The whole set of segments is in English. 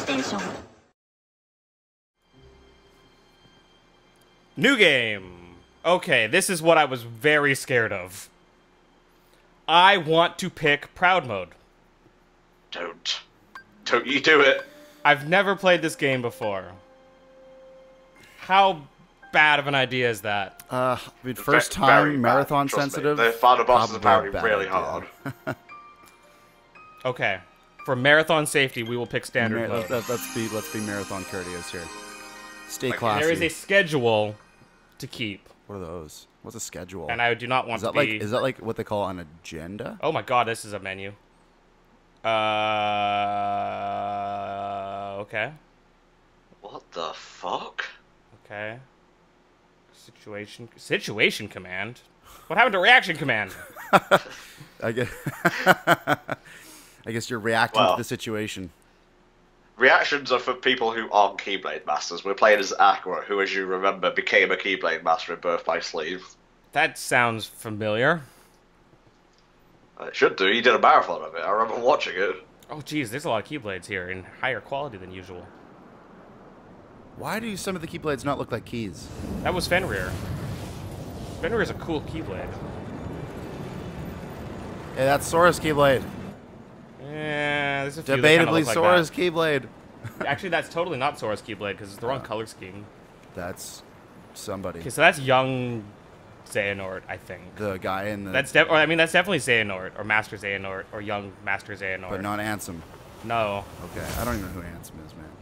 Playstation. New game. Okay, this is what I was very scared of. I want to pick Proud Mode. Don't you do it. I've never played this game before. How bad of an idea is that? First time, marathon sensitive. The final boss is apparently really hard. Okay. For marathon safety, we will pick standard mode. Let's be marathon courteous here. Stay classy. There is a schedule to keep. What are those? What's a schedule? And I do not want to be... Is that like what they call an agenda? Oh my god, this is a menu. Okay. What the fuck? Okay. Situation command? What happened to reaction command? I guess you're reacting to the situation. Reactions are for people who aren't Keyblade Masters. We're playing as Aqua, who, as you remember, became a Keyblade Master in Birth by Sleeve. That sounds familiar. It should do. You did a marathon of it. I remember watching it. Oh, geez, there's a lot of Keyblades here, in higher quality than usual. Why do some of the Keyblades not look like keys? That was Fenrir. Fenrir is a cool Keyblade. Hey, that's Sora's Keyblade. Yeah, there's a few Debatably that Sora's like Keyblade. Actually, that's totally not Sora's Keyblade, because it's the wrong color scheme. That's somebody. Okay, so that's young Xehanort, I think. The guy in the... That's definitely Xehanort, or Master Xehanort, or young Master Xehanort. But not Ansem. No. Okay, I don't even know who Ansem is, man.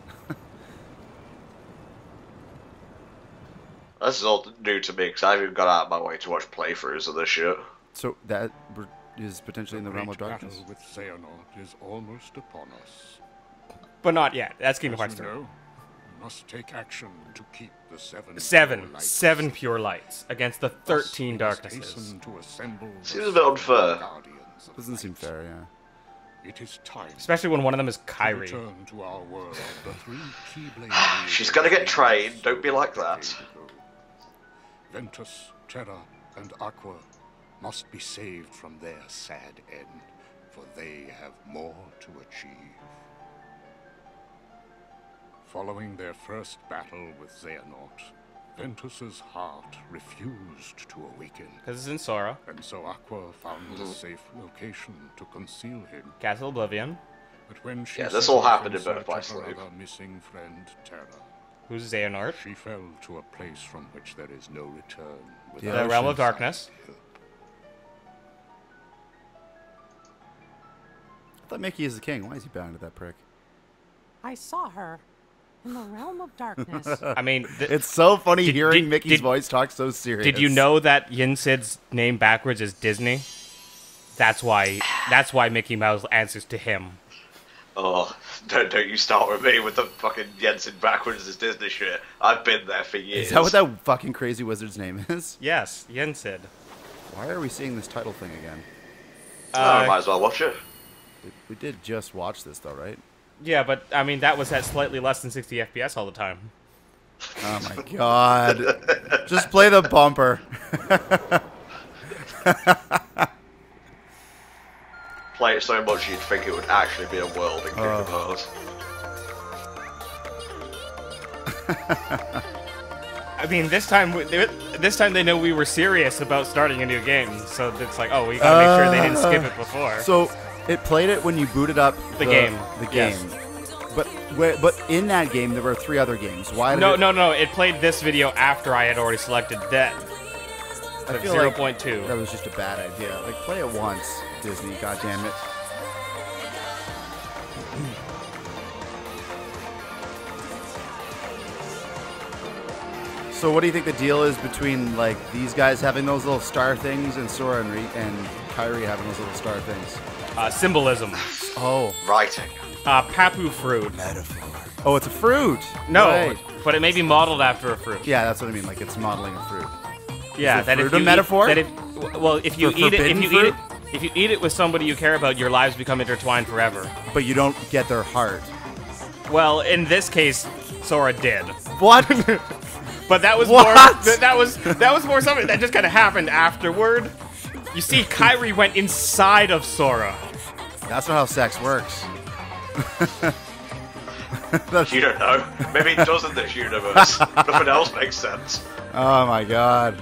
This is all new to me, because I haven't got out of my way to watch playthroughs of this shit. So that is potentially in the realm of darkness. The battle with Xehanort is almost upon us. But not yet. That's Kingdom Hearts 3. You know, we must take action to keep the seven pure lights against the 13 darknesses. Seems a bit unfair. Doesn't seem fair, yeah. It is time. Especially when one of them is Kyrie. Return to our world, the three Keyblade She's gonna get trained. Don't be like that. Ventus, Terra, and Aqua must be saved from their sad end, for they have more to achieve. Following their first battle with Xehanort, Ventus's heart refused to awaken. Because it's in Sora. And so Aqua found a safe location to conceal him. Castle Oblivion. But when she this all happened in Birth by search of her Sleeve. other missing friend, Terra, Who's Xehanort? she fell to a place from which there is no return. The Realm of Darkness. I thought Mickey is the king. Why is he bound to that prick? I saw her in the realm of darkness. I mean... It's so funny hearing Mickey's voice talk so serious. Did you know that Yin Sid's name backwards is Disney? That's why Mickey Mouse answers to him. Oh, don't you start with me with the fucking Jensen backwards as Disney shit. I've been there for years. Is that what that fucking crazy wizard's name is? Yes, Yin Sid. Why are we seeing this title thing again? I might as well watch it. We did just watch this though, right? Yeah, but I mean that was at slightly less than 60 FPS all the time. Oh my god. Just play the bumper. Play it so much you'd think it would actually be a world in Kingdom Hearts. I mean, this time they know we were serious about starting a new game, so it's like, oh, we gotta make sure they didn't skip it before. So it played it when you booted up the game. The game. Yes. But in that game there were 3 other games. Why? No. It played this video after I had already selected that. I feel 0.2. like that was just a bad idea. Like, play it once, Disney. God damn it. So what do you think the deal is between, like, these guys having those little star things and Sora and Kyrie having those little star things? Symbolism. Oh. Writing. Papu fruit. Metaphor. Oh, it's a fruit. No, right. But it may be modeled after a fruit. Yeah, that's what I mean. Like, it's modeling a fruit. Yeah, is that fruit a metaphor? If you eat it with somebody you care about, your lives become intertwined forever. But you don't get their heart. Well, in this case, Sora did. What? But that was what? More. That was more something that just kind of happened afterward. You see, Kyrie went inside of Sora. That's not how sex works. You don't know. Maybe it does in this universe. Nothing else makes sense. Oh my god.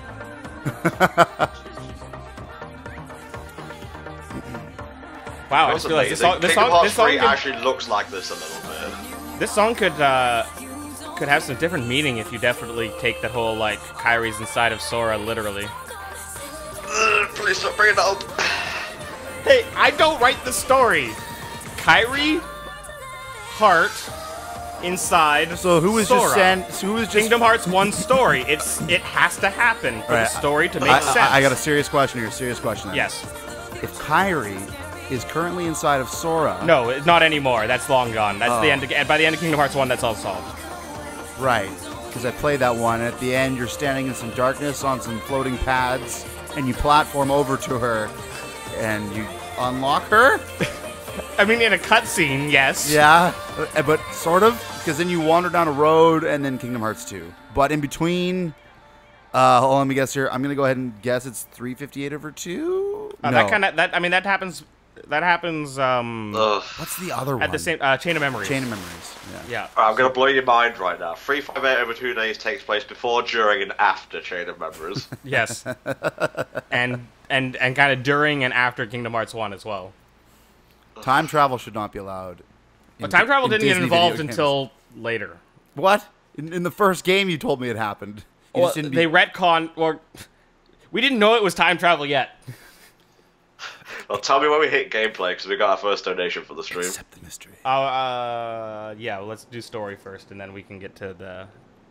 Wow, I That's just realized this amazing. song, Kingdom Hearts this song 3 could, actually looks like this a little bit. this song could have some different meaning if you definitely take that whole like Kyrie's inside of Sora literally. Please stop bringing that up. Hey, I don't write the story. Kyrie, heart, inside. So who was Sora. who was just Kingdom Hearts 1 story? It has to happen for the story to make sense. I got a serious question here. Serious question. Then. Yes. If Kyrie is currently inside of Sora. No, not anymore. That's long gone. That's the end. By the end of Kingdom Hearts 1, that's all solved. Right. Because I played that one. At the end, you're standing in some darkness on some floating pads, and you platform over to her, and you unlock her. I mean, in a cutscene, yes. Yeah, but sort of, because then you wander down a road, and then Kingdom Hearts 2. But in between, hold on, let me guess here. I'm gonna go ahead and guess it's 358 over 2. No. That happens. That happens. What's the other one? At the same Chain of Memories. Chain of Memories. Yeah. Yeah. I'm gonna blow your mind right now. 358 over 2 days takes place before, during, and after Chain of Memories. Yes. and kind of during and after Kingdom Hearts 1 as well. Time travel should not be allowed. But time travel didn't get Disney involved video games. until later. What? In the first game, you told me it happened. You Well, just didn't they retcon, or we didn't know it was time travel yet. Well, tell me when we hit gameplay, because we got our first donation for the stream. accept the mystery. Yeah. Well, let's do story first, and then we can get to the.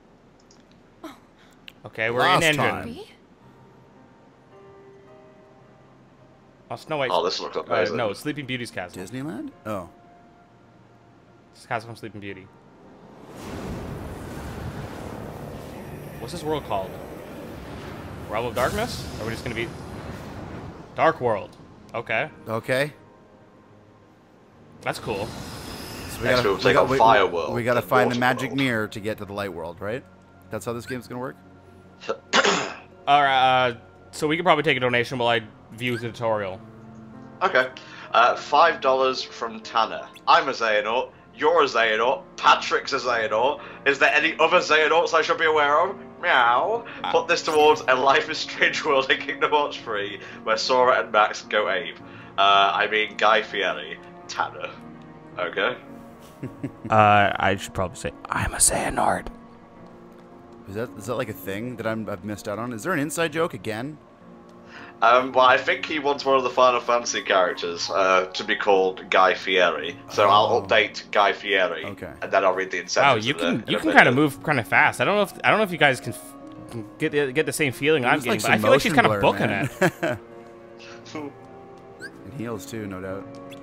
Okay, we're Last in engine. time. Oh, Snow White. Oh, this looks amazing. No, Sleeping Beauty's castle. Disneyland? Oh. It's castle from Sleeping Beauty. What's this world called? Realm of Darkness? Or are we just gonna be Dark World? Okay, Okay. that's cool. So Next we'll take on Fire World. We gotta and find the Water magic World. mirror to get to the light world, right? That's how this game's gonna work? All right. So we could probably take a donation while I view the tutorial. Okay. $5 from Tanner. I'm a Xehanort. You're a Xehanort. Patrick's a Xehanort. Is there any other Xehanorts I should be aware of? Meow. Put this towards A Life is Strange World in Kingdom Hearts 3, where Sora and Max go ape. I mean Guy Fieri. Tanner. Okay. I should probably say I'm a Xehanort. Is that like a thing that I've missed out on? Is there an inside joke again? Well, I think he wants one of the Final Fantasy characters to be called Guy Fieri. So I'll update Guy Fieri, Okay. and then I'll read the Wow, incentives. you can kind of move kind of fast. I don't know if you guys can get the same feeling I'm There's getting, like but I some feel like she's motion kind of blur, booking man. it. And heels too, no doubt.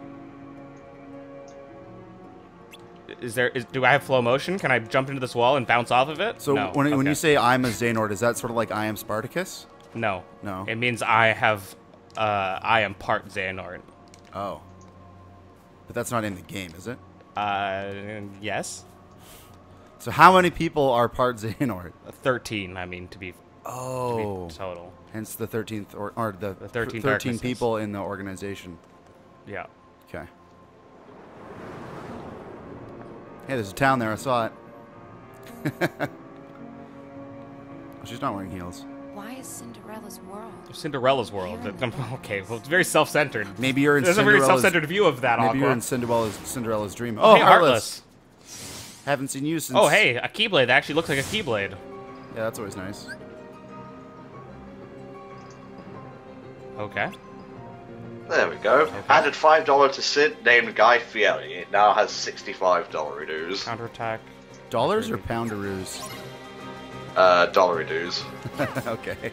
Do I have flow motion? Can I jump into this wall and bounce off of it? So No. when Okay. you say I'm a Xehanort, is that sort of like I am Spartacus? No. No. It means I am part Xehanort. Oh. But that's not in the game, is it? Yes. So how many people are part Xehanort? 13, I mean, to be Oh. total. Hence the 13th, or the 13 13 darknesses. people in the organization. Yeah. Okay. Hey, there's a town there. I saw it. Oh, she's not wearing heels. Why is Cinderella's world? Cinderella's world. Okay, well, it's very self-centered. Maybe you're in There's a very Cinderella's. self-centered view of that, Maybe you're Aqua. in Cinderella's dream. Oh, Oh, hey, Heartless. Heartless. Haven't seen you since. Oh, hey, a Keyblade. That actually looks like a Keyblade. Yeah, that's always nice. Okay. There we go. Added $5 to Sid, named Guy Fieri. It now has $65 dues. Counterattack. Dollars or poundaroos? Dollary dues. Okay.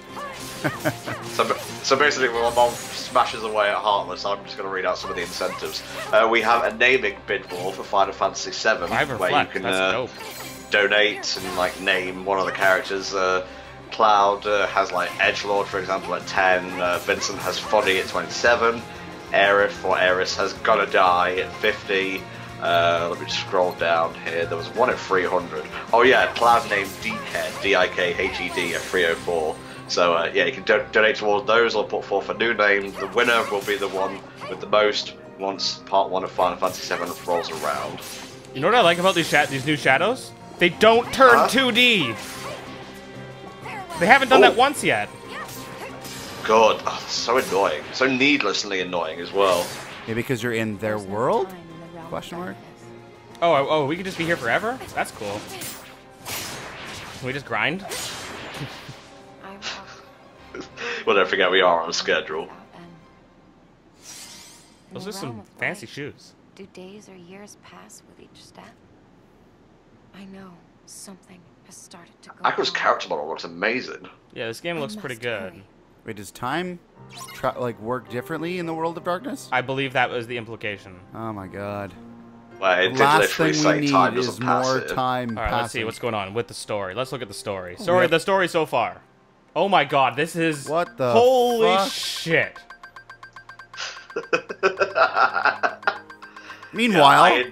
So basically, when my mom smashes away at Heartless, I'm just going to read out some of the incentives. We have a naming bid wall for Final Fantasy VII, Five where you reflect. can That's dope. donate and like name one of the characters. Cloud has like Edgelord, for example, at 10. Vincent has Funny at 27. Aerith or Eris has Gonna Die at 50. Let me just scroll down here. There was one at 300. Oh yeah, Cloud named Dikhed, D-I-K-H-E-D at 304. So yeah, you can donate towards those or put forth a new name. The winner will be the one with the most once Part 1 of Final Fantasy VII rolls around. You know what I like about these new shadows? They don't turn 2D. They haven't done that once yet. God, oh, that's so annoying. So needlessly annoying as well. Maybe because you're in their world? Question mark. Oh, we could just be here forever? That's cool. Can we just grind? Well, don't forget we are on a schedule. Those are some fancy shoes. Do days or years pass with each step? I know something has started to go Aqua's wrong. character model looks amazing. Yeah, this game looks pretty good. Wait, does time work differently in the World of Darkness? I believe that was the implication. Oh my god. Well, it The did last literally thing say we time need is doesn't pass more it. time All right, passing. let's see what's going on with the story. Let's look at the story. yep. The story so far. Oh my god, this is... What the Holy fuck? shit. Meanwhile,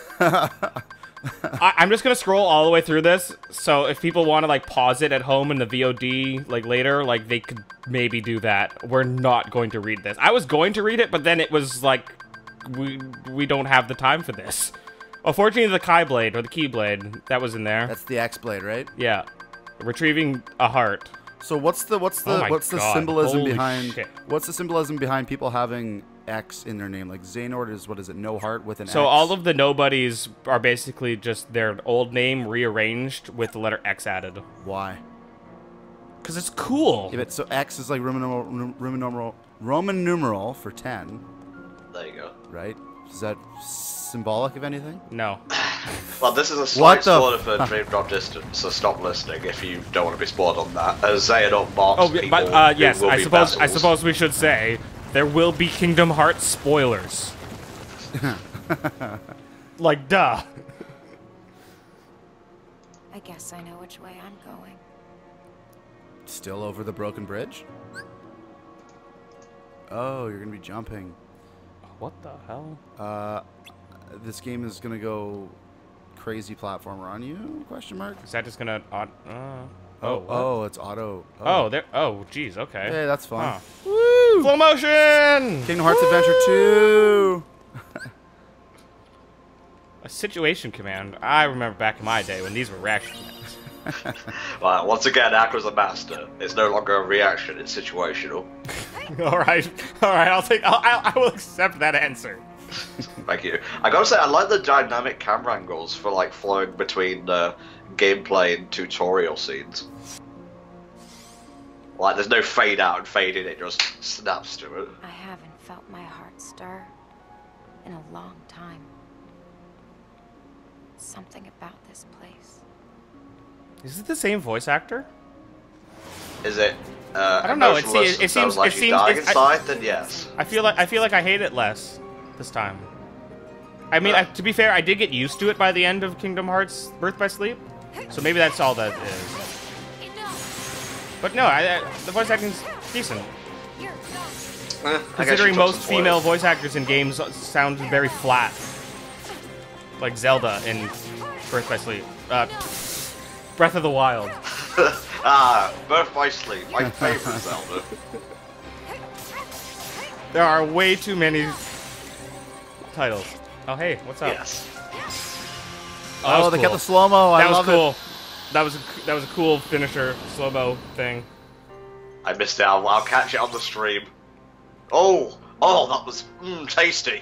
I'm just gonna scroll all the way through this, so if people want to like pause it at home in the VOD like later, like they could maybe do that. We're not going to read this. I was going to read it, but then it was like we don't have the time for this. Unfortunately, the Kai blade or the key blade that was in there. that's the X blade, right? Yeah, retrieving a heart. So what's the Oh my what's the God, symbolism holy behind shit. what's the symbolism behind people having X in their name? Like Xehanort is, what is it? No heart with an So X. all of the nobodies are basically just their old name rearranged with the letter X added. Why? Cause it's cool. Yeah, but so X is like Roman numeral for 10, There you go. right? Is that symbolic of anything? No. Well, this is a What slight the spoiler for Dream Drop Distance, so stop listening if you don't want to be spoiled on that. As Xehanort marks Oh, people but who yes, will I be suppose vessels. we should say there will be Kingdom Hearts spoilers. Like, duh. I guess I know which way I'm going. Still over the broken bridge? Oh, you're gonna be jumping. What the hell? This game is gonna go crazy platformer on you? Question mark. Is that just gonna? What? Oh, it's auto. Oh, there. Oh, geez. Okay. Hey, that's fun. Huh. Woo! Slow motion. Kingdom Hearts Adventure 2. A situation command. I remember back in my day when these were reaction commands. Right, once again, Aqua's a master. It's no longer a reaction, it's situational. All right. I will accept that answer. Thank you. I gotta say, I like the dynamic camera angles for like flowing between gameplay and tutorial scenes. Like, there's no fade out and fade in, it just snaps to it. I haven't felt my heart stir in a long time. Something about this place. Is it the same voice actor? Is it? I don't know. It emotionless and sounds like you dying inside. Then yes. I feel like I hate it less this time. I mean, to be fair, I did get used to it by the end of Kingdom Hearts Birth by Sleep, so maybe that's all that is. But no, the voice acting's decent. Considering most female voice actors in games sound very flat, like Zelda in Birth by Sleep. Breath of the Wild. Birth by Sleep, my favorite Zelda. There are way too many titles. Oh, hey, what's up? Yes. Oh, they cool. kept the slow-mo. I That was love cool. it. That was a cool finisher, slow-mo thing. I missed out. I'll catch it on the stream. Oh, that was tasty.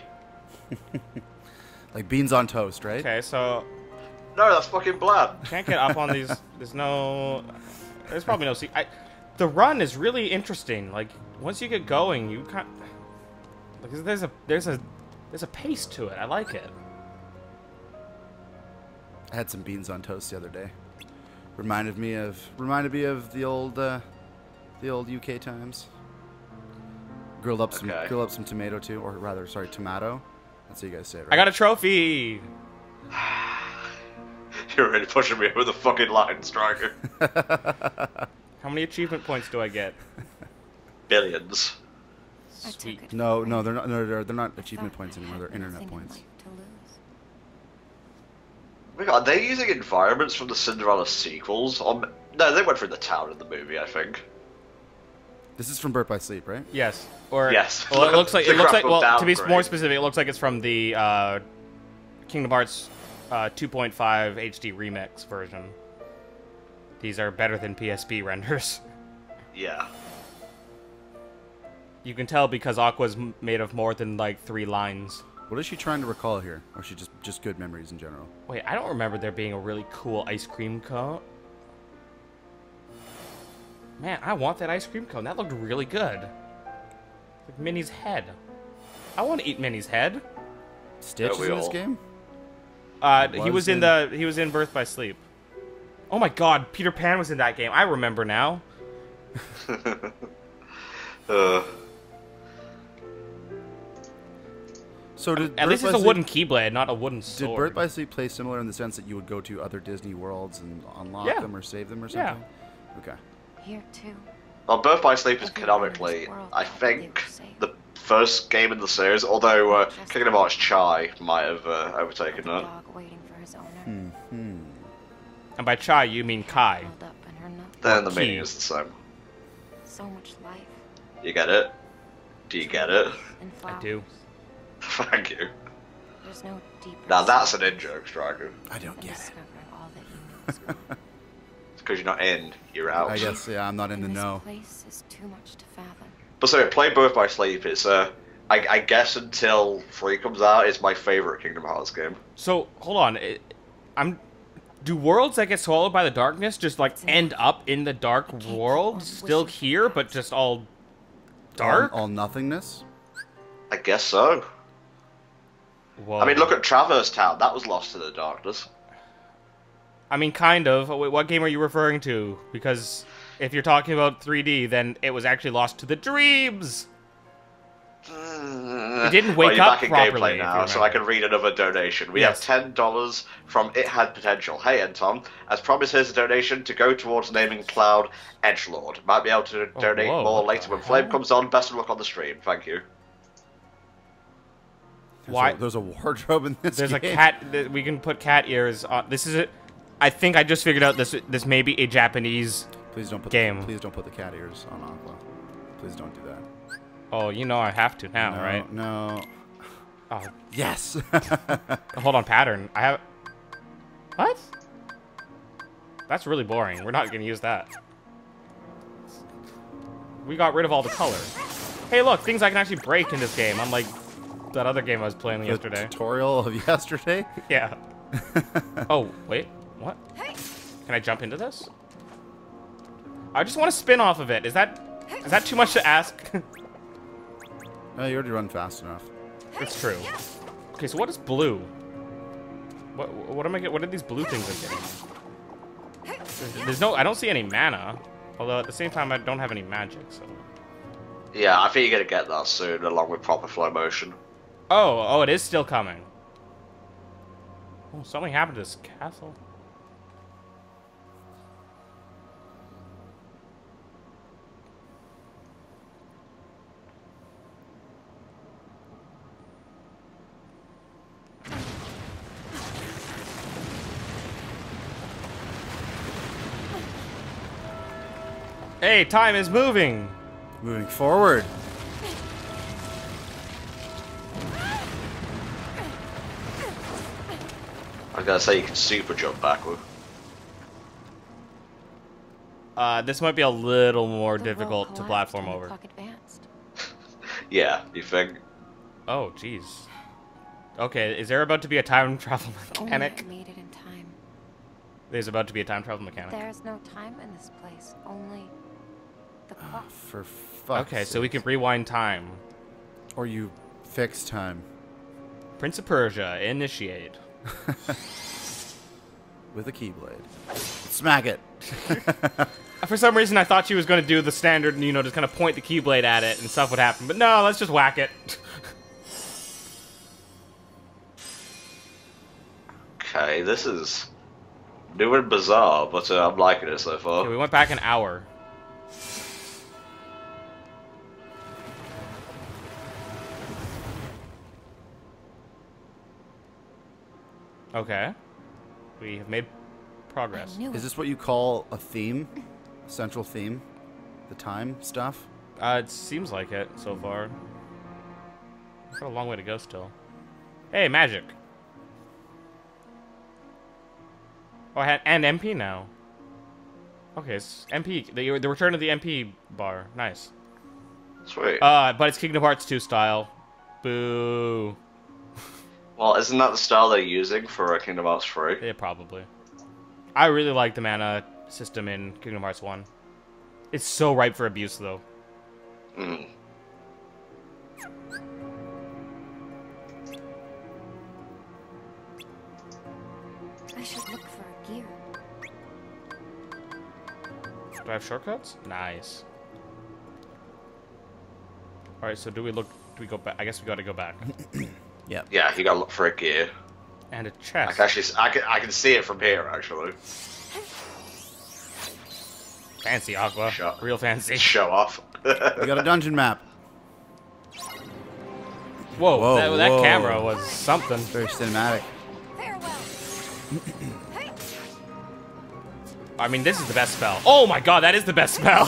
Like beans on toast, right? Okay, so No, that's fucking bland. can't get up on these. There's probably no the run is really interesting. Like once you get going, you can't. Like there's a pace to it. I like it. I had some beans on toast the other day. Reminded me of the old UK times. Grilled up some tomato too, or rather, sorry, tomato. That's how you guys say it, right? I got a trophy. You're really pushing me over the fucking line, Striker. How many achievement points do I get? Billions. Sweet. No, they're not. No, they're not achievement points anymore. They're internet points. Oh my God, are they using environments from the Cinderella sequels? No, they went through the town in the movie, I think. This is from Birth by Sleep, right? Yes. Or yes. Well, it looks like The graphical well, to be downgrade. more specific, it looks like it's from the Kingdom Hearts 2.5 HD remix version. These are better than PSP renders. Yeah. You can tell because Aqua's made of more than like 3 lines. What is she trying to recall here? Or is she just good memories in general? Wait, I don't remember there being a really cool ice cream cone. Man, I want that ice cream cone. That looked really good. Like Minnie's head. I want to eat Minnie's head. Stitch is in this game? He was in Birth by Sleep. Oh my god, Peter Pan was in that game. I remember now. So did At least it's a wooden keyblade, not a wooden sword. Did Birth by Sleep play similar in the sense that you would go to other Disney worlds and unlock them or save them or something? Yeah. Okay. Here too. Well, Birth by Sleep is canonically, I think, the first game in the series, although Kingdom Hearts Chai might have overtaken that. Dog waiting for his owner. And by Chai, you mean Kai. Curled up in her nut. Then the meaning is the same. So much life. You get it? Do you get it? And I flowers. do. Thank you. There's no deeper. Now that's an in-joke, Striker. I don't get it. Discovering all that you know is gone. It's because you're not in, you're out. I guess, yeah, I'm not in the This know. place is too much to fathom. But so, play Birth by Sleep. It's, I guess until 3 comes out, it's my favorite Kingdom Hearts game. So, hold on. Do worlds that get swallowed by the darkness just, like, end up in the dark world? Still here, but just all dark? All nothingness? I guess so. Whoa. I mean, look at Traverse Town. That was lost to the darkness. I mean, kind of. Wait, what game are you referring to? Because if you're talking about 3D, then it was actually lost to the dreams. It didn't wake you're up back in properly. gameplay now, so I can read another donation. We have $10 from It Had Potential. Hey, Anton, as promised, here's a donation to go towards naming Cloud Edgelord. Might be able to donate more later when Flame comes on. Best of luck on the stream. Thank you. There's a wardrobe in this There's game. a cat. We can put cat ears on. This is it. I think I just figured out this may be a Japanese game. Please don't put the cat ears on Aqua. Please don't do that. Oh, you know I have to now, No, right? No. Oh, Yes. hold on, pattern. I have. What? That's really boring. We're not gonna use that. We got rid of all the color. Hey, look, things I can actually break in this game, unlike that other game I was playing yesterday. Tutorial of yesterday? Yeah. Oh, wait. What? Can I jump into this? I just want to spin off of it. Is that too much to ask? No, you already run fast enough. It's true. Okay, so what is blue? What am I getting? What are these blue things I'm getting? There's no. I don't see any mana. Although at the same time, I don't have any magic. So. Yeah, I think you're gonna get that soon, along with proper flow motion. Oh, it is still coming. Oh, something happened to this castle. Hey, time is moving. Moving forward. I was gonna say you can super jump backward. This might be a little more The difficult roll to collapsed platform when the over. clock advanced. Yeah, you think? Oh, jeez. Okay, is there about to be a time travel Only mechanic? I made it in time. There's about to be a time travel mechanic. There's no time in this place. Only the clock. For fuck's Okay, so we sake. can rewind time. Or you fix time. Prince of Persia, initiate. With a keyblade. Smack it. For some reason, I thought she was going to do the standard, you know, just kind of point the keyblade at it and stuff would happen. But no, let's just whack it. Okay, this is new and bizarre, but I'm liking it so far. Okay, we went back an hour. Okay. We have made progress. I knew Is it. this what you call a theme? A central theme? The time stuff? It seems like it so far. We've got a long way to go still. Hey, magic. Oh, and MP now. Okay, it's MP. The return of the MP bar. Nice. Sweet. But it's Kingdom Hearts 2 style. Boo. Well, isn't that the style they're using for Kingdom Hearts 3? Yeah, probably. I really like the mana system in Kingdom Hearts 1. It's so ripe for abuse, though. Mm. I should look for a gear. Do I have shortcuts? Nice. Alright, so do we go back? I guess we gotta go back. Yep. Yeah, you gotta look for a gear. And a chest. I can see it from here, actually. Fancy, Aqua. Real fancy. Show off. We got a dungeon map. Whoa, Whoa, that whoa. camera was something. Very cinematic. Farewell. I mean, this is the best spell. Oh my god, that is the best spell.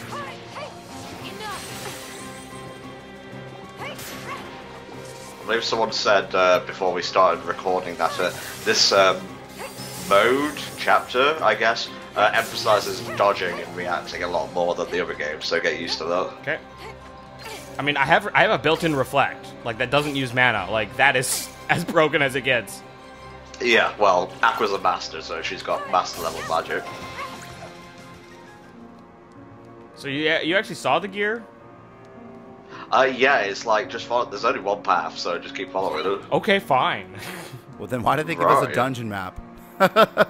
I believe someone said before we started recording that this mode, chapter, I guess, emphasizes dodging and reacting a lot more than the other games, so get used to that. Okay. I mean, I have a built-in reflect, like that doesn't use mana. Like that is as broken as it gets. Yeah, well, Aqua's a master, so she's got master level magic. So you actually saw the gear? Yeah, it's like just follow. There's only one path, so just keep following it. Okay, fine. Well, then why did they give us a Right. dungeon map? I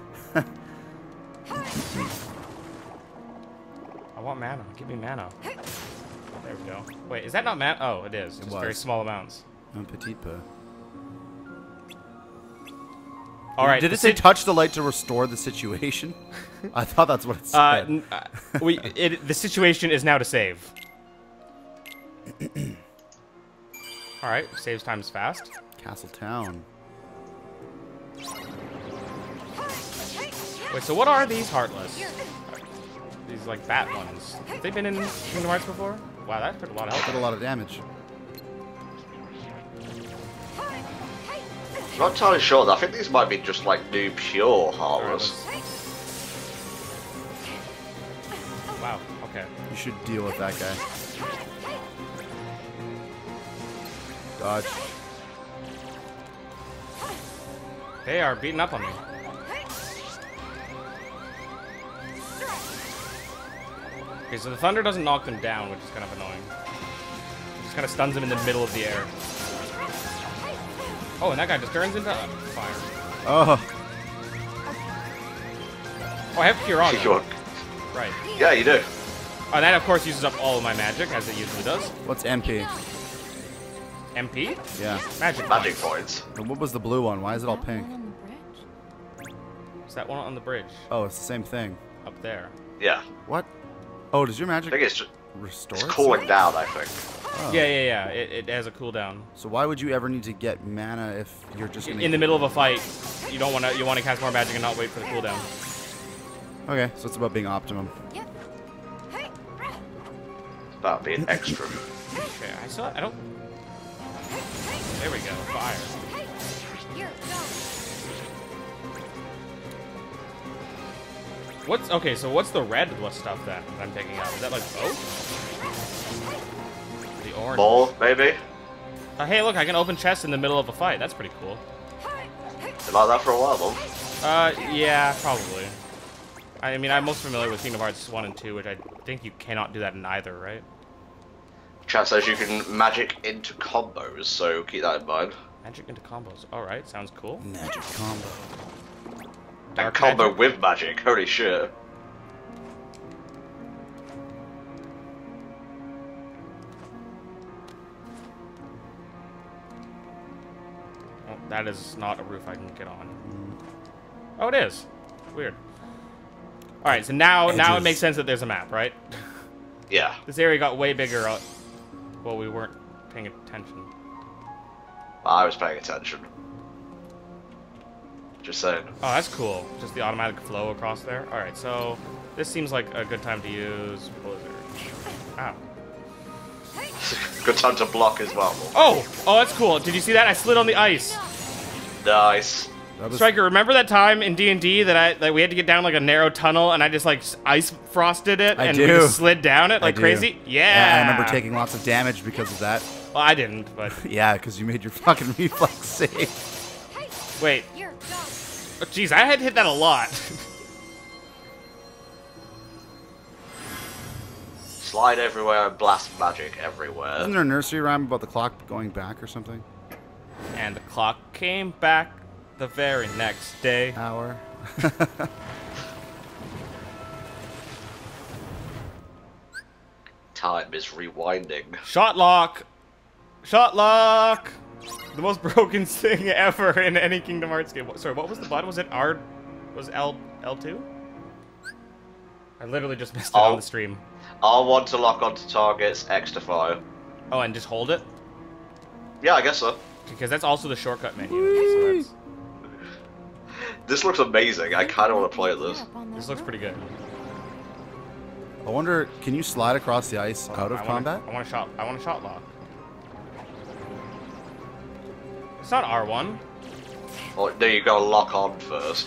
want mana. Give me mana. There we go. Wait, is that not mana? Oh, it is. Just was. very small amounts. Un petit peu. All right. Did it say touch the light to restore the situation? I thought that's what it said. The situation is now to save. All right, saves times fast. Castle Town. Wait, so what are these Heartless? These like bat ones. Have they been in Kingdom Hearts before? Wow, that took a lot of Did help. a lot of damage. I'm not entirely sure. I think these might be just like new pure Heartless. Wow. Okay. You should deal with that guy. Dodge. They are beating up on me. Okay, so the thunder doesn't knock them down, which is kind of annoying. It just kind of stuns them in the middle of the air. Oh, and that guy just turns into fire. Oh. Oh, I have Cure on. Sure. Right. Yeah, you do. Oh, that of course uses up all of my magic, as it usually does. What's MP? MP? Yeah. Magic Magic points. points. And what was the blue one? Why is it all pink? On the bridge? Is that one on the bridge? Oh, it's the same thing. Up there. Yeah. What? Oh, does your I magic think it's just restore? it's itself? cooling down, I think. Oh. Yeah. It has a cooldown. So why would you ever need to get mana if you're just gonna... In the middle of a fight, you want to cast more magic and not wait for the cooldown. Okay, so it's about being optimum. Yep. Hey. That'd be an extra. Okay, I don't... There we go, fire. Hey. You're gone. Okay, so what's the red stuff that I'm picking up? Is that like both? The orange. More, maybe? Hey, look, I can open chests in the middle of a fight. That's pretty cool. Been like that for a while, though. Yeah, probably. I mean, I'm most familiar with Kingdom Hearts 1 and 2, which I think you cannot do that in either, right? Chat says you can magic into combos, so keep that in mind. Magic into combos. Alright, sounds cool. Magic combo. And Dark combo magic. with magic, holy shit. Oh, that is not a roof I can get on. Oh, it is. Weird. Alright, so now it Edges. makes sense that there's a map, right? Yeah. This area got way bigger while we weren't paying attention. I was paying attention. Just saying. Oh, that's cool. Just the automatic flow across there. Alright, so this seems like a good time to use Blizzard. Ow. Good time to block as well. Oh, that's cool. Did you see that? I slid on the ice. Nice. Striker, remember that time in D&D that we had to get down like a narrow tunnel and I just like ice frosted it and we just slid down it like crazy? Yeah. I remember taking lots of damage because of that. Well, I didn't, but yeah, because you made your fucking reflex save. Wait. Oh, jeez, I had hit that a lot. Slide everywhere and blast magic everywhere. Isn't there a nursery rhyme about the clock going back or something? And the clock came back the very next day. Hour. Time is rewinding. Shot lock! Shot lock! The most broken thing ever in any Kingdom Hearts game. Sorry, what was the button? Was it R? Was L2? I literally just missed it on the stream. R1 to lock onto targets, X to fire. Oh, and just hold it? Yeah, I guess so. Because that's also the shortcut menu. So this looks amazing. I kind of want to play this. This looks pretty good. I wonder, can you slide across the ice out of combat? I want a shot lock. It's not R1. Oh, no, you gotta lock on first.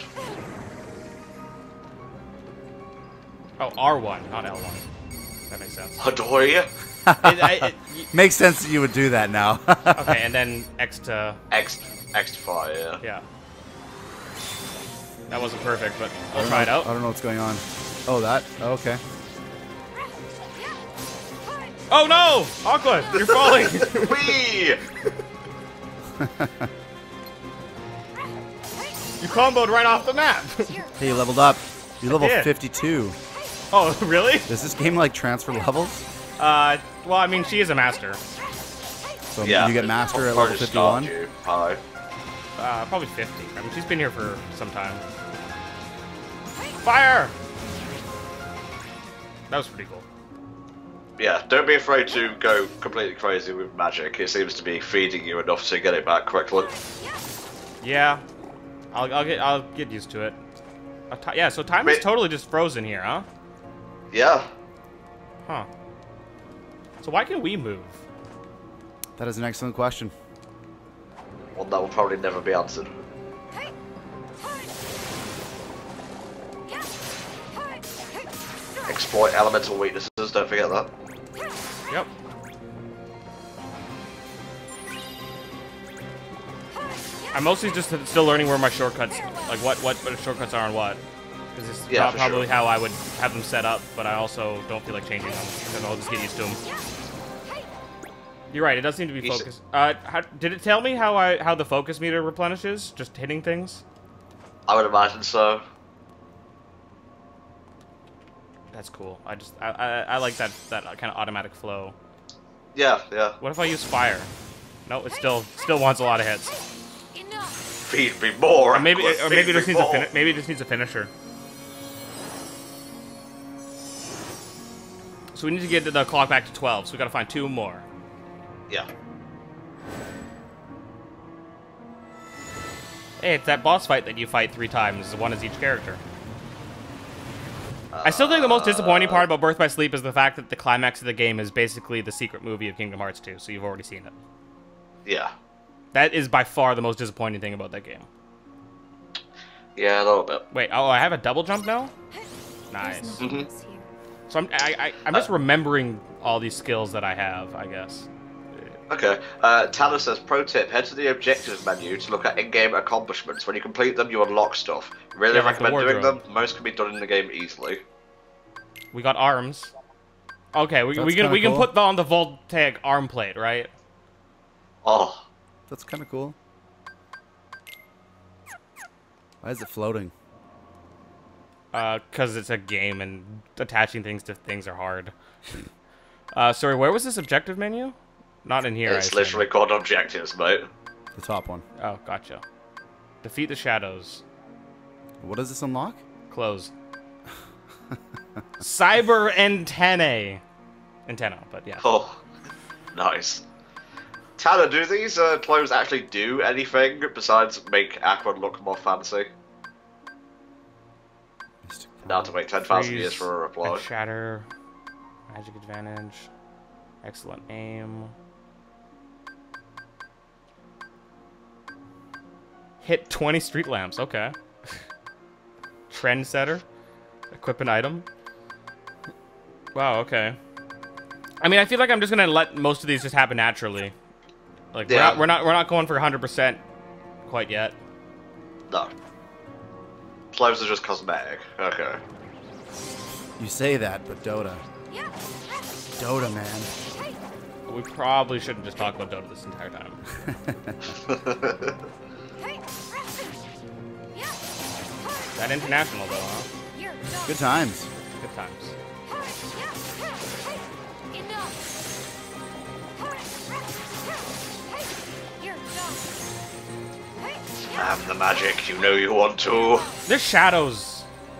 Oh, R1, not L1. That makes sense. Adore you. Makes sense that you would do that now. Okay, and then X to fire, yeah. Yeah. That wasn't perfect, but we'll try it out. I don't know what's going on. Oh, that? Oh, okay. Oh no! Aqua, you're falling! Whee! You comboed right off the map! Hey, you leveled up. You level 52. Oh, really? Does this game like transfer levels? Well, I mean, she is a master. So you get master at level 51? Probably 50. I mean, she's been here for some time. Fire! That was pretty cool. Yeah, don't be afraid to go completely crazy with magic. It seems to be feeding you enough to get it back quickly. Yeah, I'll get used to it. Yeah, so time is totally just frozen here, huh? Yeah. Huh. So why can we move? That is an excellent question. One that will probably never be answered. Exploit elemental weaknesses, don't forget that. Yep. I'm mostly just still learning where my shortcuts, like what shortcuts are on what. Because it's not probably how I would have them set up, but I also don't feel like changing them, because I'll just get used to them. You're right, it does seem to be focused. Did it tell me how the focus meter replenishes? Just hitting things? I would imagine so. That's cool. I like that kind of automatic flow. Yeah, yeah. What if I use fire? No, it still wants a lot of hits. Feed me more. Or maybe it just needs a finisher. So we need to get the clock back to 12. So we got to find 2 more. Yeah. Hey, it's that boss fight that you fight 3 times, one as each character. I still think the most disappointing part about Birth by Sleep is the fact that the climax of the game is basically the secret movie of Kingdom Hearts 2, so you've already seen it. Yeah. That is by far the most disappointing thing about that game. Yeah, a little bit. Wait, oh, I have a double jump now? Nice. So I'm just remembering all these skills that I have, I guess. Okay. Tanner says, pro tip, head to the objectives menu to look at in-game accomplishments. When you complete them, you unlock stuff. Really recommend doing them. Most can be done in the game easily. We got arms. Okay, we can put on the Voltaic arm plate, right? Oh. That's kind of cool. Why is it floating? Because it's a game and attaching things to things are hard. Sorry, where was this objective menu? Not in here. It's literally called objectives, mate. The top one. Oh, gotcha. Defeat the shadows. What does this unlock? Close. Cyber antennae. Antenna, but yeah. Oh, nice. Tanner, do these clothes actually do anything besides make Aqua look more fancy? Now to wait 10,000 years for a reply. Shatter. Magic advantage. Excellent aim. Hit 20 street lamps. Okay. Trendsetter. Equip an item. Wow, okay. I mean, I feel like I'm just gonna let most of these just happen naturally. Like, Yeah. we're not going for 100% quite yet. No. Slaves are just cosmetic. Okay. You say that, but Dota. Dota, man. We probably shouldn't just talk about Dota this entire time. That international though, huh? Good times. Good times. Have the magic, you know you want to. There's shadows.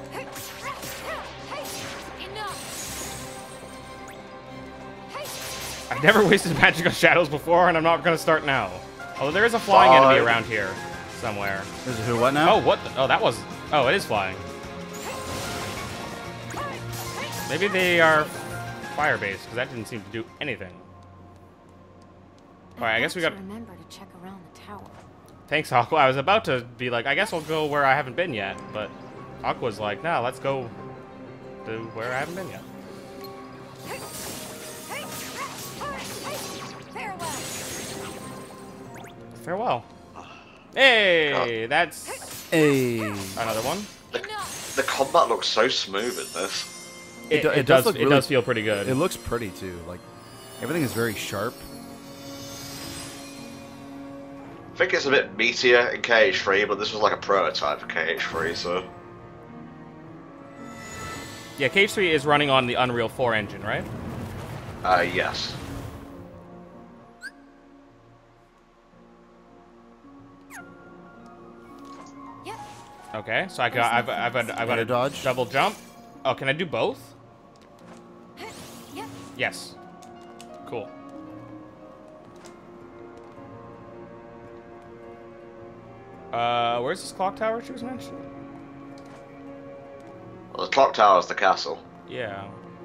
I've never wasted magic on shadows before, and I'm not gonna start now. Although there is a flying enemy around here somewhere. There's a who what now? Oh, what? Oh, that was. Oh, it is flying. Maybe they are fire-based, because that didn't seem to do anything. Alright, I guess we got. Remember to check around the tower. Thanks, Aqua. I was about to be like, I guess I'll go where I haven't been yet, but Aqua's like, no, let's go to where I haven't been yet. Farewell. Hey, that's another one. The combat looks so smooth in this. It does feel pretty good. It looks pretty too. Like everything is very sharp. I think it's a bit meatier in KH3, but this was like a prototype for KH3, so... Yeah, KH3 is running on the Unreal 4 engine, right? Yes. Okay, so I've got a dodge. Double jump. Oh, can I do both? Yes. Cool. Where's this clock tower she was mentioning? Well, the clock tower is the castle. Yeah.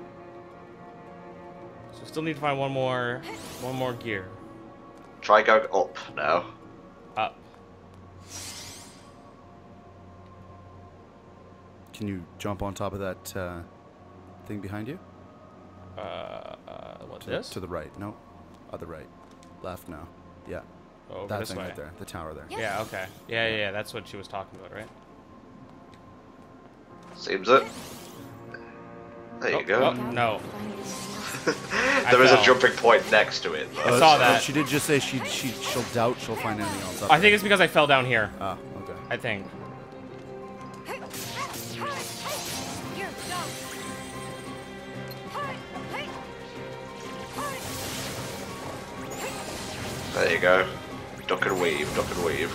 So still need to find one more gear. Try going up now. Up. Can you jump on top of that thing behind you? What's this? To the right. No. Other right. Left now. Yeah. Over That this thing way. right there. The tower there. Yeah, okay. Yeah, that's what she was talking about, right? Seems it. There you go. Oh, no. There is a fell. jumping point next to it, though. I saw that. She did just say she'll doubt she'll find anything else up I think it's because I fell down here. Ah, okay. I think. There you go. Duck and weave, duck and weave.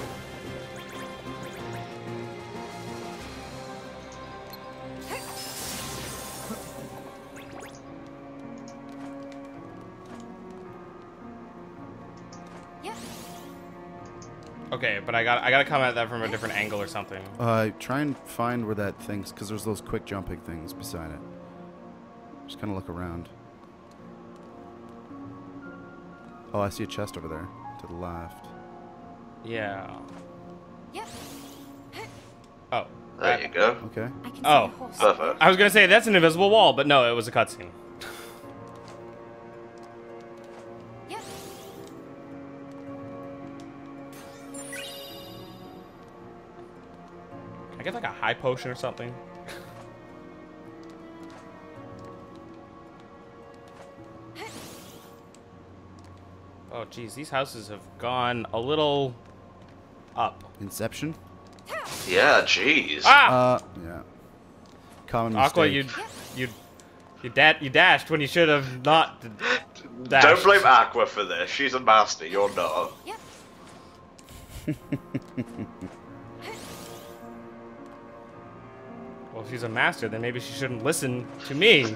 Okay, but I gotta come at that from a different angle or something. Try and find where that thing's, because there's those quick jumping things beside it. Just kind of look around. Oh, I see a chest over there to the left. Yeah. Oh. There you go. Okay. Oh. Perfect. I was gonna say that's an invisible wall, but no, it was a cutscene. Can I get like a high potion or something? Oh, geez, these houses have gone a little up. Inception? Yeah, jeez. Ah! Yeah. Common Aqua, mistake. you dashed when you should have not dashed. Don't blame Aqua for this. She's a master. You're not. Well, if she's a master, then maybe she shouldn't listen to me.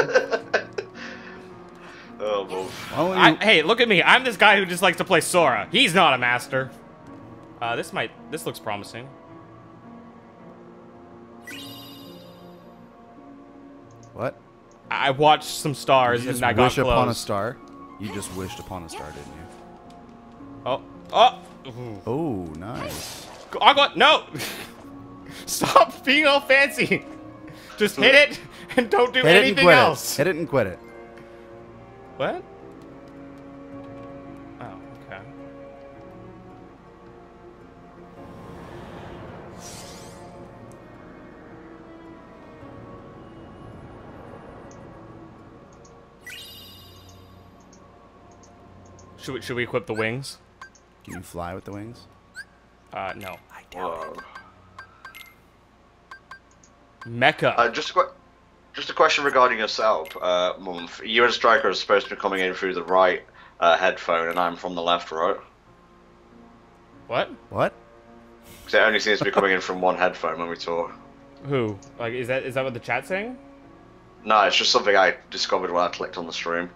Oh, well. Hey, look at me. I'm this guy who just likes to play Sora. He's not a master. This looks promising. What? I watched some stars Did you and just I got wish close. upon a star? You just wished upon a star, didn't you? Oh. Ooh. Oh, nice. Aqua, no! Stop being all fancy. Just hit it and don't do anything else. Hit it and quit it. What? Oh, okay. Should we equip the wings? Can you fly with the wings? No. I doubt it. Mecha. Just a question regarding yourself, Month. You and Striker are supposed to be coming in through the right headphone, and I'm from the left, right? What? What? Because it only seems to be coming in from one headphone when we talk. Who? Like, is that what the chat's saying? No, it's just something I discovered when I clicked on the stream.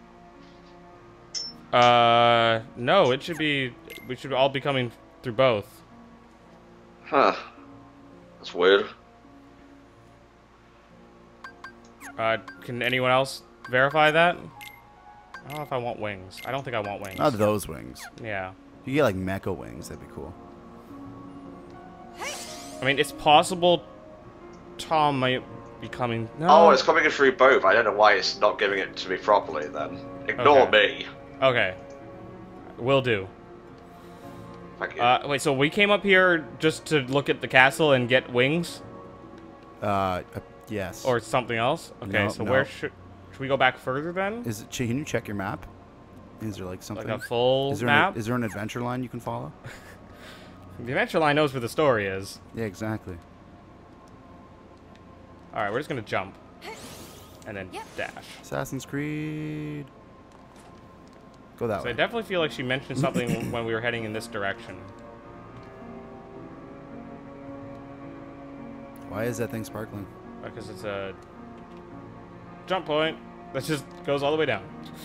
No, it should be... We should all be coming through both. Huh. That's weird. Can anyone else verify that? I don't know if I want wings. I don't think I want wings. Not those wings. Yeah. You get like mecha wings, that'd be cool. I mean, it's possible Tom might be coming... No. Oh, it's coming in through both. I don't know why it's not giving it to me properly then. Ignore me. Okay. Will do. Thank you. Wait, so we came up here just to look at the castle and get wings? Yes. Or something else? Okay, No, so no. where should we go back further then? Is it? Can you check your map? Is there like something? Like a full is there map? Is there an adventure line you can follow? The adventure line knows where the story is. Yeah, exactly. Alright, we're just gonna jump. And then dash. Assassin's Creed. Go that So way. I definitely feel like she mentioned something when we were heading in this direction. Why is that thing sparkling? Because it's a jump point that just goes all the way down.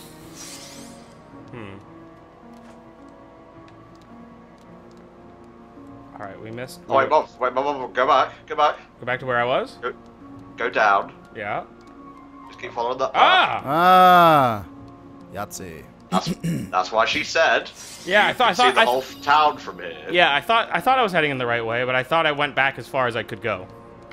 Alright, we missed. Oh, wait, Mom, go back. Go back to where I was? Go down. Yeah. Just keep following that path. Ah! Yahtzee. That's why she said. Yeah, I You can see the whole town from here. Yeah, I thought I was heading in the right way, but I thought I went back as far as I could go.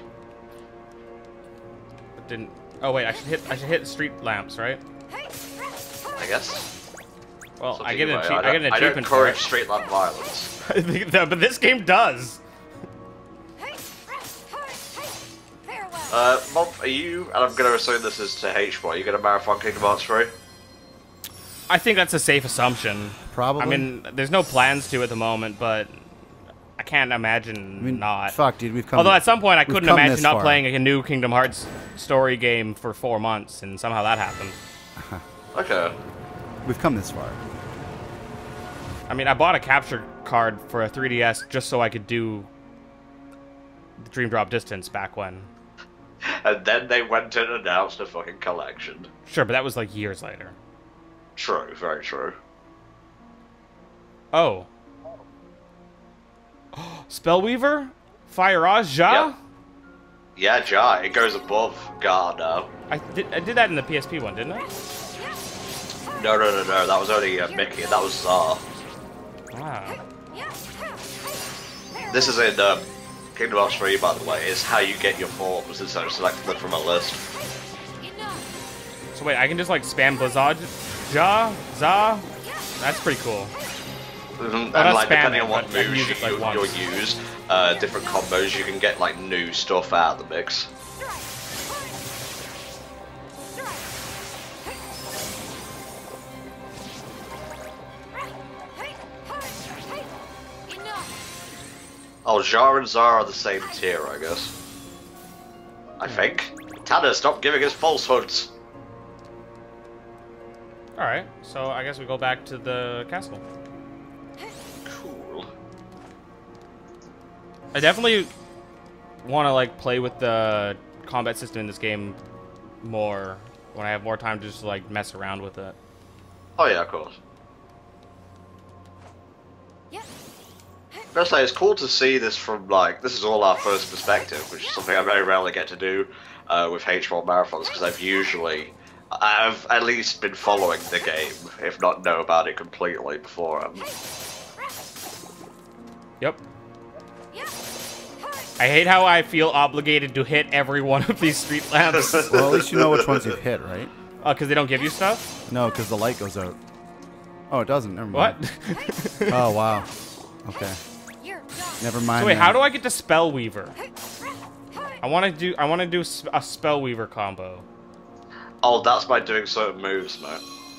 But didn't. Oh wait, I should hit street lamps, right? I guess. Well, So I get an anyway, I get an I don't achievement for encourage it. street lamp violence. But this game does. Mom, are you? And I'm gonna assume this is to H. Are you gonna marathon Kingdom Hearts 3? I think that's a safe assumption. Probably. I mean, there's no plans to at the moment, but I can't imagine not. Fuck, dude, we've come. Although at some point I couldn't come imagine this not far. playing a new Kingdom Hearts story game for 4 months, and somehow that happened. Okay. We've come this far. I mean, I bought a capture card for a 3DS just so I could do the Dream Drop Distance back when. And then they went and announced a fucking collection. Sure, but that was like years later. True, very true. Oh. Spellweaver? Fire Oz Ja? Yeah, Ja, it goes above Gar now. I did that in the PSP one, didn't I? No, that was only Mickey, that was Zar. Ah. This is in Kingdom Hearts 3, by the way, is how you get your forms instead of selecting them from a list. So wait, I can just like spam Blizzard? Ja? Za? That's pretty cool. And not like, spam depending it, on what but I can moves use it, like, you'll once. use, different combos, you can get like new stuff out of the mix. Oh, Jar and Zar are the same tier, I guess. I think. Tanner, stop giving us falsehoods! Alright, so I guess we go back to the castle. Cool. I definitely want to like play with the combat system in this game more when I have more time to just like mess around with it. Oh yeah, of course. Gotta say, it's cool to see this from, like, this is all our first perspective, which is something I very rarely get to do with H1 marathons, because I've at least been following the game, if not know about it completely beforehand. Yep. I hate how I feel obligated to hit every one of these street lamps. Well, at least you know which ones you've hit, right? Because they don't give you stuff? No, because the light goes out. Oh, it doesn't. Never mind. What? Oh, wow. Okay. Never mind. So wait, then. how do I get to Spellweaver? I want to do a Spellweaver combo. Oh, that's by doing certain moves, mate.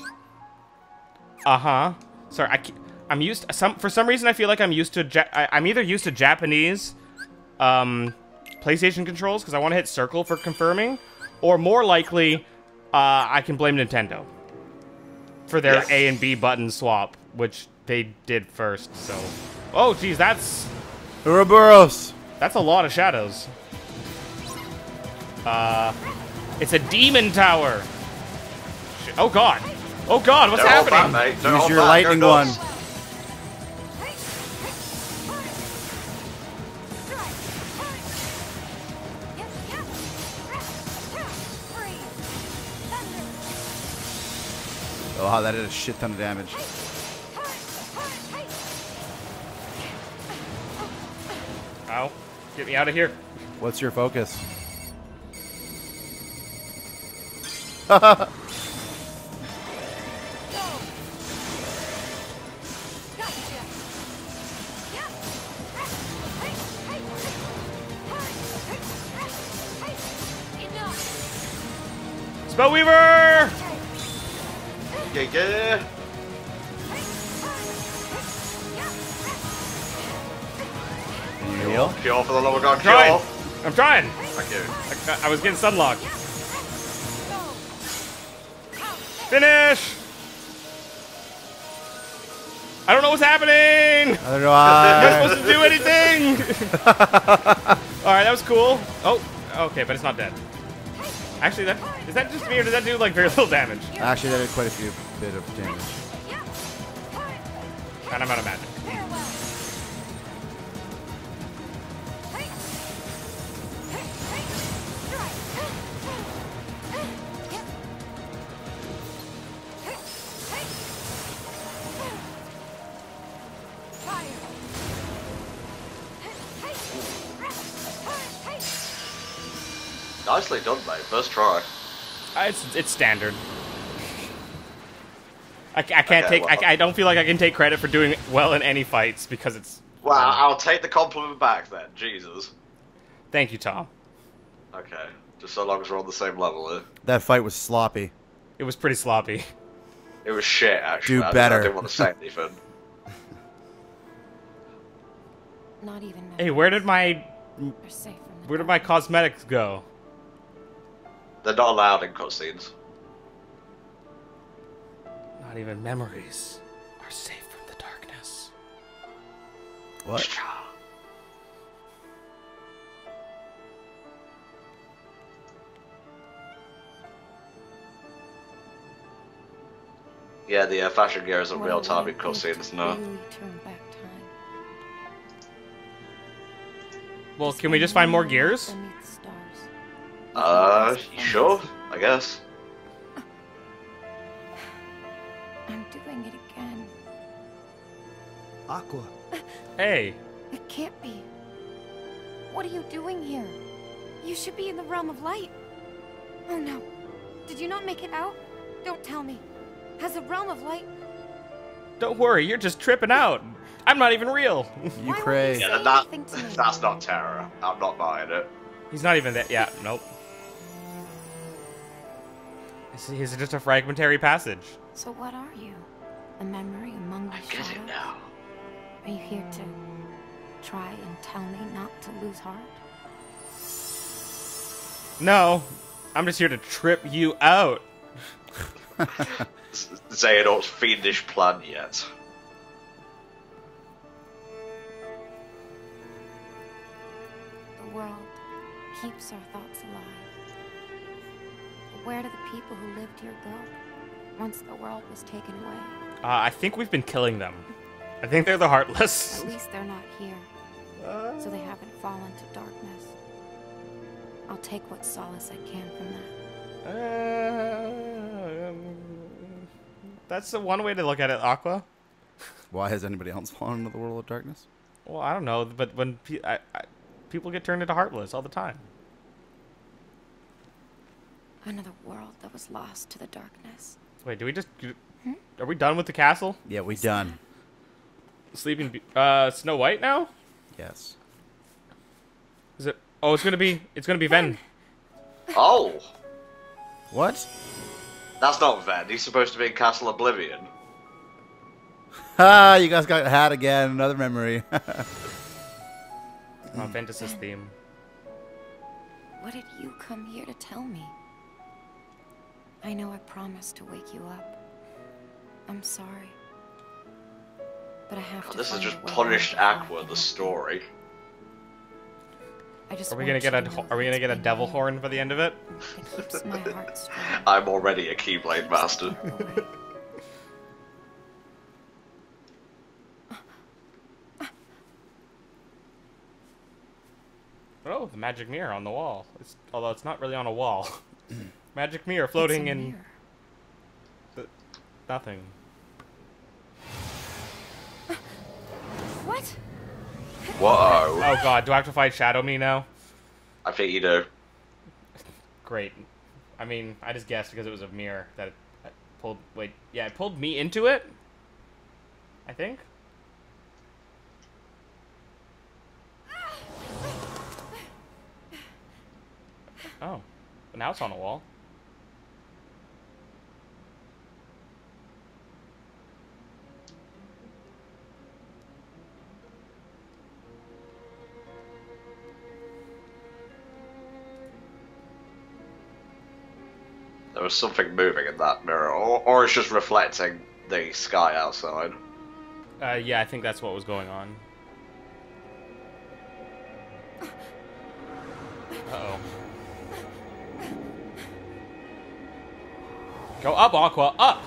Sorry, I'm used for some reason I feel like I'm used to I'm either used to Japanese PlayStation controls because I want to hit circle for confirming, or more likely I can blame Nintendo for their A and B button swap, which they did first. So, oh geez, that's Ouroboros. That's a lot of shadows. It's a demon tower. Oh god. Oh god, what's happening? Back, mate. Use your lightning one. Oh, wow, that did a shit ton of damage. Ow. Get me out of here. What's your focus? Spellweaver! Yeah. Heal? Cure for the lower god. Trying. Cure. I'm trying. Thank you. I was getting sunlocked. Finish! I don't know what's happening! I don't know I'm why. not supposed to do anything! Alright, that was cool. Oh, okay, but it's not dead. Actually, is that just me, or does that do, like, very little damage? Actually, that did quite a few bit of damage. And I'm out of magic. Nicely done, mate. First try. It's standard. I can't Okay, take. well. I don't feel like I can take credit for doing well in any fights because it's. Well, I'll take the compliment back then. Jesus. Thank you, Tom. Okay. Just so long as we're on the same level here. That fight was sloppy. It was pretty sloppy. It was shit, actually. Do better. I didn't want to say anything. Not even. Hey, where did my They're safe from the cosmetics go? They're not allowed in cutscenes. Not even memories are safe from the darkness. What? Yeah, the fashion gear isn't What real a time way in to cutscenes, no. really turn back time. Well, can we just find more gears? Beneath the stars. Sure, I guess. I'm doing it again. Aqua. Hey, It can't be. What are you doing here? You should be in the realm of light. Oh no. Did you not make it out? Don't tell me. Has the realm of light... don't worry, you're just tripping out. I'm not even real. You Why won't cray. you Yeah, say that, anything to me? that's not terror. I'm not buying it. He's not even that. Yeah, nope. He's just a fragmentary passage. So what are you? A memory among the I get it shadows? now. Are you here to try and tell me not to lose heart? No, I'm just here to trip you out. Xehanort's fiendish plan yet. The world keeps our thoughts alive. But where do the people who lived here go once the world was taken away? I think we've been killing them. I think they're the Heartless. At least they're not here, so they haven't fallen to darkness. I'll take what solace I can from that. That's the one way to look at it, Aqua. Why has anybody else fallen into the world of darkness? Well, I don't know, but when people get turned into Heartless all the time. Another world that was lost to the darkness. Wait, do we just... Are we done with the castle? Yeah, we done. Sleeping... Snow White now? Yes. Is it... Oh, it's gonna be Ven. Oh! What? That's not Ven. He's supposed to be in Castle Oblivion. Ah, you guys got hat again. Another memory. Ventus's theme. What did you come here to tell me? I know I promised to wake you up. I'm sorry. But I have to This is find just a way Punished out before I Aqua, can the help you. story. I just Are we want gonna you get to a know Are we gonna that get a it's devil been horn for the end of it? It keeps my heart strong. I'm already a Keyblade master. Oh, the magic mirror on the wall. Although it's not really on a wall. Magic mirror floating It's a in mirror. nothing. What? Whoa. Oh god, do I have to fight Shadow Me now? I think you do. Great. I mean, I just guessed because it was a mirror that it pulled... Wait, yeah, it pulled me into it? I think? Oh. But now it's on a wall. There was something moving in that mirror, or it's just reflecting the sky outside. Yeah, I think that's what was going on. Uh-oh. Go up, Aqua, up!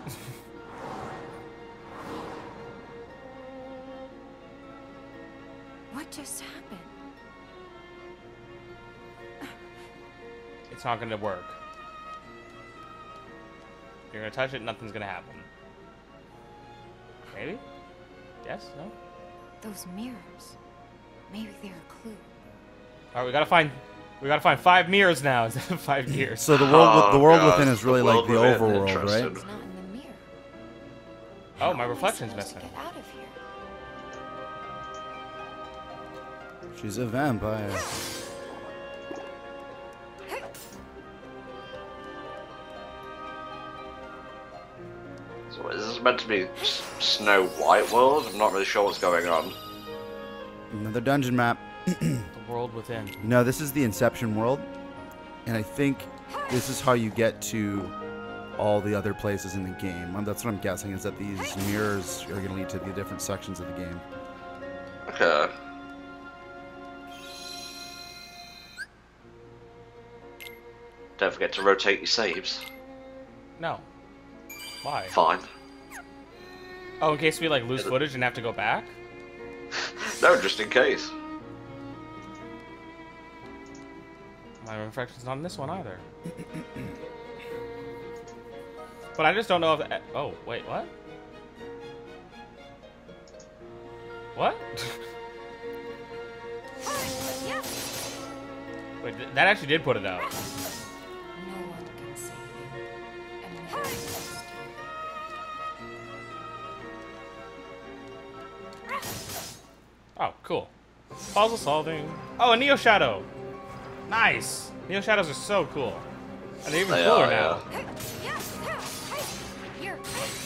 What just happened? It's not gonna work. You're gonna touch it, nothing's gonna happen. Maybe? Yes? No? Those mirrors. Maybe they're a clue. Alright, we gotta find 5 mirrors now instead of 5 gears. So the world God, within is really the like world the within, overworld, right? interesting. It's not in the mirror. Oh, my How am I reflection's supposed missing. to get out of here? She's a vampire. So is this meant to be Snow White world? I'm not really sure what's going on. Another dungeon map. The world within. No, this is the Inception world, and I think this is how you get to all the other places in the game. That's what I'm guessing, is that these mirrors are going to lead to the different sections of the game. Okay. Don't forget to rotate your saves. No. Why? Fine. Oh, in case we like lose footage and have to go back? No, just in case. My reflection's not in this one either. But I just don't know if... Oh, wait, what? What? Wait, that actually did put it out. No one can save you. And no one trust you. Oh, cool. Puzzle solving. Oh, a Neo Shadow. Nice. Neo Shadows are so cool. And they're even They cooler are, now. Here.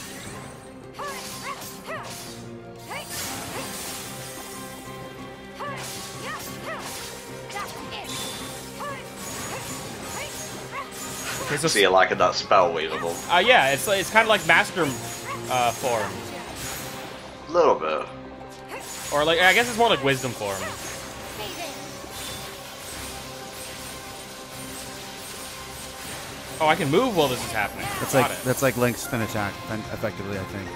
Okay, so, So you're liking that spell weavable? yeah, it's kind of like Master form. A little bit. Or like, I guess it's more like Wisdom form. Oh, I can move while this is happening. That's like Link's spin attack, effectively, I think.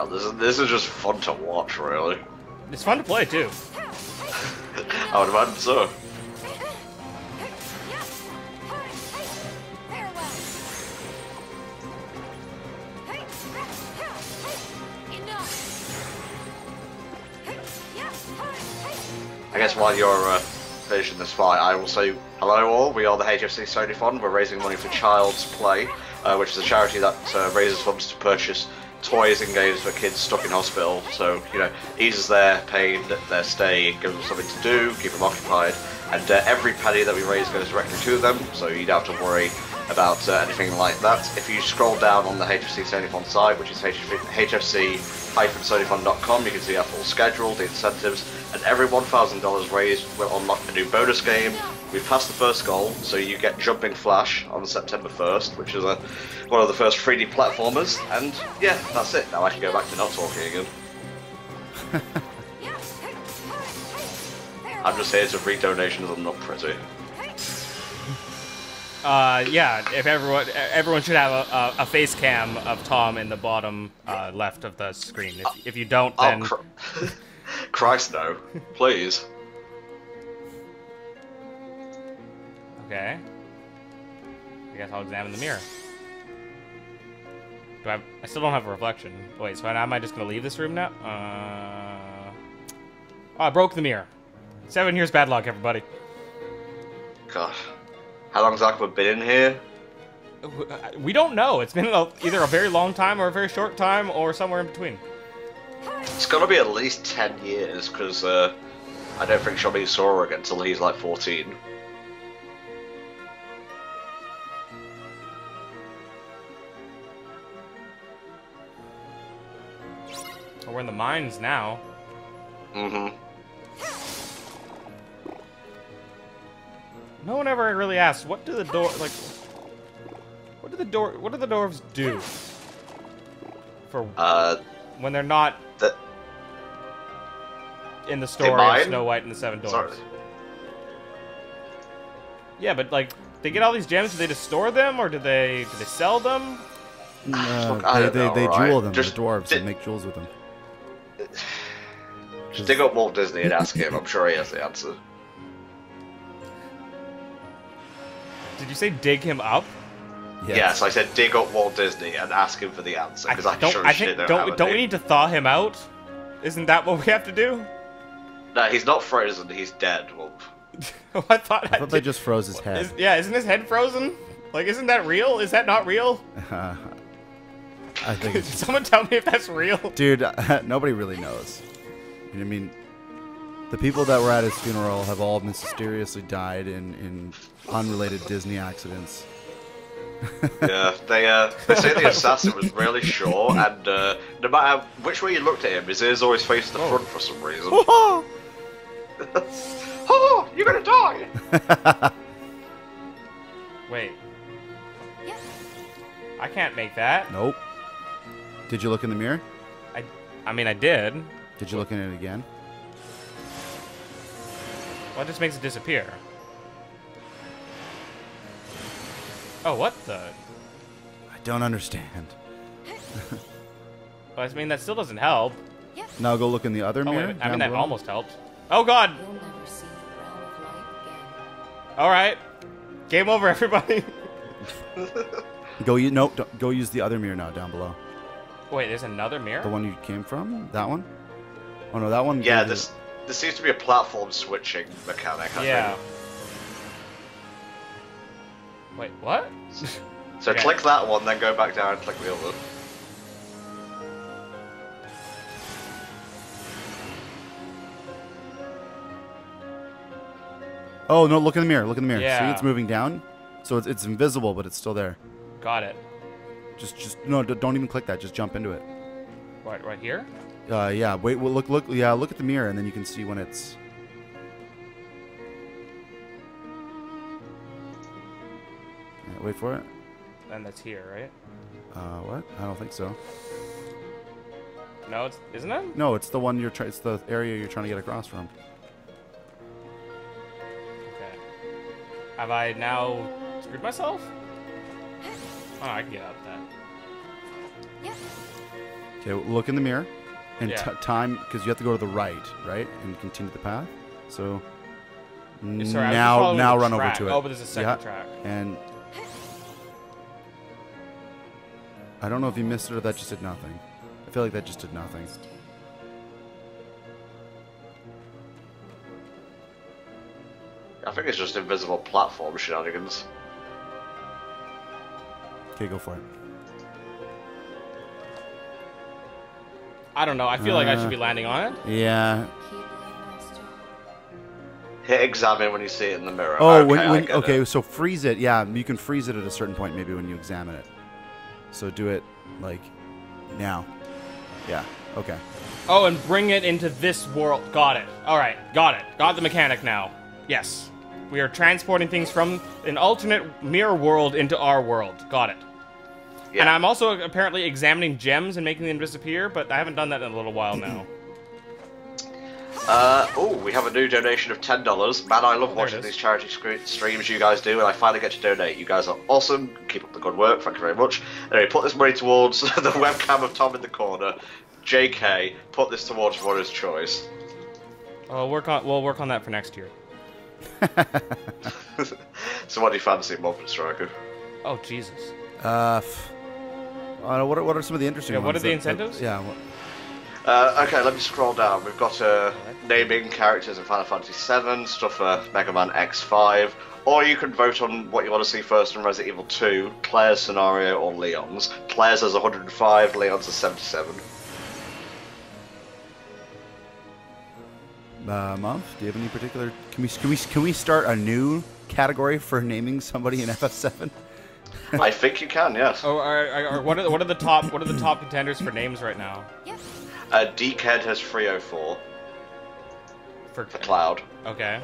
God, this is just fun to watch, really. It's fun to play too. I would imagine so. I guess while you're finishing this fight, I will say hello all. We are the HFC Sonython. We're raising money for Child's Play, which is a charity that raises funds to purchase toys and games for kids stuck in hospital. So, you know, eases their pain, their stay, gives them something to do, keep them occupied. And every penny that we raise goes directly to them, so you don't have to worry about anything like that. If you scroll down on the HFC Sonython site, which is hfc-sonython.com, you can see our full schedule, the incentives, and every $1,000 raised will unlock a new bonus game. We've passed the first goal, so you get Jumping Flash on September 1st, which is one of the first 3D platformers, and yeah, that's it. Now I can go back to not talking again. I'm just here to read donations, I'm not pretty. Yeah, if everyone should have a face cam of Tom in the bottom left of the screen. If you don't, then... Oh, Christ, no. Please. Okay. I guess I'll examine the mirror. I still don't have a reflection. Wait, so am I just gonna leave this room now? Oh, I broke the mirror. 7 years bad luck, everybody. God. How long's Aqua been in here? We don't know. It's been either a very long time or a very short time or somewhere in between. It's gotta be at least 10 years, because I don't think Shobby saw her again until he's like 14. Oh, we're in the mines now. Mm-hmm. No one ever really asked, what do the dwarves do? For when they're not in the story of Snow White and the Seven Dwarfs. Sorry. Yeah, but like, they get all these gems, do they just store them, or do they sell them? No, Look, they right? jewel them, Just the dwarves, and make jewels with them. Just dig up Walt Disney and ask him, I'm sure he has the answer. Did you say dig him up? Yes, I said dig up Walt Disney and ask him for the answer, because I sure as shit don't we need to thaw him out? Isn't that what we have to do? No, he's not frozen, he's dead. Well, I thought they just froze his head. Isn't his head frozen? Like, isn't that real? Is that not real? I think it's... Someone tell me if that's real. Dude, nobody really knows. I mean, the people that were at his funeral have all mysteriously died in unrelated Disney accidents. Yeah, they say the assassin was really short, and no matter which way you looked at him, his ears always faced the front for some reason. Oh, you're gonna die! Wait. I can't make that. Nope. Did you look in the mirror? I mean, I did. Did you look in it again? Well, it just makes it disappear. Oh, what the? I don't understand. Well, I mean, that still doesn't help. Now go look in the other mirror. Wait, I mean, that almost helped. Oh, God! You'll never see the realm of light again. Alright. Game over, everybody. Go use the other mirror now, down below. Wait, there's another mirror? The one you came from? That one? Oh no, that one. Yeah, this seems to be a platform switching mechanic. I think. Wait, what? So Okay. click that one, then go back down and click the other. Oh no! Look in the mirror. Look in the mirror. Yeah. See, it's moving down, so it's invisible, but it's still there. Got it. Just no. Don't even click that. Just jump into it. Right here? Yeah. Wait. Well, look. Yeah. Look at the mirror, and then you can see when it's. Yeah, wait for it. And that's here, right? What? I don't think so. No, isn't it? No, it's the one you're it's the area you're trying to get across from. Okay. Have I now screwed myself? Oh, I can get out of that. Okay, look in the mirror, and Yeah. time, because you have to go to the right, and continue the path. So Sorry, now run over track. to it. Oh, but there's a second Yeah, track. and I don't know if you missed it or that just did nothing. I feel like that just did nothing. I think it's just invisible platform shenanigans. Okay, go for it. I don't know. I feel like I should be landing on it. Yeah. Hit examine when you see it in the mirror. Oh, okay, so freeze it. Yeah, you can freeze it at a certain point maybe when you examine it. So do it, like, now. Yeah, okay. Oh, and bring it into this world. Got it. All right, got it. Got the mechanic now. Yes. We are transporting things from an alternate mirror world into our world. Got it. Yeah. And I'm also apparently examining gems and making them disappear, but I haven't done that in a little while now. Oh, we have a new donation of $10. Man, I love watching these charity streams you guys do, and I finally get to donate. You guys are awesome. Keep up the good work. Thank you very much. Anyway, put this money towards the webcam of Tom in the corner. JK, put this towards Runner's Choice. We'll work on that for next year. So what do you fancy, Muppet Striker? Oh, Jesus. What are some of the interesting ones? What are the incentives? Okay, let me scroll down. We've got naming characters in Final Fantasy VII, stuff for Mega Man X5, or you can vote on what you want to see first in Resident Evil 2, Claire's scenario or Leon's. Claire's has 105, Leon's has 77. Muff, do you have any particular? Can we start a new category for naming somebody in FF7? I think you can, yes. Oh, what are the top contenders for names right now? Deked has 304 for Cloud. Okay.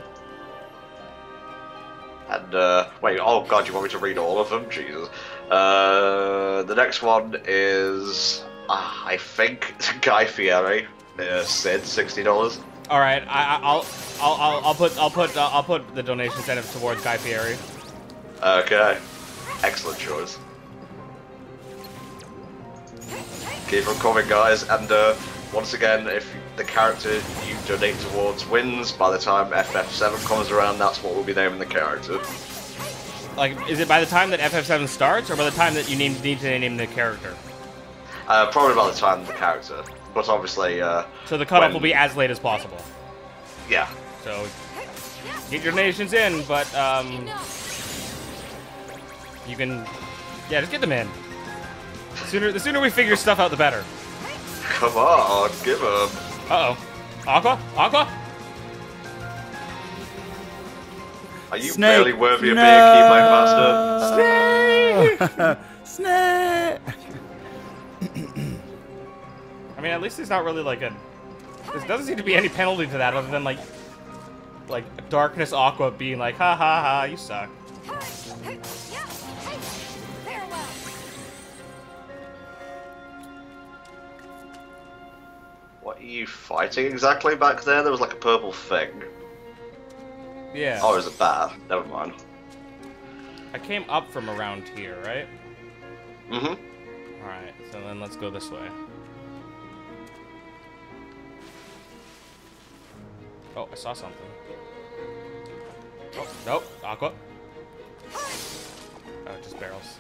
And wait, oh god, you want me to read all of them? Jesus. The next one is I think Guy Fieri. Sid, $60. All right, I'll put the donation incentive towards Guy Fieri. Okay, excellent choice. Keep them coming, guys. And once again, if the character you donate towards wins, by the time FF7 comes around, that's what we'll be naming the character. Like, is it by the time that FF7 starts, or by the time that you need to name the character? Probably by the time of the character. But obviously, so the cutoff will be as late as possible. Yeah. So get your donations in, but you can, yeah, just get them in. The sooner we figure stuff out, the better. Come on, give them. Uh-oh. Aqua? Are you Snake. really worthy of being a keyblade master? Snake! I mean, at least there's not really like there doesn't seem to be any penalty to that other than like Darkness Aqua being like, ha ha ha, you suck. What are you fighting exactly back there? There was like a purple thing. Yeah. Oh, it was a bat. Never mind. I came up from around here, right? Mm-hmm. Alright, so then let's go this way. Oh, I saw something. Oh, nope, Aqua. Oh, just barrels.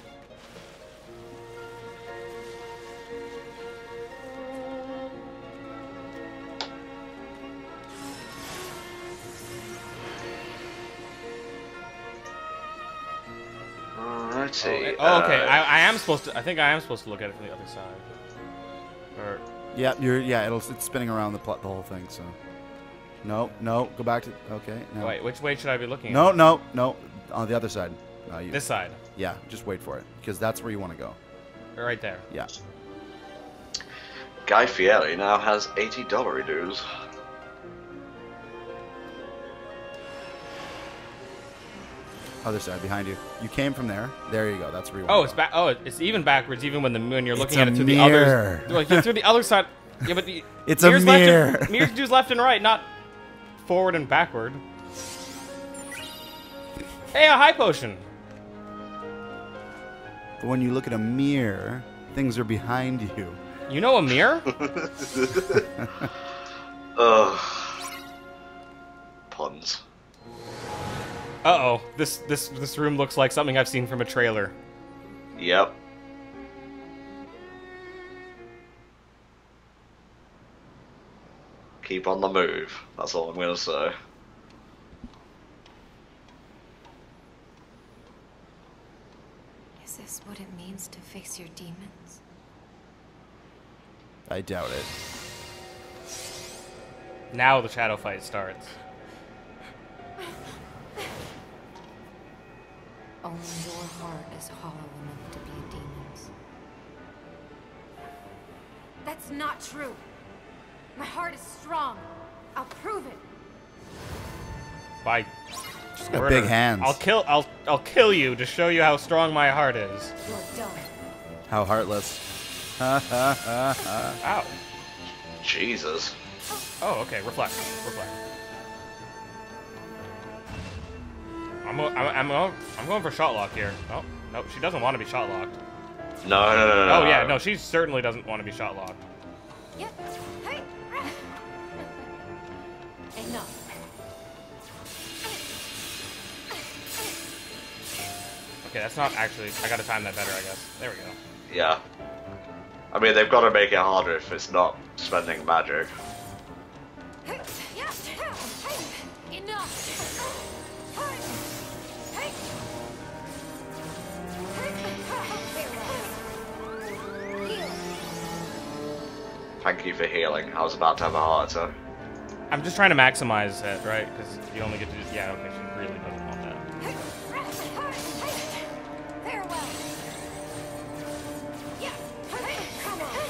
Alrighty. Oh, okay. I am supposed to. I think I am supposed to look at it from the other side. Or. Yeah, it's spinning around the whole thing. So. No, go back to. Okay. No. Wait, which way should I be looking? No, on the other side. This side. Yeah, just wait for it because that's where you want to go. Right there. Yeah. Guy Fieri now has $80 dues. Other side, behind you. You came from there. There you go. That's where you want Oh, to it's go. back. Oh, it's even backwards. Even when you're looking It's at a it through mirror. the other. Through the other side. Yeah, but It's a mirror. Mirrors do left and right, not forward and backward. Hey, a high potion. But when you look at a mirror, things are behind you. You know Amir? Ugh. Puns. Uh-oh. This room looks like something I've seen from a trailer. Yep. Keep on the move. That's all I'm gonna say. Is this what it means to face your demons? I doubt it. Now the shadow fight starts. Only your heart is hollow enough to be a demon's. That's not true. My heart is strong. I'll prove it. By She's got big hands. I'll kill you to show you how strong my heart is. You're done. How heartless. Ow. Jesus. Oh, okay. Reflect. I'm going for shot lock here. Oh, no, she doesn't want to be shot locked. No. Oh yeah, no, she certainly doesn't want to be shot locked. Yep. Hey. Enough. Okay, that's not actually. I gotta time that better, I guess. There we go. Yeah. I mean, they've got to make it harder if it's not spending magic. Enough. Thank you for healing. I was about to have a heart attack. I'm just trying to maximize it, right? Because you only get to. Yeah, okay, she really doesn't want that. Farewell. Yeah. Come on.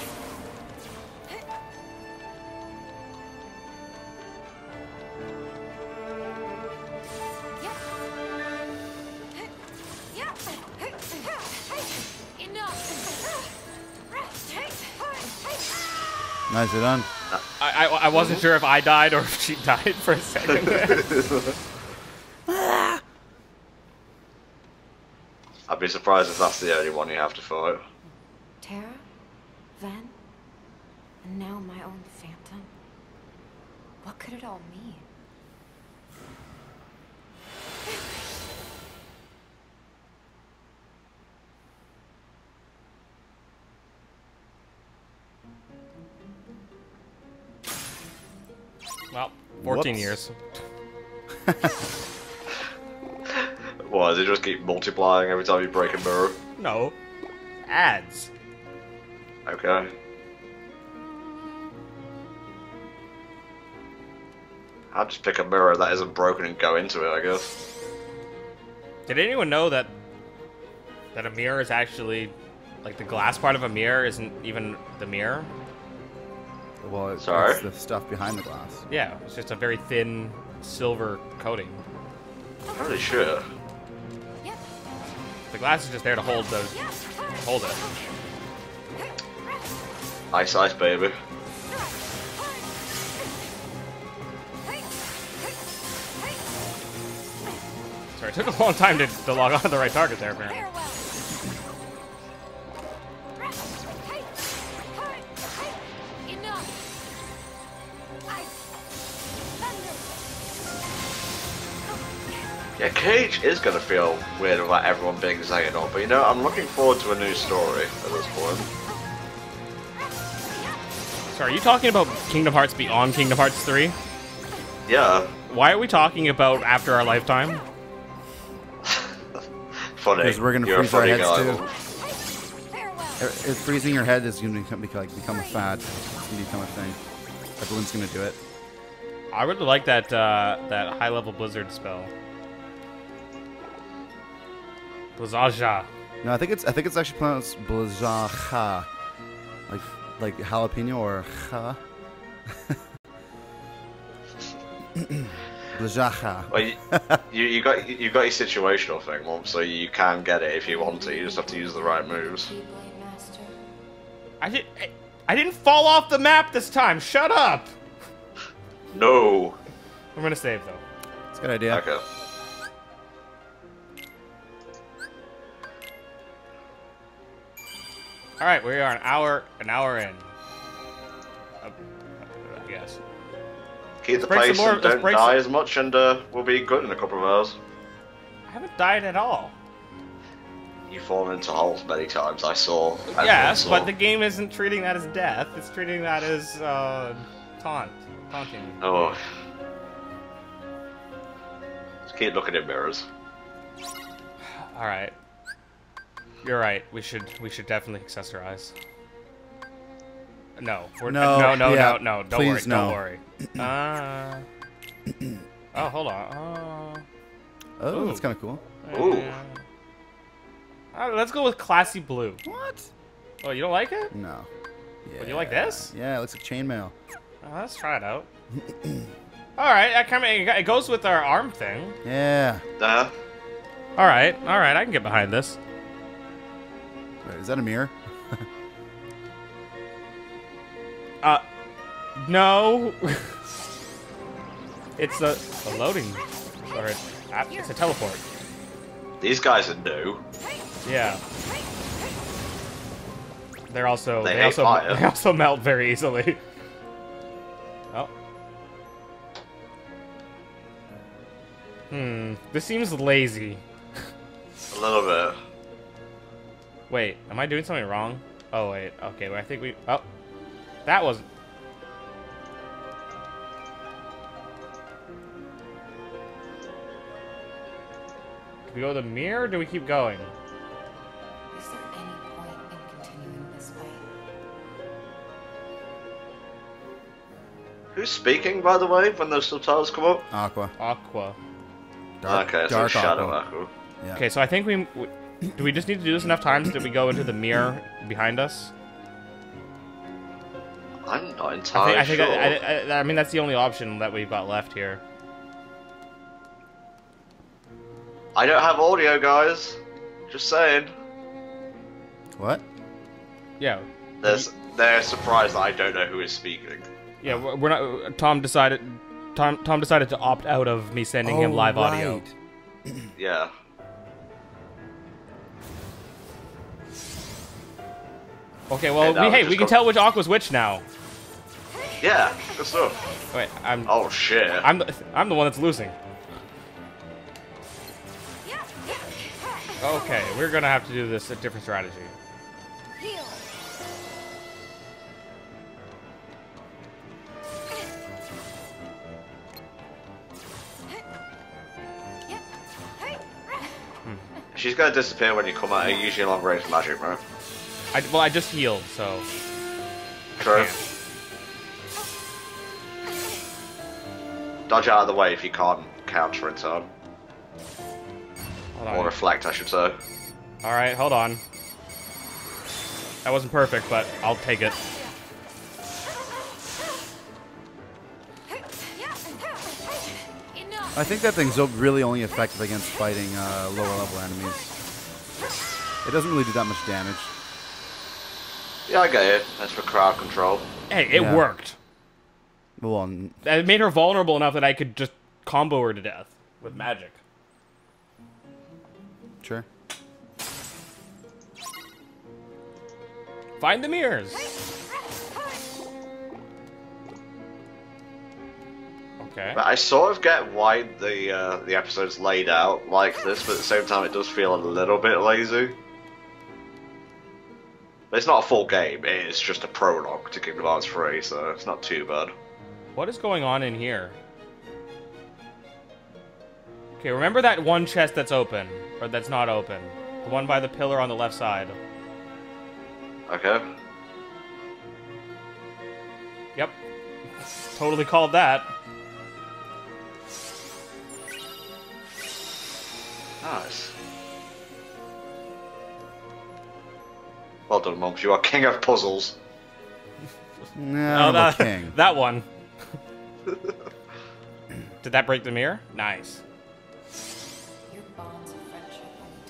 Nicely done. I wasn't sure if I died or if she died for a second there. I'd be surprised if that's the only one you have to fight. Terra, Ven, and now my own phantom. What could it all mean? Well, 14 Whoops. years. What, does it just keep multiplying every time you break a mirror? No. Ads. Okay. I'll just pick a mirror that isn't broken and go into it, I guess. Did anyone know that a mirror is actually, like, the glass part of a mirror isn't even the mirror? Well, it's Sorry? the stuff behind the glass. Yeah, it's just a very thin silver coating. Holy shit. The glass is just there to hold it. Ice, ice, baby. Sorry, it took a long time to log on to the right target there, apparently. Yeah, Cage is gonna feel weird about everyone being Xehanort, but you know, I'm looking forward to a new story at this point. Sorry, are you talking about Kingdom Hearts Beyond Kingdom Hearts 3? Yeah. Why are we talking about After Our Lifetime? Funny. Because we're gonna You're a freeze our funny heads guy. too. Freezing your head is gonna become a fad. It's gonna become a thing. Everyone's gonna do it. I really like that that high-level Blizzard spell. Blizzaja. No, I think it's actually pronounced Blizzaja, like jalapeno or ha. Blizzaja. Well, you got your situational thing, Mom, so you can get it if you want to. You just have to use the right moves. I didn't fall off the map this time. Shut up. No. I'm gonna save though. It's a good idea. Okay. All right, we are an hour in. Keep the break some pace more- and let's don't break die some- as much, and we'll be good in a couple of hours. I haven't died at all. You've fallen into holes many times, I saw. Yes, saw. but the game isn't treating that as death. It's treating that as taunting. Oh. Just keep looking in mirrors. All right. You're right. We should definitely accessorize. No, we're No, no. yeah, Don't please, worry. no. Don't worry. Oh, hold on. Oh, Ooh. that's kind of cool. Ooh. Let's go with classy blue. What? Oh, you don't like it? No. Yeah. Well, you like this? Yeah, it looks like chainmail. Let's try it out. All right, it goes with our arm thing. Yeah. All right, I can get behind this. Wait, is that a mirror? No. It's a loading, or it's a teleport. These guys are new. Yeah. They hate also fire. melt very easily. Oh. This seems lazy. A little bit. Wait, am I doing something wrong? Oh wait, okay, well, I think we. Oh, that wasn't. Do we go to the mirror, or do we keep going? Is there any point in continuing this way? Who's speaking, by the way, when those subtitles come up? Aqua. Aqua. Okay, so dark Shadow aqua. Aqua. Yeah. Okay, so I think do we just need to do this enough times that we go into the mirror behind us? I'm not entirely I think sure. I mean that's the only option that we've got left here. I don't have audio, guys. Just saying. What? Yeah. They're surprised that I don't know who is speaking. Yeah, we're not. Tom decided to opt out of me sending him live audio. Yeah. Okay, well, now we can tell which Aqua's which now. Yeah, good stuff. Wait, Oh shit. I'm the one that's losing. Okay, we're gonna have to do this a different strategy. She's gonna disappear when you come at her, usually long range magic, right? I just healed, so. True. Dodge out of the way if you can't counter in time. Hold on. Or reflect, I should say. Alright, hold on. That wasn't perfect, but I'll take it. I think that thing's really only effective against fighting lower level enemies. It doesn't really do that much damage. Yeah, I get it. That's for crowd control. Hey, it Yeah. worked. Well, It made her vulnerable enough that I could just combo her to death with magic. sure. Find the mirrors. Okay. But I sort of get why the episode's laid out like this, but at the same time it does feel a little bit lazy. But it's not a full game, it's just a prologue to Kingdom Hearts 3, so it's not too bad. What is going on in here? Okay, remember that one chest that's open, or that's not open. The one by the pillar on the left side. Okay. Yep. Totally called that. Nice. Well done, Mumps. You are king of puzzles. No, that king. that one. Did that break the mirror? Nice. Your bonds of friendship only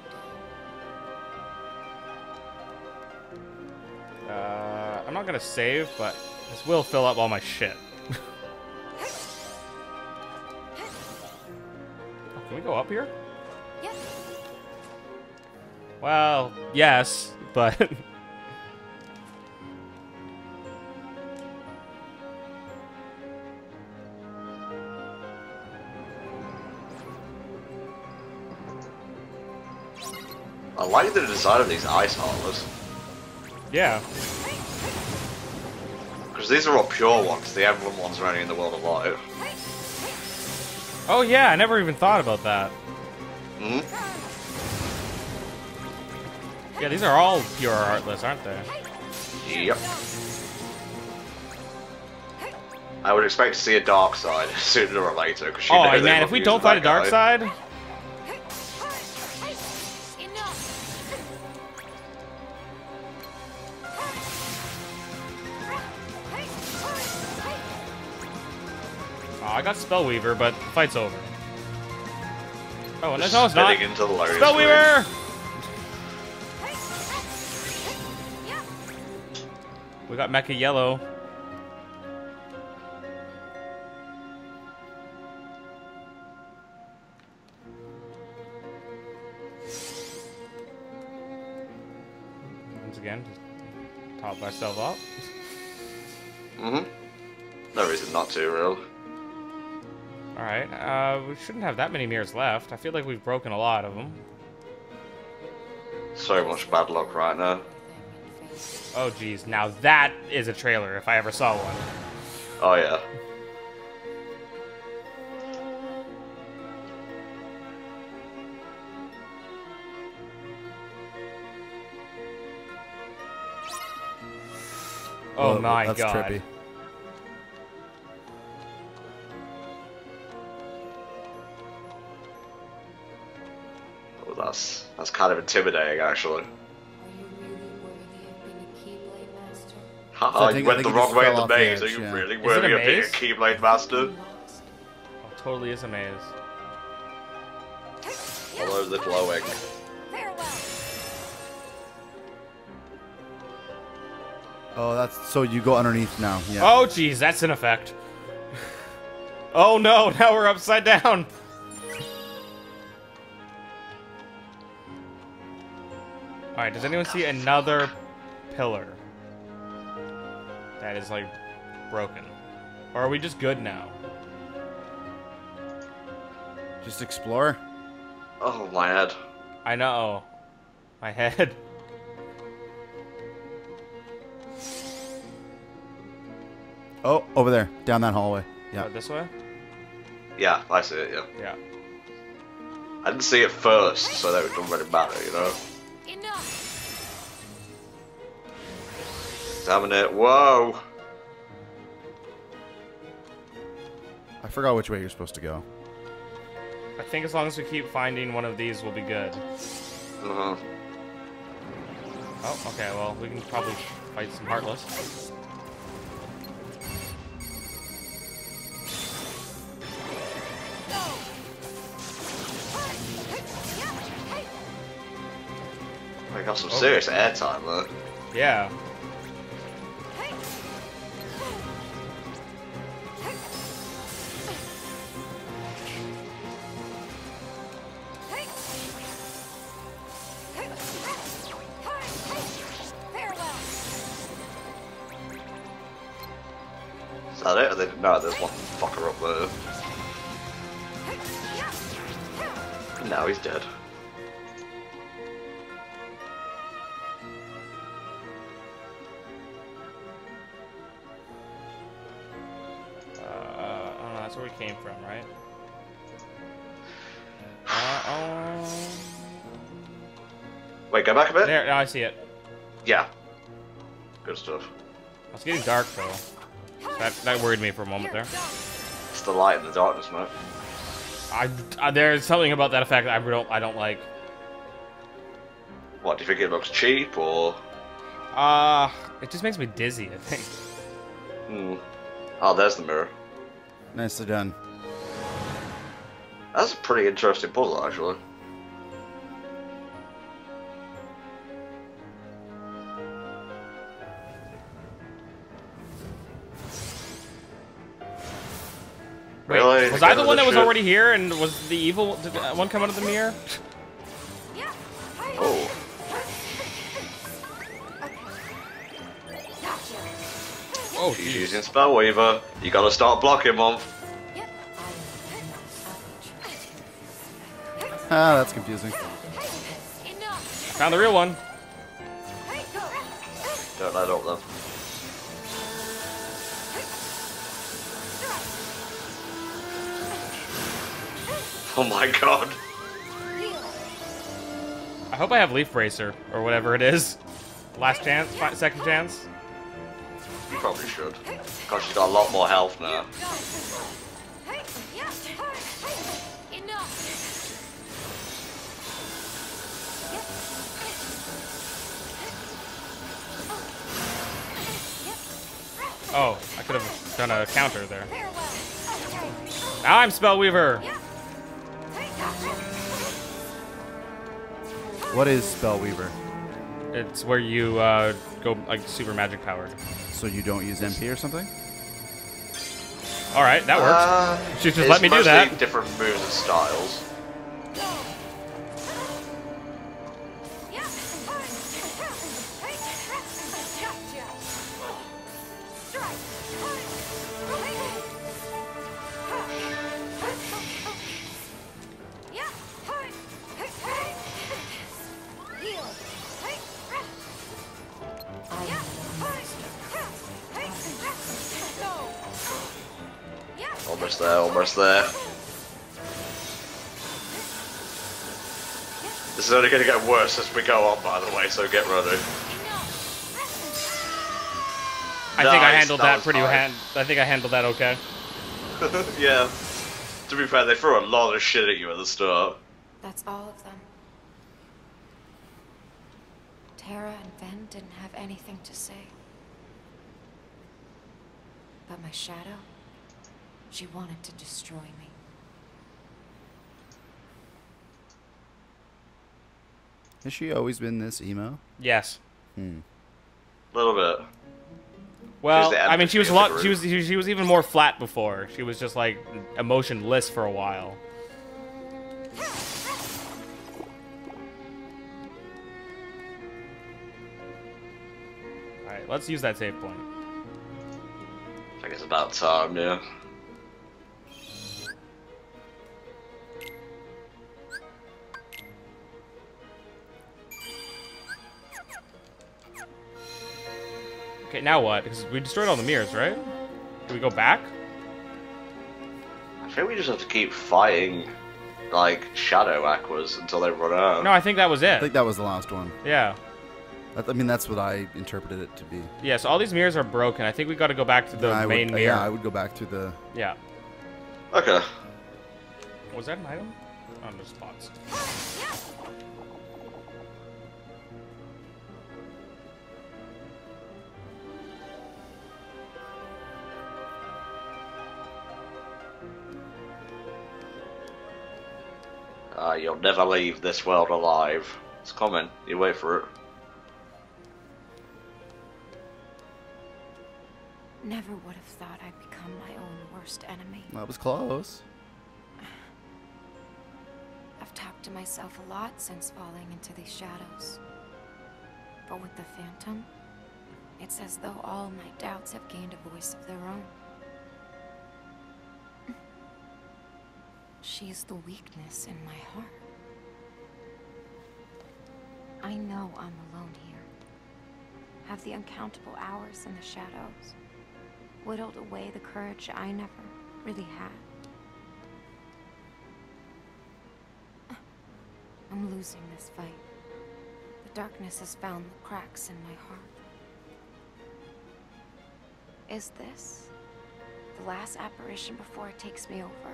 tie you down. I'm not gonna save, but this will fill up all my shit. Oh, can we go up here? Yes. Well, yes, but... I like the design of these ice armors. Yeah. Because these are all pure ones. The emblem ones are only in the World of Light. Oh yeah, I never even thought about that. Hmm? Yeah, these are all pure Heartless, aren't they? Yep. I would expect to see a dark side sooner or later. Cause Oh man, if we don't fight a dark side... Oh, I got Spellweaver, but the fight's over. Oh, no, it's not. Into the Spellweaver! We got Mecha Yellow. Once again, just top myself up. Mm-hmm. No reason not to, really. Alright, we shouldn't have that many mirrors left. I feel like we've broken a lot of them. So much bad luck right now. Oh geez, now that is a trailer if I ever saw one. Oh yeah. Oh Whoa, my that's god. Trippy. Oh, that's kind of intimidating, actually. Haha, you went the wrong way in the maze. Are you really worthy of being a Keyblade Master? Oh, totally is a maze. Follow the glowing. Oh, that's so you go underneath now. Yeah. Oh jeez, that's an effect. Oh no, now we're upside down. Alright, does anyone see another pillar that is like broken? Or are we just good now? Just explore. Oh, my head. I know. My head. Oh, over there, down that hallway. Yeah. This way? Yeah, I see it, yeah. Yeah. I didn't see it first, so that doesn't really matter, you know? Examine it. Whoa! I forgot which way you're supposed to go. I think as long as we keep finding one of these, we'll be good. Uh-huh. Oh, okay, well, we can probably fight some Heartless. I got some serious airtime, though. Yeah. Is that it? Or they, no, there's one fucker up there. And now he's dead. Oh, that's where we came from, right? Wait, go back a bit? There, now I see it. Yeah. Good stuff. It's getting dark, though. That worried me for a moment there. It's the light in the darkness, mate. There's something about that effect I don't like. What, do you think it looks cheap, or...? It just makes me dizzy, I think. Hmm. Oh, there's the mirror. Nicely done. That's a pretty interesting puzzle, actually. Really? Wait, was I the one that was already here, and was the evil one come out of the mirror? Oh. Oh, she's using Spellweaver. You gotta start blocking, Mom. Ah, that's confusing. Found the real one. Don't let up then. Oh my god. I hope I have Leaf Bracer, or whatever it is. Last chance? Second chance? You probably should. Because she's got a lot more health now. Oh, I could have done a counter there. Now I'm Spellweaver! What is Spellweaver? It's where you go like super magic powered. So you don't use MP or something? Alright, that works. She just let me do It's that. mostly different moves and styles. Almost there, almost there. This is only going to get worse as we go on, by the way, so get ready. I think I Nice, handled that that was pretty fine. I think I handled that okay. Yeah. To be fair, they threw a lot of shit at you at the start. That's all of them. Tara and Ben didn't have anything to say. But my shadow, she wanted to destroy me. Has she always been this emo? Yes. A little bit. Well, the I mean, she was a empathy of lot. the She was even more flat before. She was just like emotionless for a while. All right, let's use that save point. I think it's about time, yeah. Okay, now what? Because we destroyed all the mirrors, right? Do we go back? I think we just have to keep fighting, like, shadow aquas until they run out. No, I think that was I it. think that was the last one. Yeah. I mean, that's what I interpreted it to be. Yeah, so all these mirrors are broken. I think we got to go back to the main mirror. Yeah, I would go back to the... Yeah. Okay. Was that an item? Oh, no spots. You'll never leave this world alive. It's coming. You wait for it. Never would have thought I'd become my own worst enemy. That was close. I've talked to myself a lot since falling into these shadows. But with the Phantom, it's as though all my doubts have gained a voice of their own. She's the weakness in my heart. I know I'm alone here. Have the uncountable hours in the shadows whittled away the courage I never really had. I'm losing this fight. The darkness has found the cracks in my heart. Is this the last apparition before it takes me over?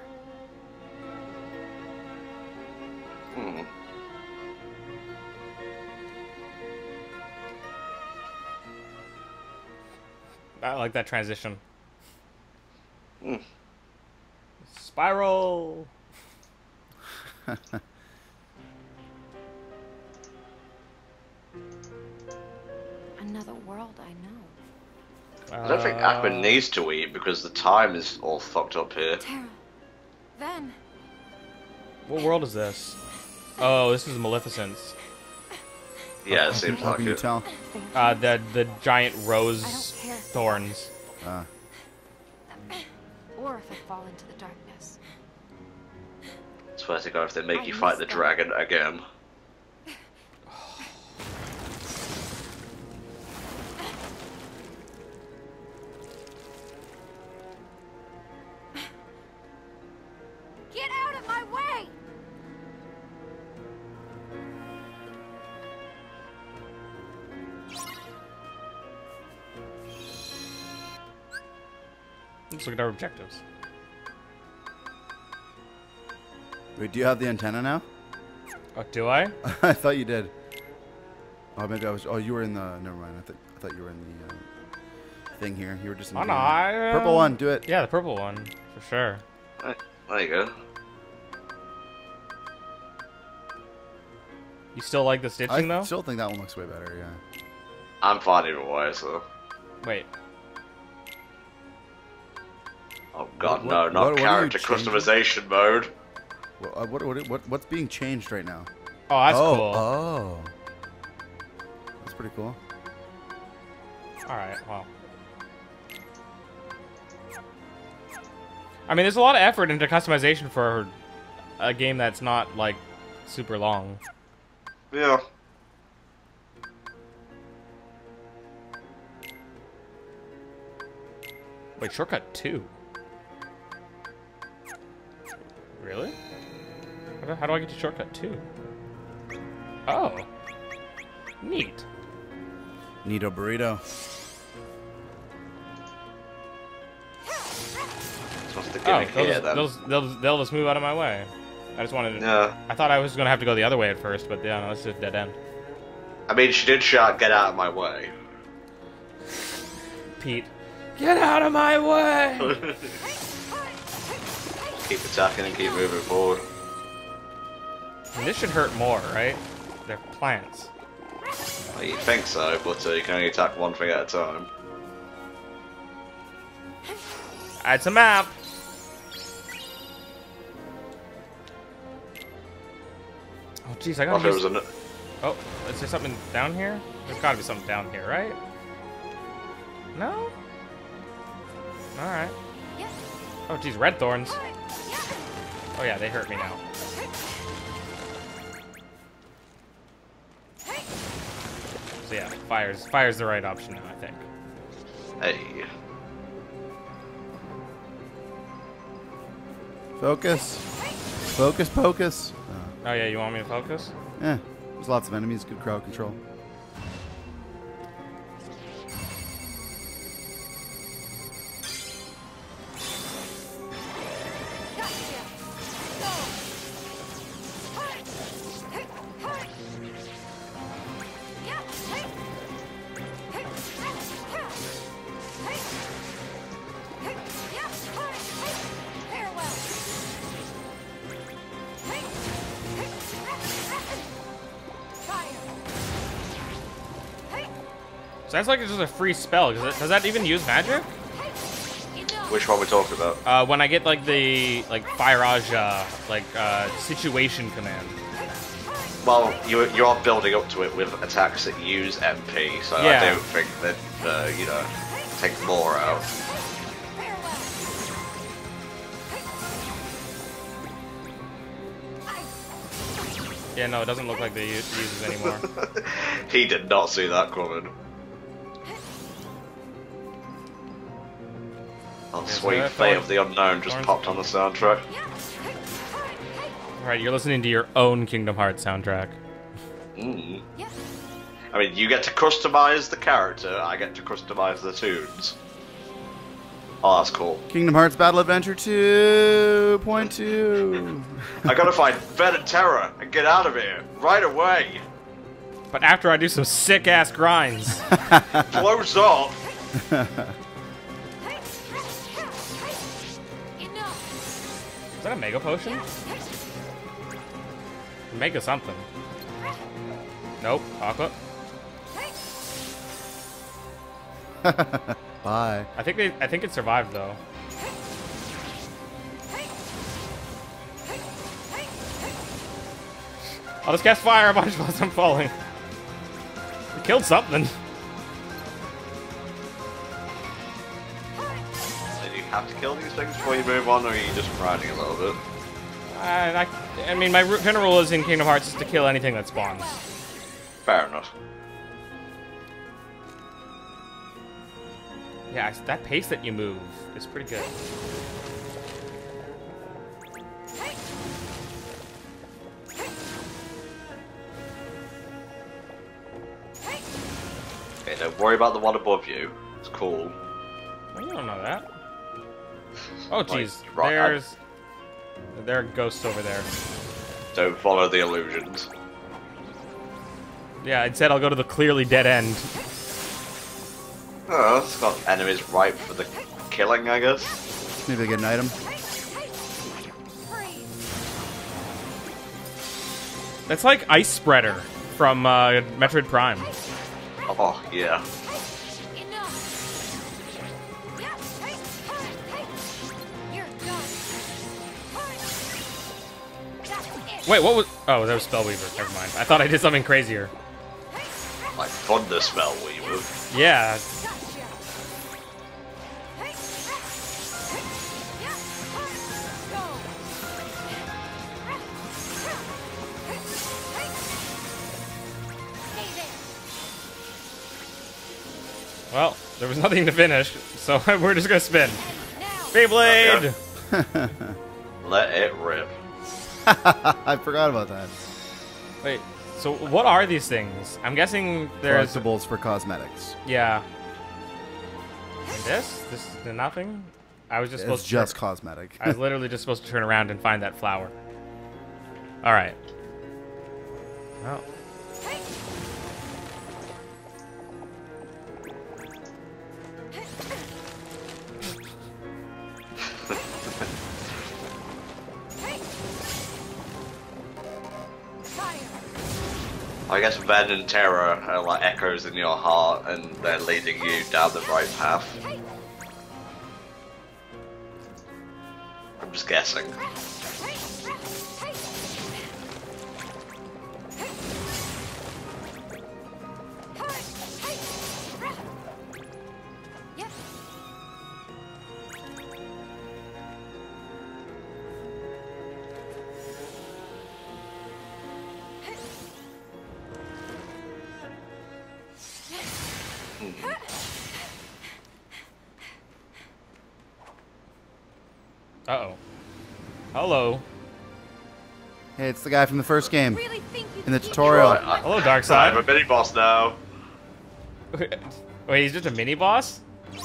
I like that transition. Spyro! Another world I know. I don't think Aqua needs to eat because the time is all fucked up here. Tara, Ven. What world is this? Oh, this is Maleficent's. Yeah, it seems How like can you it. tell? The giant I rose don't care. thorns. Or if I fall into the darkness. Swear to God, if they make you fight the dragon again. Let's look at our objectives. Wait, do you have the antenna now? Oh, do I? I thought you did. Oh, maybe I was. Oh, you were in the. Never mind. I thought you were in the thing here. You were just in the purple one. Do it. Yeah, the purple one for sure. There you go. You still like the stitching though? I still think that one looks way better. Yeah. I'm fine either way. So. Wait. Oh god, no! Not character customization mode. What's being changed right now? Oh, that's cool. Oh. That's pretty cool. Alright, well. I mean, there's a lot of effort into customization for a game that's not, like, super long. Yeah. Wait, shortcut 2? Really? How do I get to shortcut 2? Oh. Neat. Neato burrito. What's the gimmick here, then? They'll just move out of my way. I just wanted to... Yeah. I thought I was going to have to go the other way at first, but yeah, no, it's just dead end. I mean, she did shout, "Get out of my way." Pete, get out of my way! Keep attacking and keep moving forward. I mean, this should hurt more, right? They're plants. Well, you'd think so, but you can only attack one thing at a time. It's a map! Oh, jeez, I gotta use... Oh, is there something down here? There's gotta be something down here, right? No? Alright. Oh, geez, red thorns. Oh yeah, they hurt me now. So yeah, fire's the right option now, I think. Hey. Focus. Focus, pocus. Oh yeah, you want me to focus? Yeah, there's lots of enemies, good crowd control. Sounds like it's just a free spell. Does that even use magic? Which one we talking about? When I get like the fire situation command. Well, you are building up to it with attacks that use MP, so yeah. I don't think that you know, take more out. Yeah, no, it doesn't look like they use it anymore. He did not see that coming. Oh, sweet, Fate of the Unknown just popped on the soundtrack. Alright, you're listening to your own Kingdom Hearts soundtrack. Mm. I mean, you get to customize the character, I get to customize the tunes. Oh, that's cool. Kingdom Hearts Battle Adventure 2.2. I gotta find Ven and Terra and get out of here right away. But after I do some sick-ass grinds. Close up. Is that a Mega Potion? Mega something. Nope. Aqua. Bye. I think it survived though. I'll just cast fire a bunch while I'm falling. We killed something. Do you have to kill these things before you move on, or are you just grinding a little bit? I mean, my general rule is in Kingdom Hearts is to kill anything that spawns. Fair enough. Yeah, that pace that you move is pretty good. Okay, don't worry about the one above you. It's cool. Well, you don't know that. Oh, Like, jeez. right, There are ghosts over there. don't follow the illusions. Yeah, instead I'll go to the clearly dead end. Oh, it's got enemies ripe for the killing, I guess. Maybe I get an item. That's like Ice Spreader from Metroid Prime. Oh, yeah. Wait, what was... Oh, that was Spellweaver. Never mind. I thought I did something crazier. Like Thunder Spellweaver. Yeah. Well, there was nothing to finish, so we're just gonna spin. Beyblade! Okay. Let it rip. I forgot about that. Wait, so what are these things? I'm guessing there's... Collectibles for cosmetics. Yeah. And this? This is nothing? I was just supposed It's to... just cosmetic. I was literally just supposed to turn around and find that flower. Alright. Well. I guess Ven and Terror are like echoes in your heart, and they're leading you down the right path. I'm just guessing. Uh-oh. Hello. Hey, it's the guy from the first game. Really think you In the can keep tutorial. Right, Hello, I'm Darkseid. a mini boss now. Wait, he's just a mini-boss?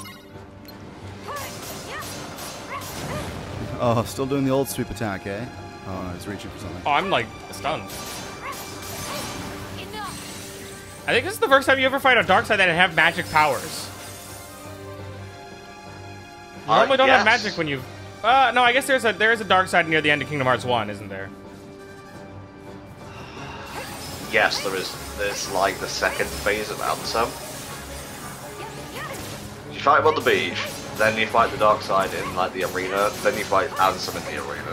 Oh, still doing the old sweep attack, eh? Oh, no, he's reaching for something. Oh, I'm, like, stunned. I think this is the first time you ever fight a Darkseid that didn't have magic powers. You normally don't have yes. magic when you... no, I guess there is a Darkseid near the end of Kingdom Hearts 1, isn't there? Yes, there is. There's like the second phase of Ansem. You fight him on the beach, then you fight the Darkseid in like the arena, then you fight Ansem in the arena.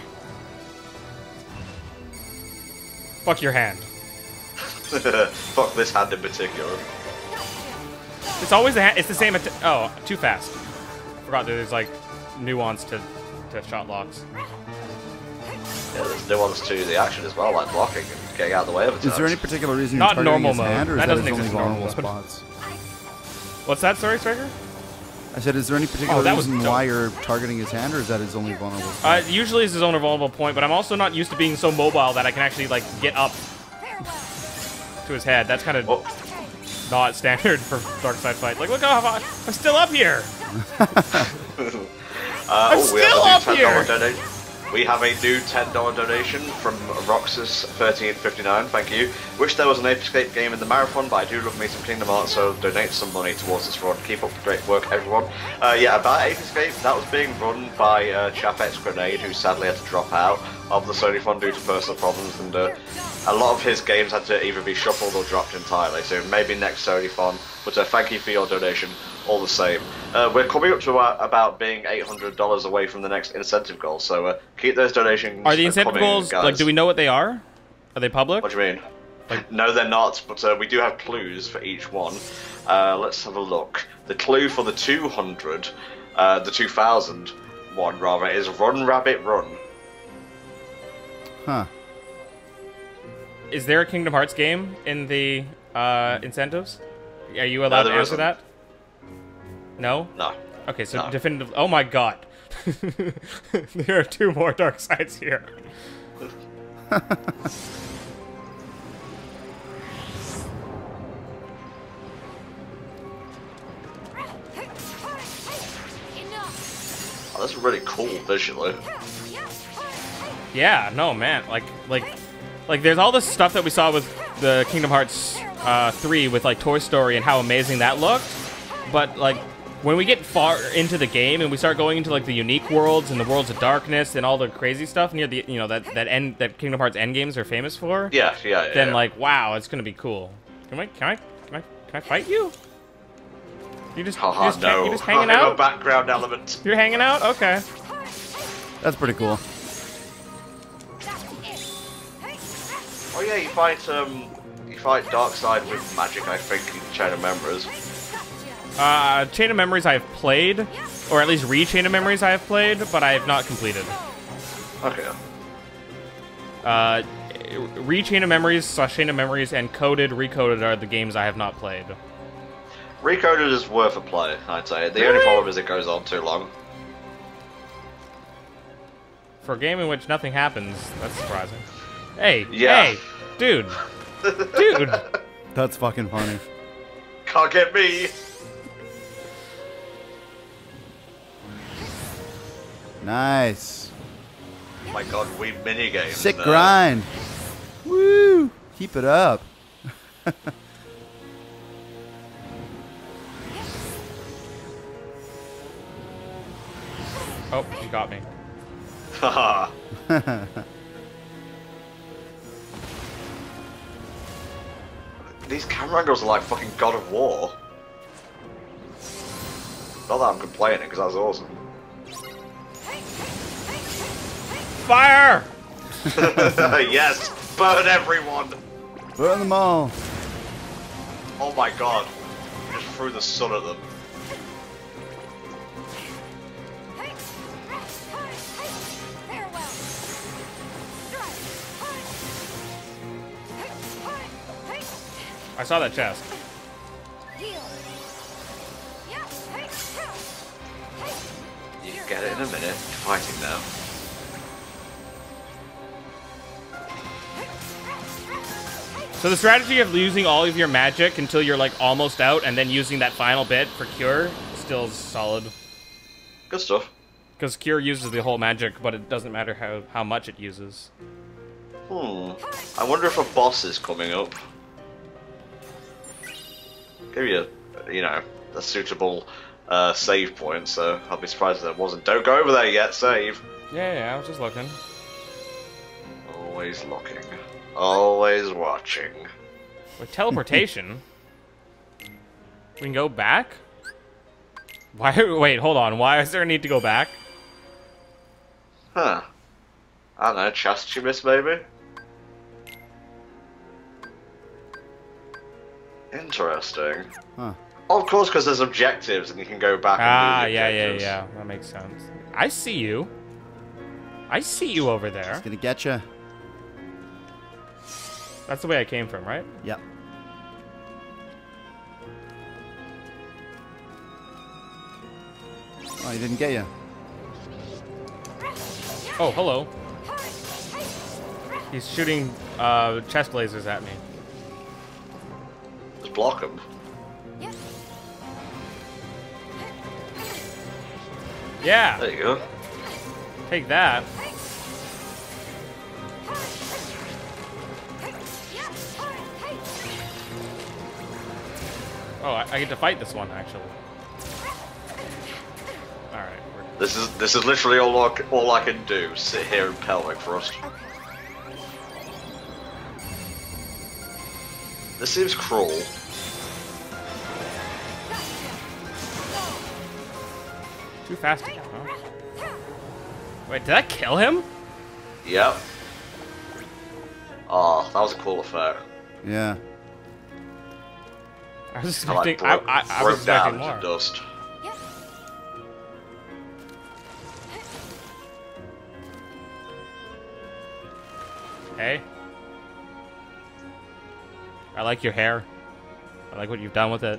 Fuck your hand. Fuck this hand in particular. It's always the hand. It's the same. Oh, too fast. Forgot there's like nuance to shot locks. Yeah, there's nuance to the action as well, like blocking and getting out of the way of attacks. Is there any particular reason Not you're targeting normal his mode. hand, or is That that doesn't his only exist in normal vulnerable mode. spots? What's that, sorry, Striker? I said, is there any particular that was reason dope. why you're targeting his hand, or is that his only vulnerable spot? Usually it's his own vulnerable point, but I'm also not used to being so mobile that I can actually like get up to his head. That's kind of not standard for Darkseid fight. Like, look how far I'm still up here. I'm still up here. We have a new $10 donation from Roxas1359. Thank you. Wish there was an Ape Escape game in the marathon, but I do love me some Kingdom Hearts, so donate some money towards this run. Keep up the great work, everyone. Yeah, about Ape Escape, that was being run by Chapet's Grenade, who sadly had to drop out of the Sonython due to personal problems, and a lot of his games had to either be shuffled or dropped entirely. So maybe next Sonython. But thank you for your donation, all the same. We're coming up to about being $800 away from the next incentive goal, so keep those donations. Are the incentive goals, guys. like, do we know what they are? Are they public? What do you mean? Like, no, they're not, but we do have clues for each one. Let's have a look. The clue for the 200, the 2000 one rather, is Run Rabbit Run. Huh. Is there a Kingdom Hearts game in the incentives? Are you allowed to answer isn't. that? No? No. Okay, so No. definitive. Oh my god. There are 2 more Darkseids here. Oh, there's really cool visually. Yeah, no, man. Like, there's all this stuff that we saw with the Kingdom Hearts 3 with, like, Toy Story and how amazing that looked. But, like, when we get far into the game and we start going into, like, the unique worlds and the worlds of darkness and all the crazy stuff near the, you know, that Kingdom Hearts endgames are famous for. Yeah. Then, like, wow, it's gonna be cool. Can I fight you? You just hanging out? A background element. You're hanging out? Okay. That's pretty cool. Oh yeah, you fight Darkseid with magic, I think, in Chain of Memories. Chain of Memories I have played, or at least Chain of Memories I have played, but I have not completed. Okay. Chain of Memories, Chain of Memories, and Recoded are the games I have not played. Recoded is worth a play, I'd say. The only problem is it goes on too long. For a game in which nothing happens, that's surprising. Hey, yeah. Hey, dude. Dude. That's fucking funny. Can't get me. Nice. Oh my god, we minigames. Sick grind. Woo! Keep it up. Oh, you got me. Haha. These camera angles are like fucking God of War. Not that I'm complaining, because that's awesome. Fire! Yes! Burn everyone! Burn them all. Oh my god. Just threw the sun at them. I saw that chest. You get it in a minute. Fighting now. So the strategy of using all of your magic until you're like almost out and then using that final bit for Cure still is solid. Good stuff. Because Cure uses the whole magic, but it doesn't matter how much it uses. I wonder if a boss is coming up. Give you, you know, a suitable save point, so I'll be surprised if there wasn't. Don't go over there yet, save. Yeah, I was just looking. Always looking. Always watching. With teleportation, we can go back? Why? Wait, hold on. Why is there a need to go back? Huh. I don't know, chest you missed, maybe? Interesting. Huh. Oh, of course, because there's objectives and you can go back and do the objectives. Yeah. That makes sense. I see you. I see you over there. It's gonna get you. That's the way I came from, right? Yep. Oh, he didn't get you. Oh, hello. He's shooting chest lasers at me. Just block him. Yeah. There you go. Take that. Oh, I get to fight this one actually. All right. This is literally all I can do. Sit here and pelvic thrust. This seems cruel. Too fast again, huh? Wait, did I kill him? Yep. Oh, that was a cool effect. Yeah. I was I like expecting. I was broke down expecting more. into dust. Hey. I like your hair. I like what you've done with it.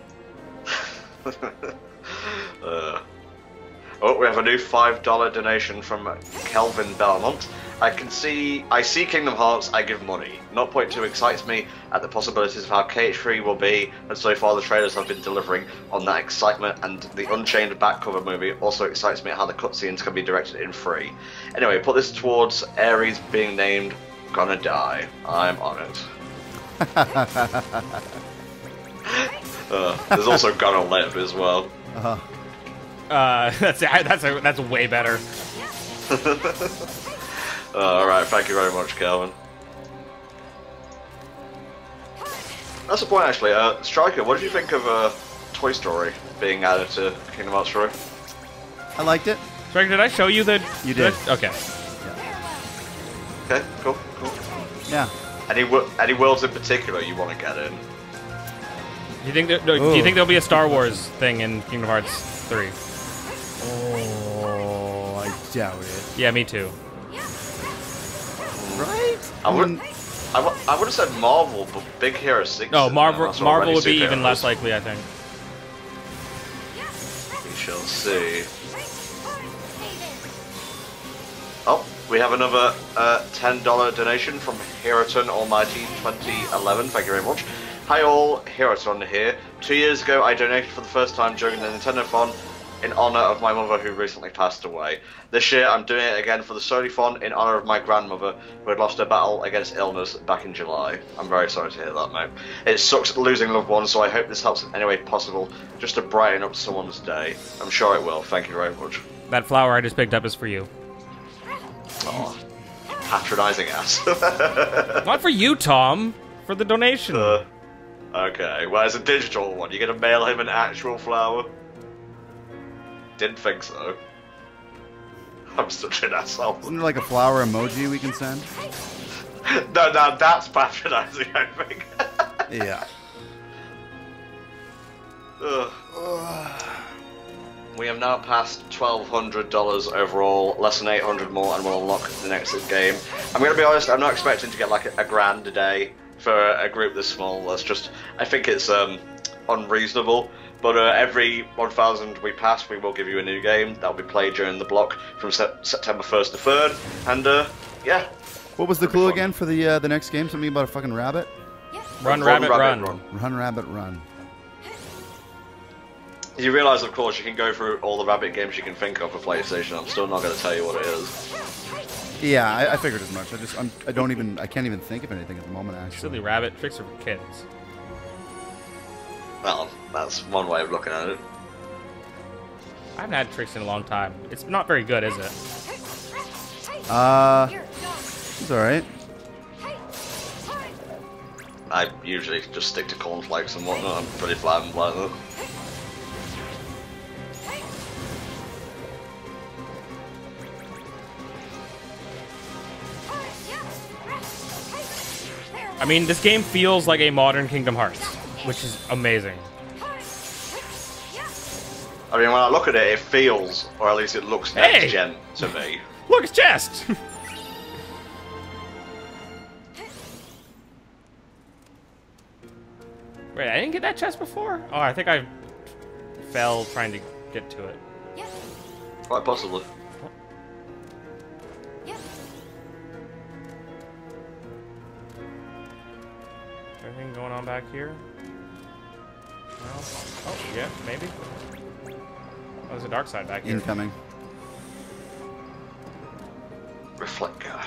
Oh, we have a new $5 donation from Kelvin Belmont. I see Kingdom Hearts, I give money. 0.2 excites me at the possibilities of how KH3 will be, and so far the trailers have been delivering on that excitement, and the Unchained back cover movie also excites me at how the cutscenes can be directed in 3. Anyway, put this towards Ares being named Gonna Die. I'm on it. There's also Gonna Live as well. That's way better. Alright, thank you very much, Calvin. That's the point, actually. Striker, what did you think of Toy Story being added to Kingdom Hearts 3? I liked it. Striker, did I show you the... You did. Okay. Okay, cool. Yeah. Any worlds in particular you want to get in? Do you think there'll be a Star Wars thing in Kingdom Hearts 3? Oh, I doubt it. Yeah, me too. Right? I would have said Marvel, but Big Hero 6. No, Marvel would be even less likely, I think. We shall see. Oh, we have another $10 donation from Heroton Almighty 2011. Thank you very much. Hi all, Heroton here. 2 years ago, I donated for the first time during the Nintendo-thon in honor of my mother who recently passed away. This year, I'm doing it again for the Sonython in honor of my grandmother who had lost her battle against illness back in July. I'm very sorry to hear that, mate. It sucks losing loved ones, so I hope this helps in any way possible, just to brighten up someone's day. I'm sure it will. Thank you very much. That flower I just picked up is for you. Oh, patronizing ass. Not for you, Tom. For the donation. Okay, well, it's a digital one. You're gonna mail him an actual flower? Didn't think so. I'm such an asshole. Isn't there like a flower emoji we can send? No, that's patronizing, I think. Yeah. We have now passed $1,200 overall, less than 800 more, and we'll unlock the next game. I'm going to be honest, I'm not expecting to get like a grand a day for a group this small. That's just, I think it's unreasonable. But every 1,000 we pass, we will give you a new game that will be played during the block from September 1st to 3rd. And yeah. What was the clue again for the next game? Something about a fucking rabbit? Run, rabbit, run. Run, rabbit, run. You realise, of course, you can go through all the rabbit games you can think of for PlayStation. I'm still not going to tell you what it is. Yeah, I figured as much. I can't even think of anything at the moment. Actually, Silly rabbit tricks are for kids. Well, that's one way of looking at it. I haven't had tricks in a long time. It's not very good, is it? It's alright. I usually just stick to cornflakes and whatnot. I'm pretty flat like that. I mean, this game feels like a modern Kingdom Hearts, which is amazing. I mean, when I look at it, it feels, or at least it looks next gen to me. Look, it's chest! Wait, I didn't get that chest before? Oh, I think I fell trying to get to it. Quite possibly. Anything going on back here? No? Oh, yeah, maybe. Oh, there's a dark side back here. Incoming. Reflector.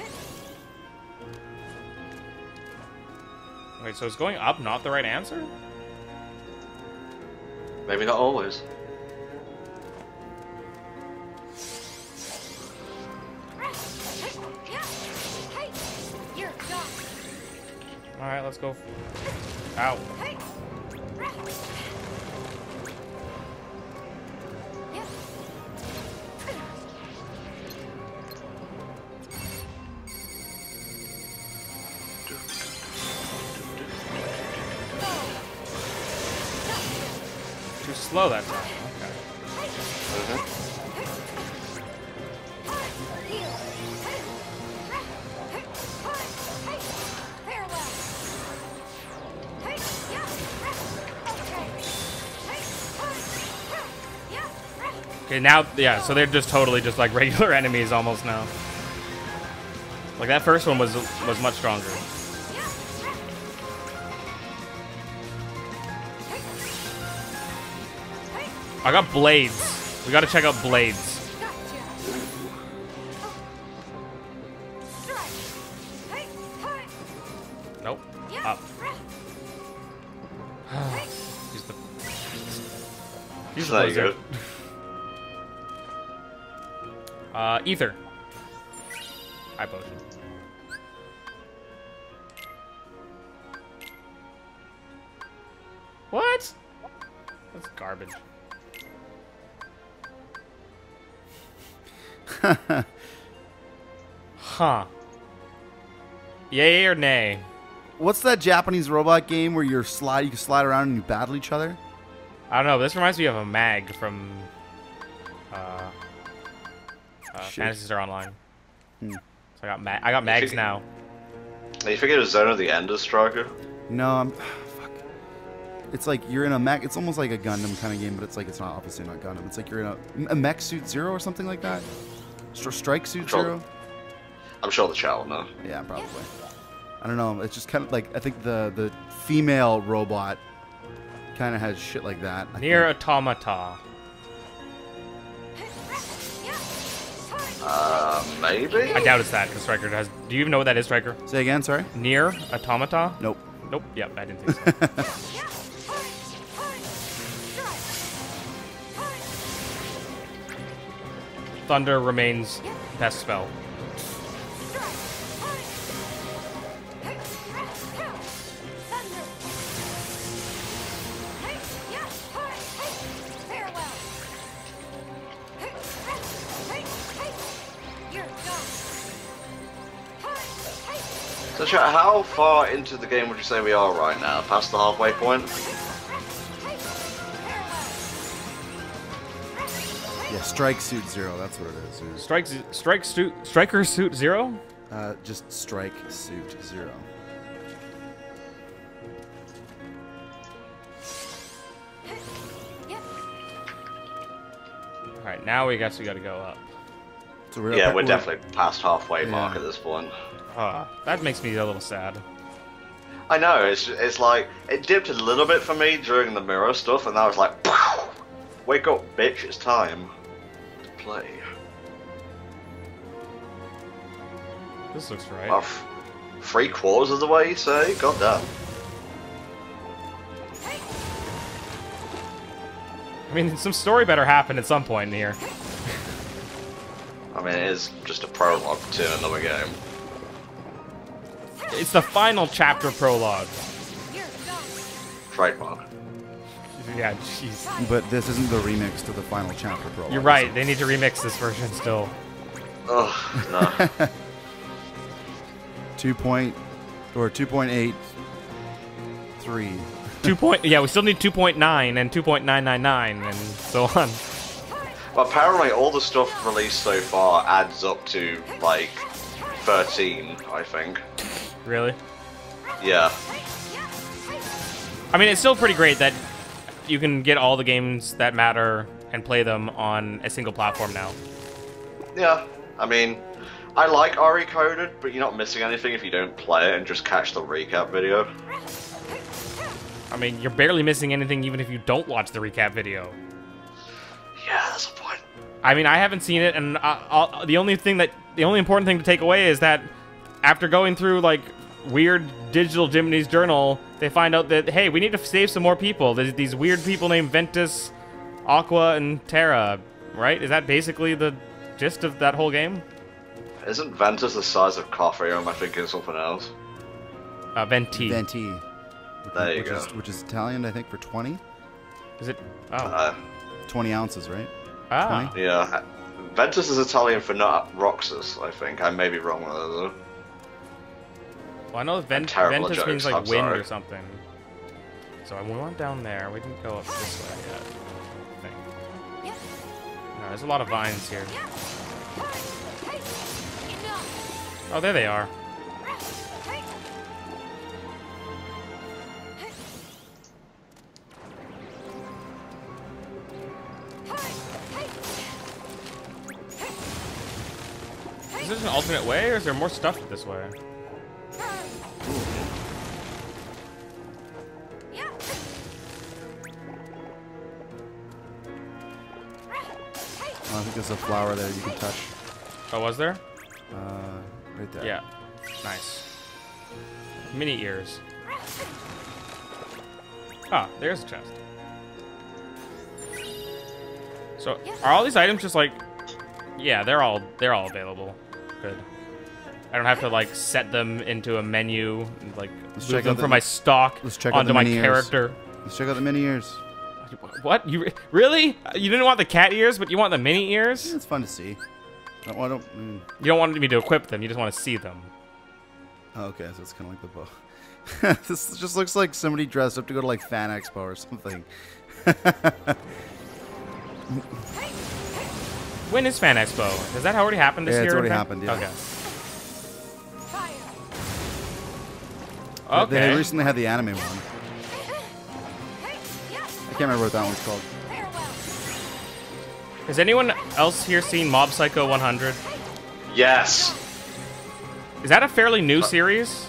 Wait, so is going up not the right answer? Maybe not always. Alright, let's go. Ow. Too slow that time. Okay. Okay, now, yeah, so they're just totally just like regular enemies almost now. Like that first one was much stronger. I got blades. We gotta check out blades. Nope. Up. Use the blizzard. Ether. High potion. What? That's garbage. Huh. Yay or nay? What's that Japanese robot game where you can slide around and you battle each other? I don't know. This reminds me of a mag from Phantasy Star Online. So I got mags now. You figured it was Zone of the Ender Striker? No, fuck. It's like you're in a mech. It's almost like a Gundam kind of game, but it's like it's not obviously not Gundam. It's like you're in a mech suit Zero or something like that. Strike suit Zero. I'm sure the chat will know. Yeah, probably. I don't know. It's just kind of like I think the female robot kind of has shit like that. Near Automata. Maybe? I doubt it's that, because Striker has... Do you even know what that is, Striker? Say again, sorry? Near Automata? Nope. Nope. Yep, I didn't think so. Thunder remains best spell. So, chat, how far into the game would you say we are right now? Past the halfway point? Yeah, Strike Suit Zero. That's what it is. Striker Suit Zero? Just Strike Suit Zero. Alright, now we guess we gotta go up. So we're definitely past halfway mark at this point. That makes me a little sad. I know, it's like, it dipped a little bit for me during the mirror stuff, and I was like, pow! Wake up, bitch, it's time to play. This looks right. Well, 3/4 of the way, you say? God damn. I mean, some story better happen at some point in here. I mean, it is just a prologue to another game. It's the final chapter prologue. Trademark. Yeah, jeez. But this isn't the remix to the final chapter prologue. You're right. They need to remix this version still. Ugh, no. 2.83. Yeah, we still need 2.9 and 2.999 and so on. Well, apparently all the stuff released so far adds up to, like, 13, I think. Really? Yeah. I mean, it's still pretty great that you can get all the games that matter and play them on a single platform now. Yeah, I mean, I like RE-coded, but you're not missing anything if you don't play it and just catch the recap video. I mean, you're barely missing anything even if you don't watch the recap video. Yeah, that's the point. I mean, I haven't seen it, and the only important thing to take away is that after going through like weird digital Jiminy's journal, they find out that hey, we need to save some more people. There's these weird people named Ventus, Aqua, and Terra, right? Is that basically the gist of that whole game? Isn't Ventus the size of coffee, or am I thinking something else? Venti. Venti. There you go. Which is Italian, I think, for 20. Is it? Oh. 20 ounces, right? Ah. 20? Yeah. Ventus is Italian for not Roxas, I think. I may be wrong with that, though. Well, I know Ventus means like wind or something. So we went down there. We didn't go up this way yet. I think. No, there's a lot of vines here. Oh, there they are. this an alternate way, or is there more stuff this way? I think there's a flower there you can touch. Oh, was there? Right there. Yeah. Nice. Mini ears. Ah, there's a chest. So, are all these items just like... Yeah, they're all available. Good. I don't have to like set them into a menu, and, like move them from my stock onto my character. Let's check out the mini ears. What? You really? You didn't want the cat ears, but you want the mini ears? Yeah, it's fun to see. You don't want me to equip them. You just want to see them. Oh, okay, so it's kind of like the bow. This just looks like somebody dressed up to go to like Fan Expo or something. When is Fan Expo? Has that already happened this year? Yeah, it's already happened, yeah. Okay. Okay. They recently had the anime one. I can't remember what that one's called. Has anyone else here seen Mob Psycho 100? Yes. Is that a fairly new series?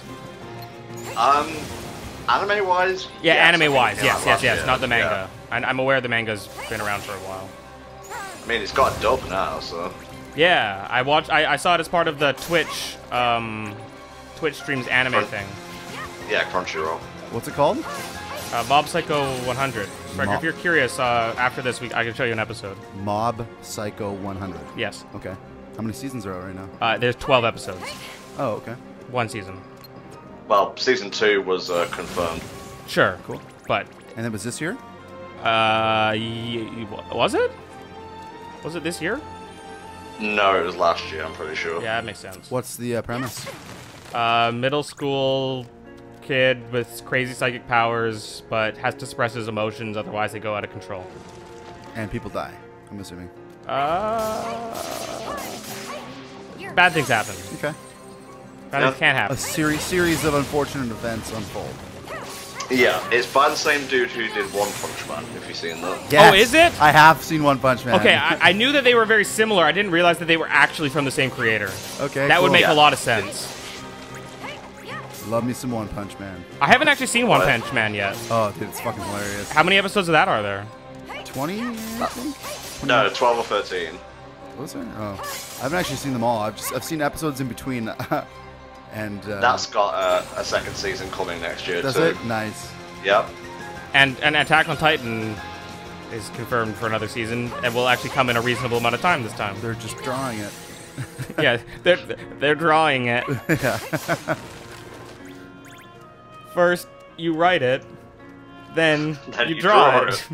Anime-wise? Yeah, yes, anime-wise. Yes. yeah, Not the manga. Yeah. I'm aware the manga's been around for a while. I mean, it's got a dub now, so... Yeah, I saw it as part of the Twitch streams anime thing. Yeah, Crunchyroll. What's it called? Mob Psycho 100. Frank, if you're curious, after this week, I can show you an episode. Mob Psycho 100. Yes. Okay. How many seasons are out right now? There's 12 episodes. Oh, okay. One season. Well, season 2 was confirmed. Sure. Cool. But... And it was this year? Was it? Was it this year? No, it was last year, I'm pretty sure. Yeah, that makes sense. What's the premise? Middle school kid with crazy psychic powers, but has to suppress his emotions, otherwise they go out of control. And people die, I'm assuming. Bad things happen. Okay. Bad things can't happen. A series of unfortunate events unfold. Yeah, it's by the same dude who did One Punch Man, if you've seen that. Yes, oh, is it? I have seen One Punch Man. Okay, I knew that they were very similar. I didn't realize that they were actually from the same creator. Okay, that cool. would make a lot of sense. Love me some One Punch Man. I haven't actually seen One Punch Man yet. Oh, dude, it's fucking hilarious. How many episodes of that are there? 20? I think? No, 12 or 13. Was there? Oh, I haven't actually seen them all. I've seen episodes in between. And that's got a second season coming next year does too. It? Nice. Yep. And Attack on Titan is confirmed for another season, and will actually come in a reasonable amount of time this time. They're just drawing it. Yeah, they're drawing it. Yeah. First, you write it, then you draw it.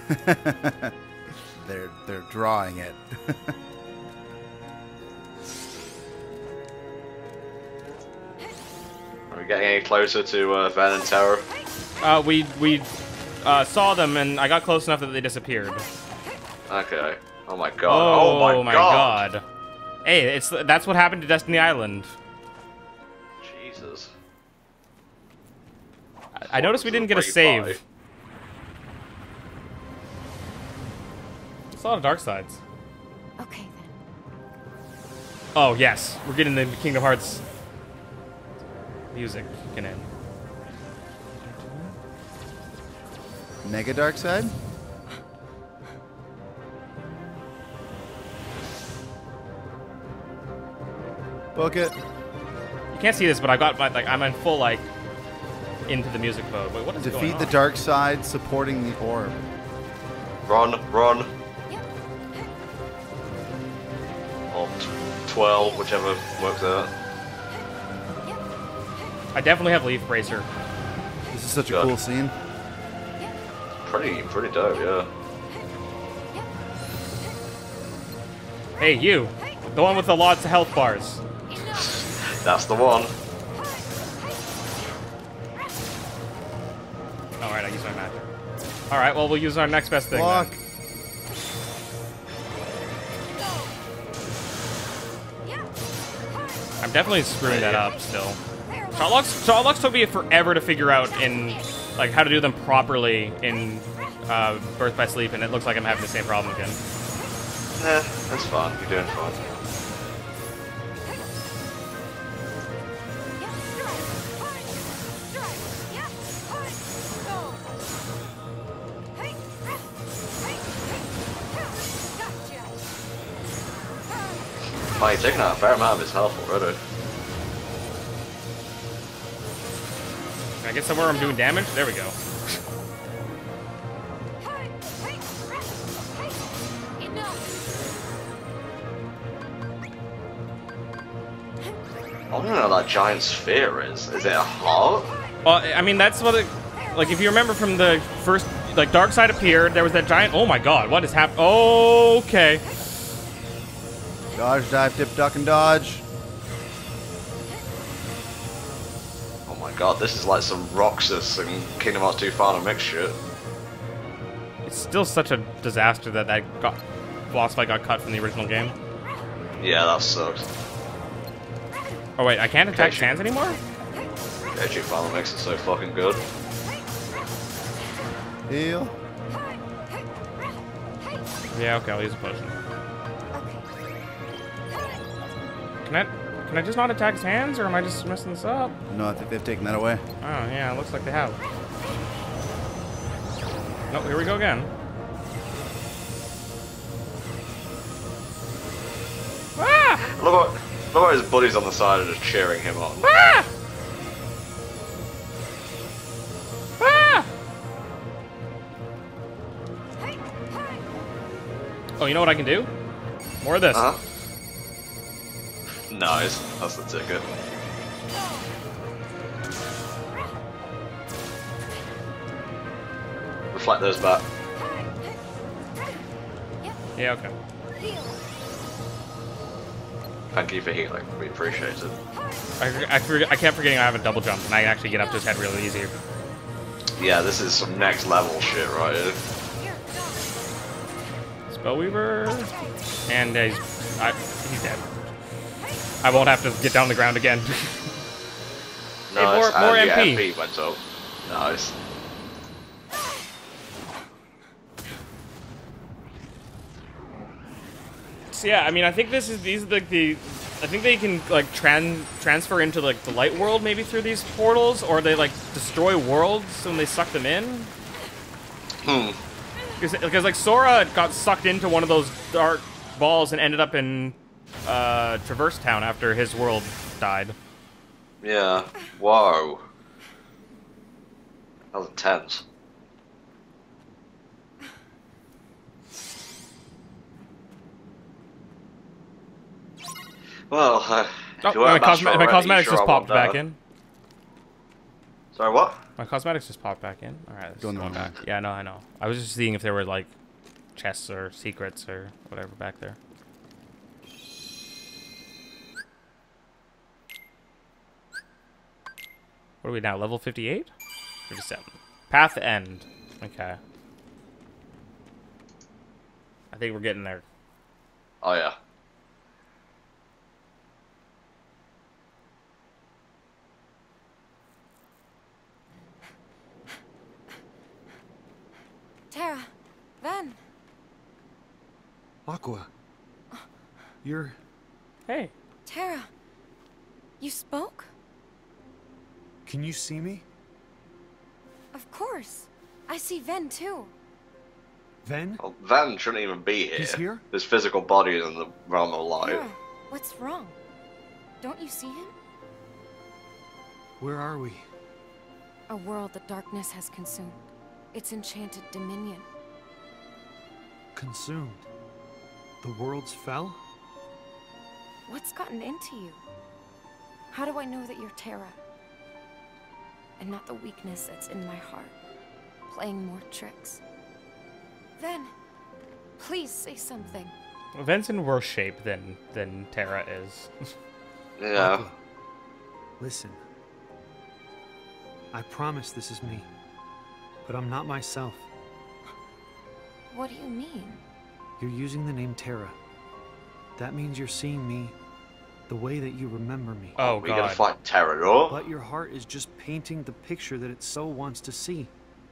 They're drawing it. Are we getting any closer to Ven and Terror? We saw them, and I got close enough that they disappeared. Okay. Oh my god. Oh my god. Hey, that's what happened to Destiny Island. Jesus. I noticed we didn't get a save. It's a lot of dark sides. Okay then. Oh yes, we're getting the Kingdom Hearts music kicking in. Mega Dark Side? Book it. You can't see this, but I got my I'm in full into the music mode. Wait, what is going on? Defeat the dark side, supporting the orb. Run. Or 12, whichever works out. I definitely have Leaf Bracer. This is such a cool scene. Pretty dope, yeah. Hey, you. The one with the lots of health bars. That's the one. Alright, I used my magic. Alright, well, we'll use our next best thing. Block. Then. I'm definitely screwing that up still. Shot took me forever to figure out how to do them properly in Birth by Sleep, and it looks like I'm having the same problem again. Nah, that's fine. You're doing fine. Oh, you're taking out a fair amount of his health already. Can I get somewhere I'm doing damage? There we go. I don't know what that giant sphere is. Is it a heart? Well, I mean, that's what it... Like, if you remember from the first... Like, Darkseid appeared, there was that giant... Oh my god, what is happening? Okay. Dodge, dive, dip, duck, and dodge. Oh my god, this is like some Roxas and Kingdom Hearts 2 Final Mix shit. It's still such a disaster that boss fight got cut from the original game. Yeah, that sucks. Oh wait, I can't attack Sans anymore? Yeah, 2 Final Mix is so fucking good. Heal. Yeah, okay, I'll use a potion. Can I just not attack his hands, or am I just messing this up? No, I think they've taken that away. Oh, yeah, it looks like they have. Nope, here we go again. Ah! Look at his buddies on the side are just cheering him on. Ah! Ah! Oh, you know what I can do? More of this. Uh-huh. Nice. That's the ticket. Reflect those back. Yeah, okay. Thank you for healing. We appreciate it. I kept forgetting I have a double jump, and I can actually get up to his head really easy. Yeah, this is some next level shit right here. Spellweaver, and he's dead. I won't have to get down the ground again. Nice. Hey, more and MP. MP went up. Nice. So yeah, I mean, I think these are like I think they can like transfer into like the light world maybe through these portals, or they like destroy worlds when they suck them in. Because like Sora got sucked into one of those dark balls and ended up in Traverse Town after his world died. Yeah. Whoa. That was intense. Well, if you my weren't master already, cosmetics sure just I popped want back that. in. Sorry, what? My cosmetics just popped back in. All right, let's Going go the wrong back. Yeah, I know. I was just seeing if there were like chests or secrets or whatever back there. What are we now? Level 58? 57. Path end. Okay. I think we're getting there. Oh yeah. Terra, Ven. Aqua. You're... Hey. Terra, you spoke? Can you see me? Of course. I see Ven too. Ven? Well, Van shouldn't even be here. He's here? His physical body is in the realm of light. Terra, what's wrong? Don't you see him? Where are we? A world that darkness has consumed. Its enchanted dominion. Consumed. The worlds fell? What's gotten into you? How do I know that you're Terra? And not the weakness that's in my heart, playing more tricks. Ven, please say something. Ven's in worse shape than Terra is. Yeah. Aqua, listen. I promise this is me, but I'm not myself. What do you mean? You're using the name Terra. That means you're seeing me the way that you remember me. Oh We're gonna god. fight Terrador? But your heart is just painting the picture that it so wants to see.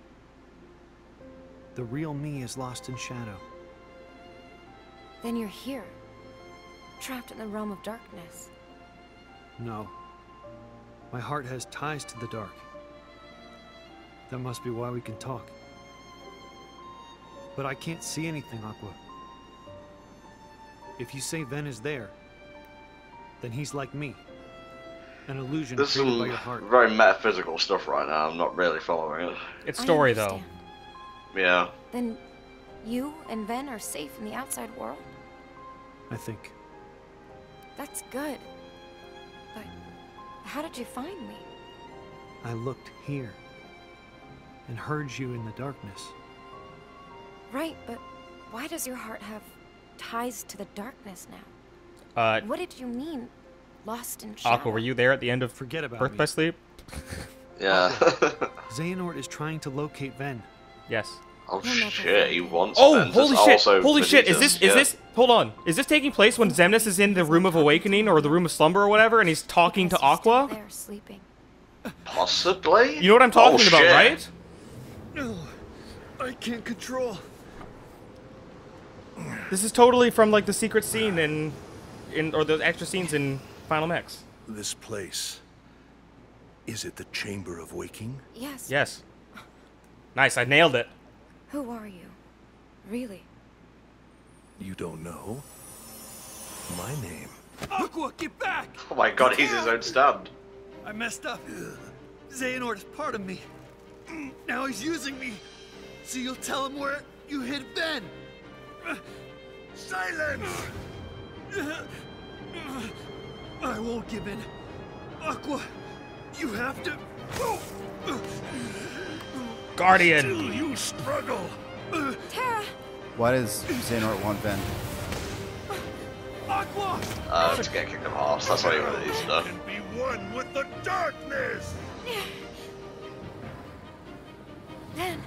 The real me is lost in shadow. Then you're here, trapped in the realm of darkness. No. My heart has ties to the dark. That must be why we can talk. But I can't see anything, Aqua. If you say Ven is there, then he's like me. An illusion This is created by some your heart. very metaphysical stuff right now. I'm not really following it. It's I story, though. understand. Yeah. Then you and Ven are safe in the outside world? I think. That's good. But how did you find me? I looked here and heard you in the darkness. Right, but why does your heart have ties to the darkness now? What did you mean, lost in shadow? Aqua, were you there at the end of Forget about Birth me. by Sleep? Yeah. Xehanort is trying to locate Ven. Yes. Oh You'll never shit, find he it. wants Oh, Ventus holy shit! also Holy shit! Is Vanitas, this? Hold on. Is this taking place when Xemnas is in the room of awakening or the room of slumber or whatever, and he's talking to Because he's still Aqua? there sleeping. Possibly? You know what I'm talking about, shit. right? No, I can't control. This is totally from like the secret scene or the extra scenes in Final Mix. This place. Is it the Chamber of Waking? Yes. Yes. Nice, I nailed it. Who are you? Really? You don't know? My name. Aqua, get back! Oh my god, he's his own stand. I messed up. Xehanort is part of me. Now he's using me. So you'll tell him where you hid Ben. Silence! I won't give in. Aqua, you have to. Guardian. Till you struggle! Terra! Why does Xehanort want Ben? Aqua! To get kicked off. That's what he really needs to know. And be one with the darkness! Ben!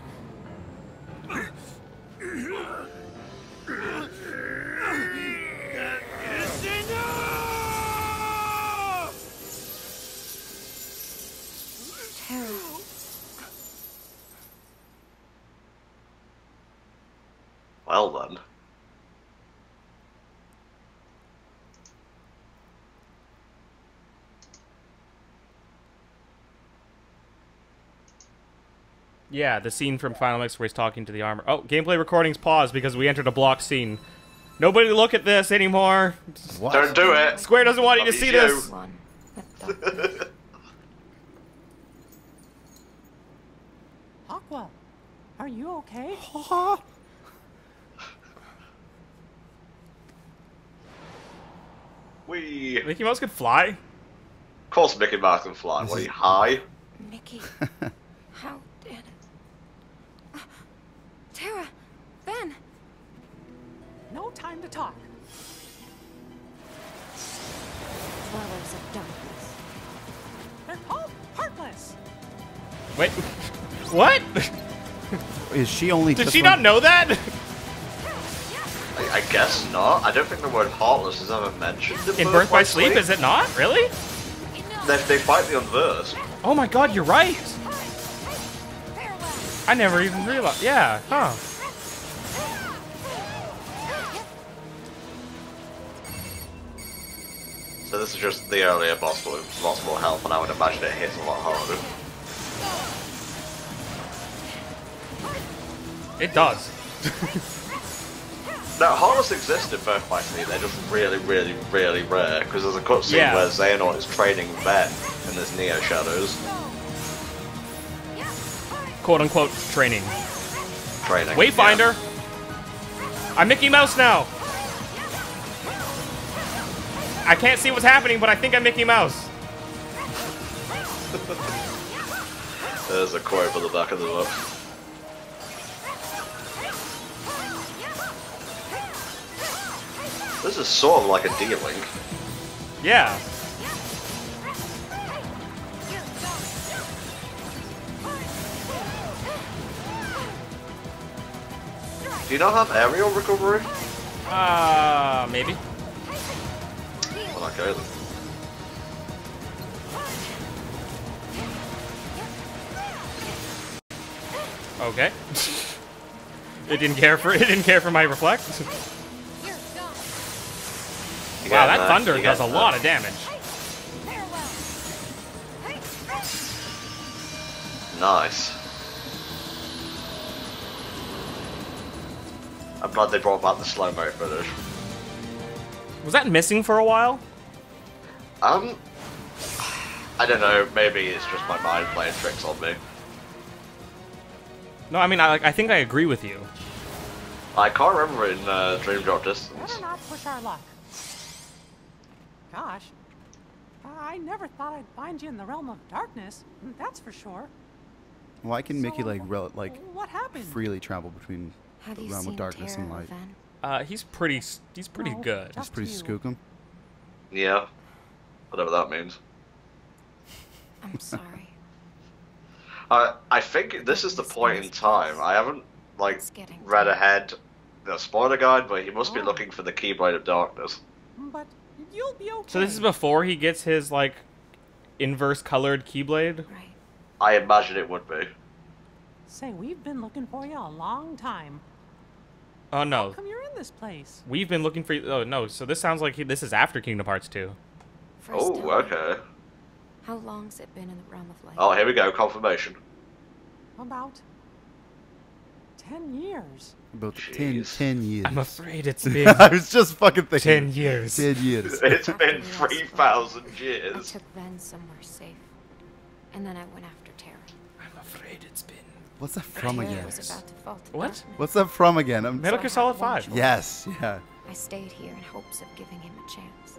It's enough! Terra. Well then. Yeah, the scene from Final Mix where he's talking to the armor. Oh, gameplay recording's paused because we entered a block scene. Nobody look at this anymore. What? Don't do it! Square doesn't want you to see this. One with darkness. Aqua, are you okay? Wee. Mickey Mouse could fly? Of course Mickey Mouse can fly. What are you, high? Mickey. How did... Terra! Ben! No time to talk. Dwellers of darkness. They're all heartless. Wait, what? Is she only? Did just she one- not know that? I guess not. I don't think the word heartless is ever mentioned In Birth by Sleep, is it not? Really? They fight the Unversed. Oh my god, you're right. I never even realized. Yeah, huh. So this is just the earlier possible health, and I would imagine it hits a lot harder. It does. No, Heartless exists in Birth by Sleep. They're just really, really, really rare. Because there's a cutscene Yeah. where Xehanort is training Ben in this Neo Shadows. Quote unquote training. Training. Wayfinder! I'm Mickey Mouse now! I can't see what's happening, but I think I'm Mickey Mouse. Yeah. There's a quote for the back of the book. This is sort of like a D-Link. Yeah. Do you not have aerial recovery? Maybe. Well, okay then. Okay. It didn't care for my reflect. Wow, that thunder does a lot of damage. Nice. I'm glad they brought back the slow-mo footage. Was that missing for a while? I don't know. Maybe it's just my mind playing tricks on me. No, I mean, I think I agree with you. I can't remember in Dream Drop Distance. Better not push our luck. Gosh, I never thought I'd find you in the realm of darkness. That's for sure. Why can Mickey So, like what happened? freely travel between Have the you realm seen of darkness and Terra, light? Ven? He's pretty No, good. It's just pretty you. skookum. Yeah, whatever that means. I'm sorry. I think this is the point in time. I haven't like It's getting read dark. ahead the spoiler guide, but he must be Oh. looking for the Keyblade of Darkness. But you'll be okay. So this is before he gets his like inverse colored Keyblade. Right. I imagine it would be. Say, we've been looking for you a long time. Oh How no, come you're in this place? we've been looking for you. Oh no, so this sounds like this is after Kingdom Hearts 2. First Oh, tell me, okay. How long's it been in the realm of light? Oh, here we go. Confirmation. About 10 years. About Jeez. 10 years. I'm afraid it's been I was just fucking thinking. 10 years. 10 years. It's been 3,000 I years. took Ven somewhere safe, and then I went after Terra. I'm afraid it's been. What's that But from Terra again? was about to fall to What? darkness. What's that from again? I'm Metal Gear Solid 5. Yes, yeah. I stayed here in hopes of giving him a chance.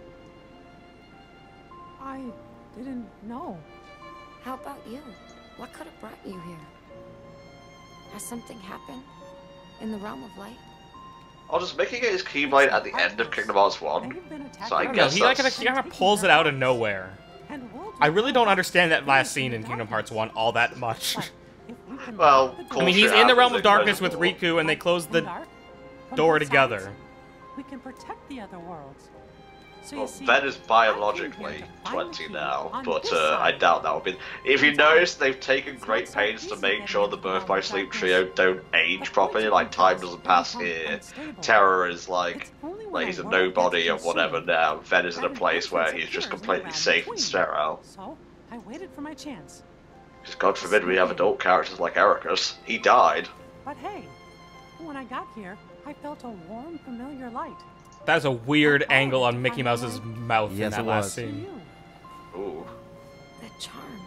I didn't know. How about you? What could have brought you here? Has something happened in the realm of light? I'll just make it his Keyblade at the end of Kingdom Hearts 1. They've been attacking So I I don't guess know, he like that's- he kind of pulls it out of nowhere. And we'll I really don't do understand that last anything scene in the Kingdom Hearts darkness. 1 all that much. But if we can Well, lock the cool. I mean, door he's shit in the realm happens, of they close darkness the with door. Riku, and they close in the dark, from door both together. sides, we can protect the other worlds. So you Well, see, Ven is I came biologically here to find the 20 key now, on but this I side. doubt that will be. If you notice, they've taken It's great not so pains to easy make getting sure the into Birth the by realm of Sleep darkness. trio don't The age point properly, of like time darkness doesn't pass becomes here. unstable. Terror is like It's only when like a he's a world nobody gets or whatever consumed now. Ven is in a that place where influence he's just appears in the completely realm safe and between. sterile. So I waited for my chance. Because God forbid we have adult characters like Ericus. He died. But hey, when I got here, I felt a warm, familiar light. That's a weird angle on Mickey Mouse's mouth in Yes, that it last was. To scene. you. Ooh. The charm.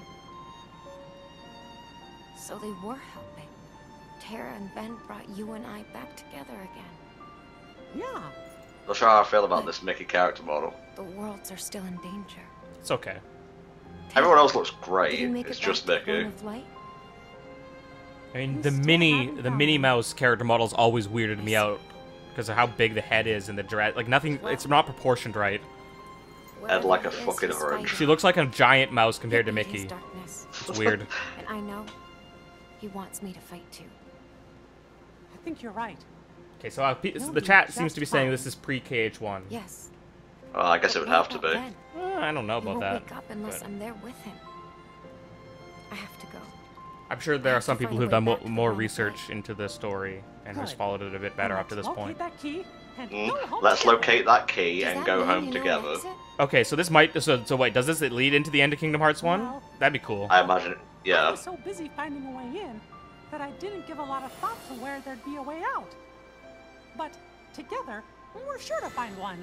So they were helping. Terra and Ven brought you and I back together again. Yeah. Not sure how I feel about this Mickey character model. The worlds are still in danger. It's okay. Everyone else looks Did great. you make It's it just back to the Mickey. realm of light? I mean, We the still haven't found Minnie him. Mouse character model's always weirded me out because of how big the head is and the dress. Like nothing, it's not proportioned right. And like a Wherever he is, fucking he's orange. fighting. She looks like a giant mouse compared to Hidden in his Mickey. darkness. It's weird. And I know he wants me to fight too. I think you're right. Okay, so the chat seems to be saying this is pre-KH1. Yes. Well, I guess it would But what have to about be. Ven? I don't know He about won't that. wake up unless but I'm there with him. I have to go. I'm sure there are have some to people find a who've done way back to the more realm of research light. into the story and has Good. followed it a bit better Then up to this let's point. locate that key and Mm, go home let's together. locate that key Does and that go mean home you know an together. exit? Okay, so this might so wait, does this lead into the end of Kingdom Hearts 1? No. That'd be cool. I imagine. I Yeah. was so busy finding a way in that I didn't give a lot of thought to where there'd be a way out. But together, we're sure to find one.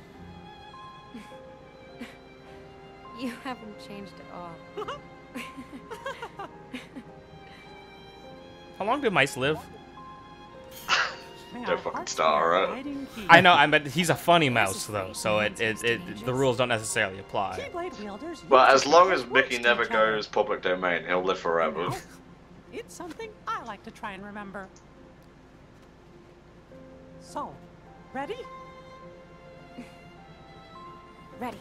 You haven't changed at all. How long do mice live? May Don't our fucking hearts start, be our right? guiding key. I know, but he's a funny mouse is though, right. so Man's most the dangerous. rules don't necessarily apply. Keyblade wielders But use as long those as words Mickey to never each other. goes public domain, he'll live forever. Now, it's something I like to try and remember. So, ready? Ready.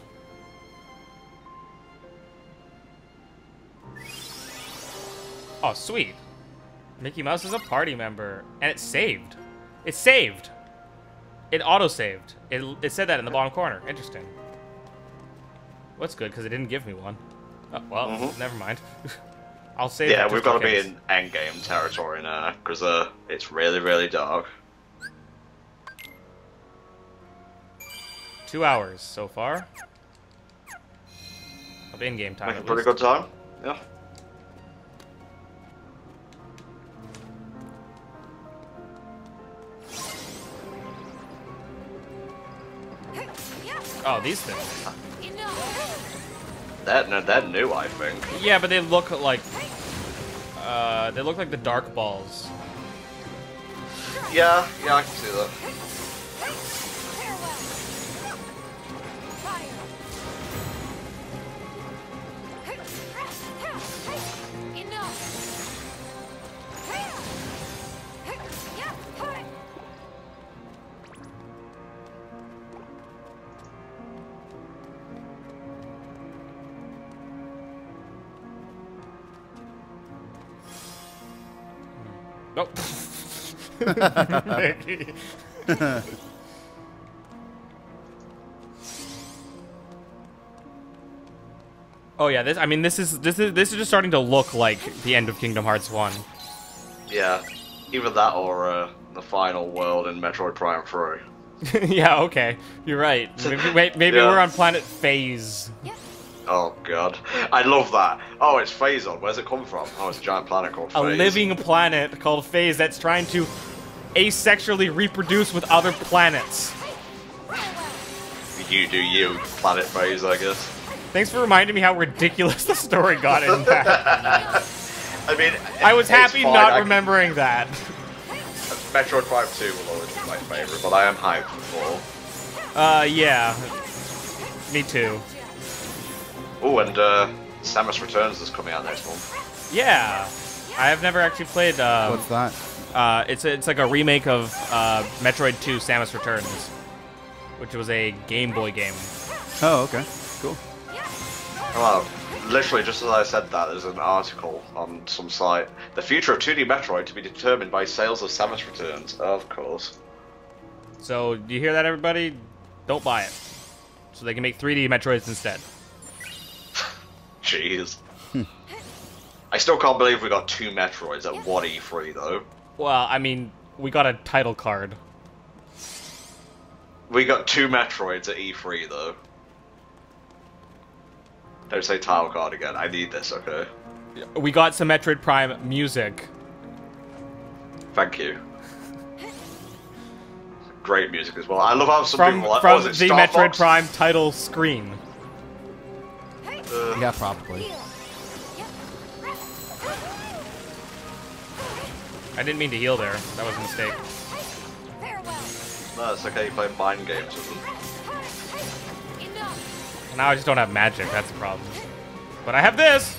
Oh, sweet. Mickey Mouse is a party member, and it's saved. It's saved. It auto-saved. It said that in the bottom corner. Interesting. What's good, because it didn't give me one. Oh, well, never mind. I'll save it Yeah, just we've got to be case. in endgame territory now, because it's really, really dark. 2 hours so far. Of in-game time, Making at pretty least. good time. Yeah. Oh, these things. You know. They're new, I think. Yeah, but they look like the dark balls. Yeah, I can see that. Nope. Oh yeah, this is just starting to look like the end of Kingdom Hearts 1. Yeah, either that or the final world in Metroid Prime 3. Yeah, okay, you're right. Maybe Yeah. we're on planet Phase. Oh god, I love that. Oh, it's Phazon. Where's it come from? Oh, it's a giant planet called A Phase. living planet called Phase that's trying to asexually reproduce with other planets. You do you, Planet Phase, I guess. Thanks for reminding me how ridiculous the story got in that. I mean, I was happy fine. not remembering that. Metroid Prime 2 will always be my favorite, but I am hyped for 4. Yeah. Me too. Oh, and Samus Returns is coming out next month. Yeah. I have never actually played. What's that? It's like a remake of Metroid 2: Samus Returns, which was a Game Boy game. Oh, okay. Cool. Well, literally, just as I said that, there's an article on some site. The future of 2D Metroid to be determined by sales of Samus Returns. Of course. So, do you hear that, everybody? Don't buy it. So they can make 3D Metroids instead. Jeez. I still can't believe we got 2 Metroids at one E3, though. Well, I mean, we got a title card. We got 2 Metroids at E3, though. Don't say title card again. I need this, okay? We got some Metroid Prime music. Thank you. Great music as well. I love how some people like, from oh, is the it Star Metroid Fox? Prime title screen. Yeah, probably. I didn't mean to heal there. That was a mistake. No, it's okay. You play mind games with them. Now I just don't have magic. That's the problem. But I have this.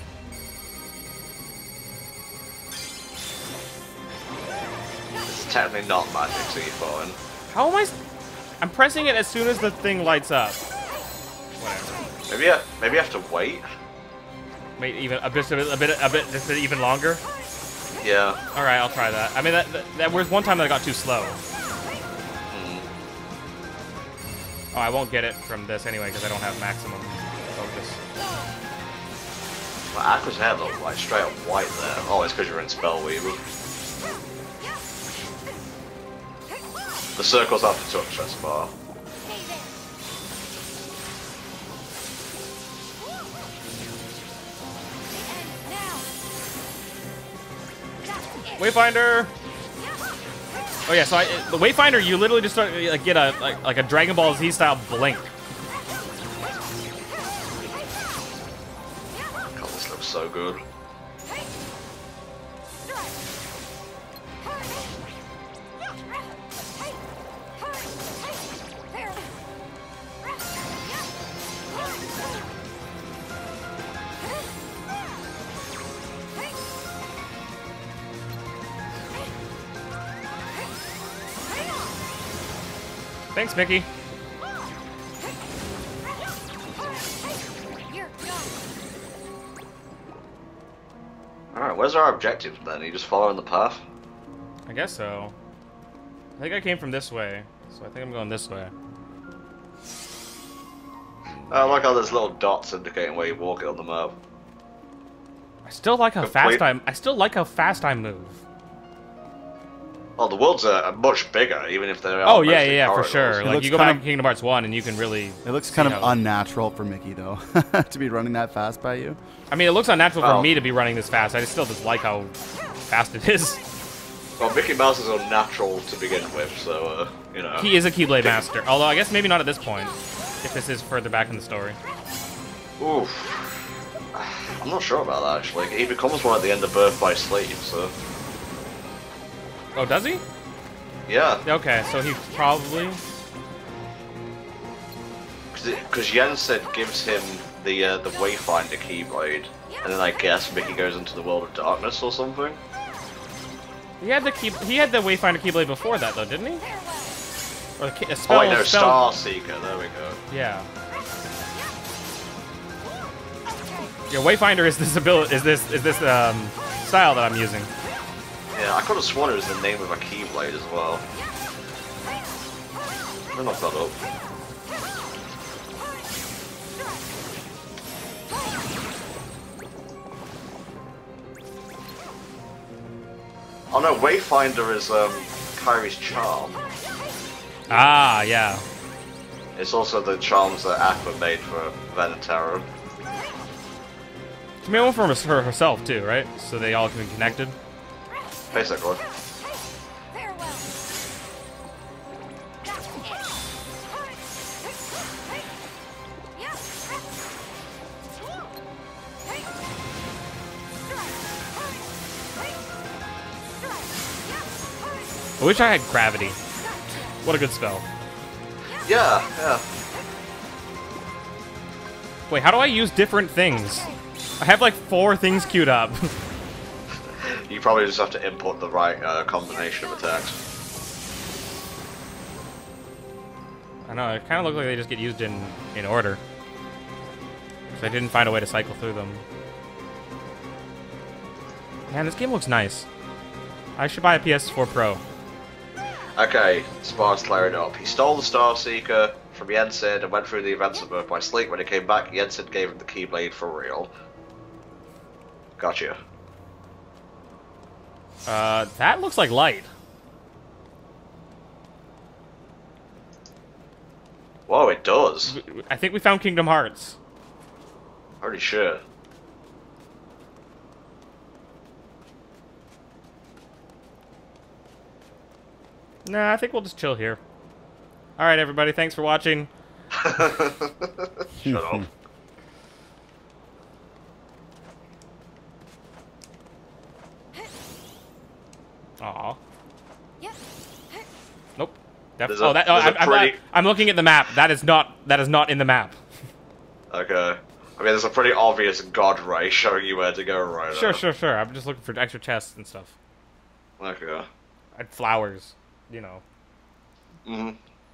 It's technically not magic, so you're fine. How am I? I'm pressing it as soon as the thing lights up. Whatever. Maybe you have to wait. Wait, even a bit, just even longer. Yeah. All right, I'll try that. I mean, that was one time that I got too slow. Oh, I won't get it from this anyway because I don't have maximum focus. Well, Aqua's hair looked like straight up white there. Oh, it's because you're in Spellweaver. The circle's hard to touch, that's far. Wayfinder. Oh yeah, so the Wayfinder, you literally just start like get a like a Dragon Ball Z style blink. God, this looks so good. Thanks, Mickey. Alright, where's our objective then? Are you just following the path? I guess so. I think I came from this way, so I think I'm going this way. I like how there's little dots indicating where you're walking on the map. I still like how fast I move. Oh, the worlds are much bigger, even if they're Oh yeah, for sure. Like you go back of, to Kingdom Hearts 1 and you can really. It looks kind of unnatural for Mickey though, to be running that fast by you. I mean, it looks unnatural for me to be running this fast. I still just like how fast it is. Well, Mickey Mouse is unnatural to begin with, so you know. He is a Keyblade master, although I guess maybe not at this point, if this is further back in the story. Oof. I'm not sure about that actually. He becomes one at the end of Birth by Sleep, so. Oh, does he? Yeah. Okay, so he probably. Because Jensen gives him the Wayfinder Keyblade, and then I guess Mickey goes into the world of darkness or something. He had the Wayfinder Keyblade before that, though, didn't he? Or a spell, oh wait, no, Star Seeker. There we go. Yeah. Yeah, Wayfinder is this ability, is this style that I'm using. Yeah, I could have sworn it was the name of a Keyblade as well. I'm not that up. Oh no, Wayfinder is Kyrie's charm. Ah, yeah. It's also the charms that Aqua made for Venetera. She made one for herself too, right? So they all can be connected. Basically. I wish I had gravity. What a good spell. Yeah, yeah. Wait, how do I use different things? I have like 4 things queued up. You probably just have to input the right combination of attacks. I know, it kind of looks like they just get used in order. Because I didn't find a way to cycle through them. Man, this game looks nice. I should buy a PS4 Pro. Okay, Spark's clearing up. He stole the Star Seeker from Jensen and went through the events of Birth by Sleep. When he came back, Jensen gave him the Keyblade for real. Gotcha. That looks like light. Whoa, it does. I think we found Kingdom Hearts. Pretty sure. Nah, I think we'll just chill here. Alright, everybody, thanks for watching. Shut up. Aw. Nope. I'm looking at the map. That is not in the map. Okay. I mean, there's a pretty obvious God ray showing you where to go right now. Sure. I'm just looking for extra chests and stuff. Okay. And flowers, you know. Mm-hmm.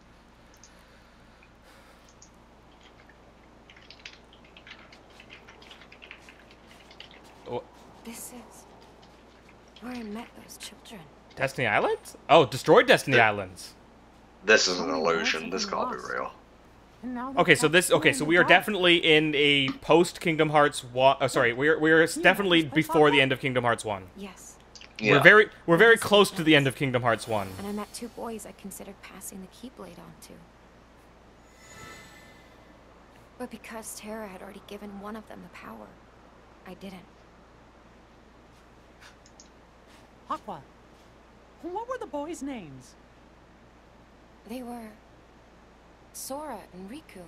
This is where I met those children. Destiny Islands? Oh, destroyed Destiny Islands. This is an illusion. This can't be real. Okay, so we are definitely in a post Kingdom Hearts 1. Oh, sorry, we're definitely before the end of Kingdom Hearts 1. Yes. Yeah. We're very close to the end of Kingdom Hearts 1. And I met 2 boys I considered passing the Keyblade on to. But because Terra had already given one of them the power, I didn't. Aqua, what were the boys' names? They were Sora and Riku.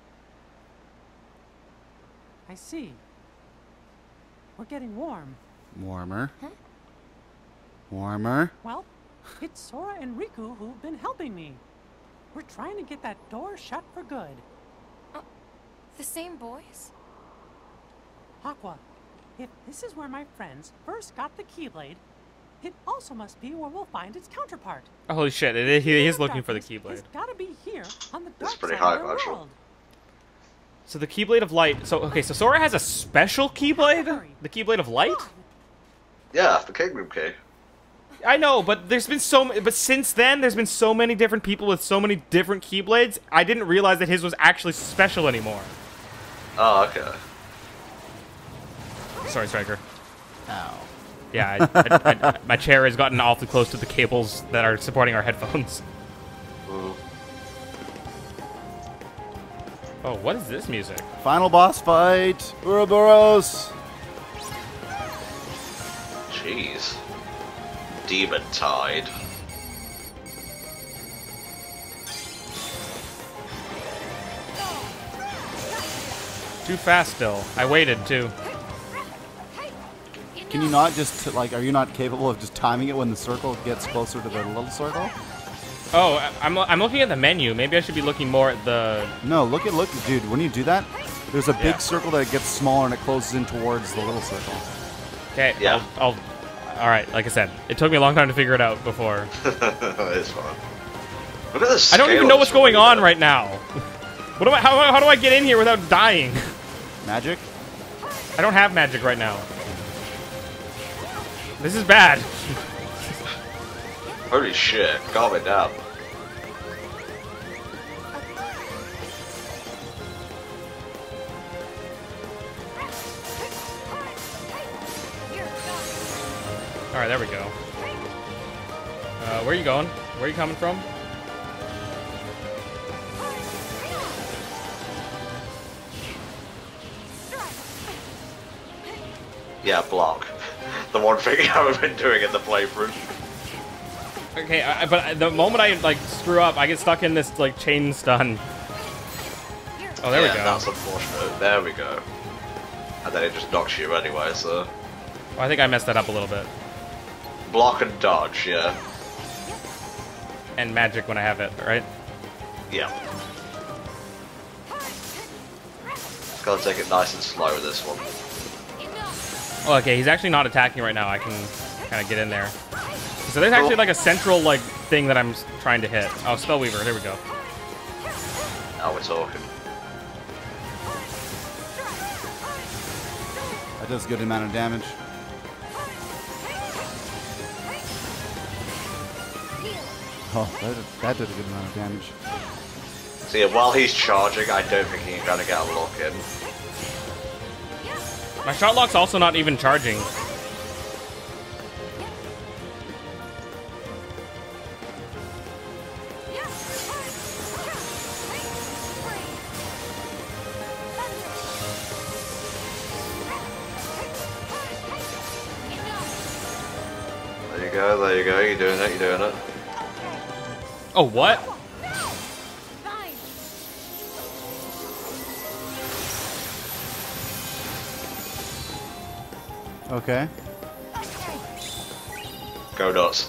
I see. We're getting warm. Warmer. Huh? Warmer. Well, it's Sora and Riku who've been helping me. We're trying to get that door shut for good. The same boys? Aqua, if this is where my friends first got the Keyblade, it also must be where we'll find its counterpart. Oh, holy shit, he is looking for the Keyblade. It's gotta be here on the dark pretty side high, of the actually. world. So the Keyblade of Light. So, okay, so Sora has a special Keyblade? The Keyblade of Light? Yeah, the Kingdom Key. I know, but but since then, there's been so many different people with so many different Keyblades, I didn't realize that his was actually special anymore. Oh, okay. Sorry, Striker. Ow. Yeah, my chair has gotten awfully close to the cables that are supporting our headphones. Ooh. Oh, what is this music? Final boss fight. Ouroboros. Jeez. Demon Tide. Too fast still. I waited too. Can you not just, like, are you not capable of just timing it when the circle gets closer to the little circle? Oh, I'm looking at the menu. Maybe I should be looking more at the... No, look, dude, when you do that, there's a big circle that gets smaller and it closes in towards the little circle. Okay, yeah. Alright, like I said, it took me a long time to figure it out before. It's fine. Look at this. I don't even know what's going on right now. What do how do I get in here without dying? Magic? I don't have magic right now. This is bad. Holy shit, calm it down. Alright, there we go. Where are you going? Where are you coming from? Yeah, block. The one thing I haven't been doing in the playthrough. Okay, but the moment I like screw up, I get stuck in this like chain stun. Oh, there we go. That's unfortunate. There we go. And then it just knocks you anyway, so... Oh, I think I messed that up a little bit. Block and dodge, yeah. And magic when I have it, right? Yeah. Gotta take it nice and slow with this one. Oh, okay, he's actually not attacking right now. I can kind of get in there. So there's actually like a central like thing that I'm trying to hit. Oh, Spellweaver, there we go. Now we're talking. That does a good amount of damage. Oh, that did a good amount of damage. So yeah, while he's charging, I don't think he can kind of get a lock in. My shot lock's also not even charging. There you go, you're doing it. Oh, what? Okay. Go nuts.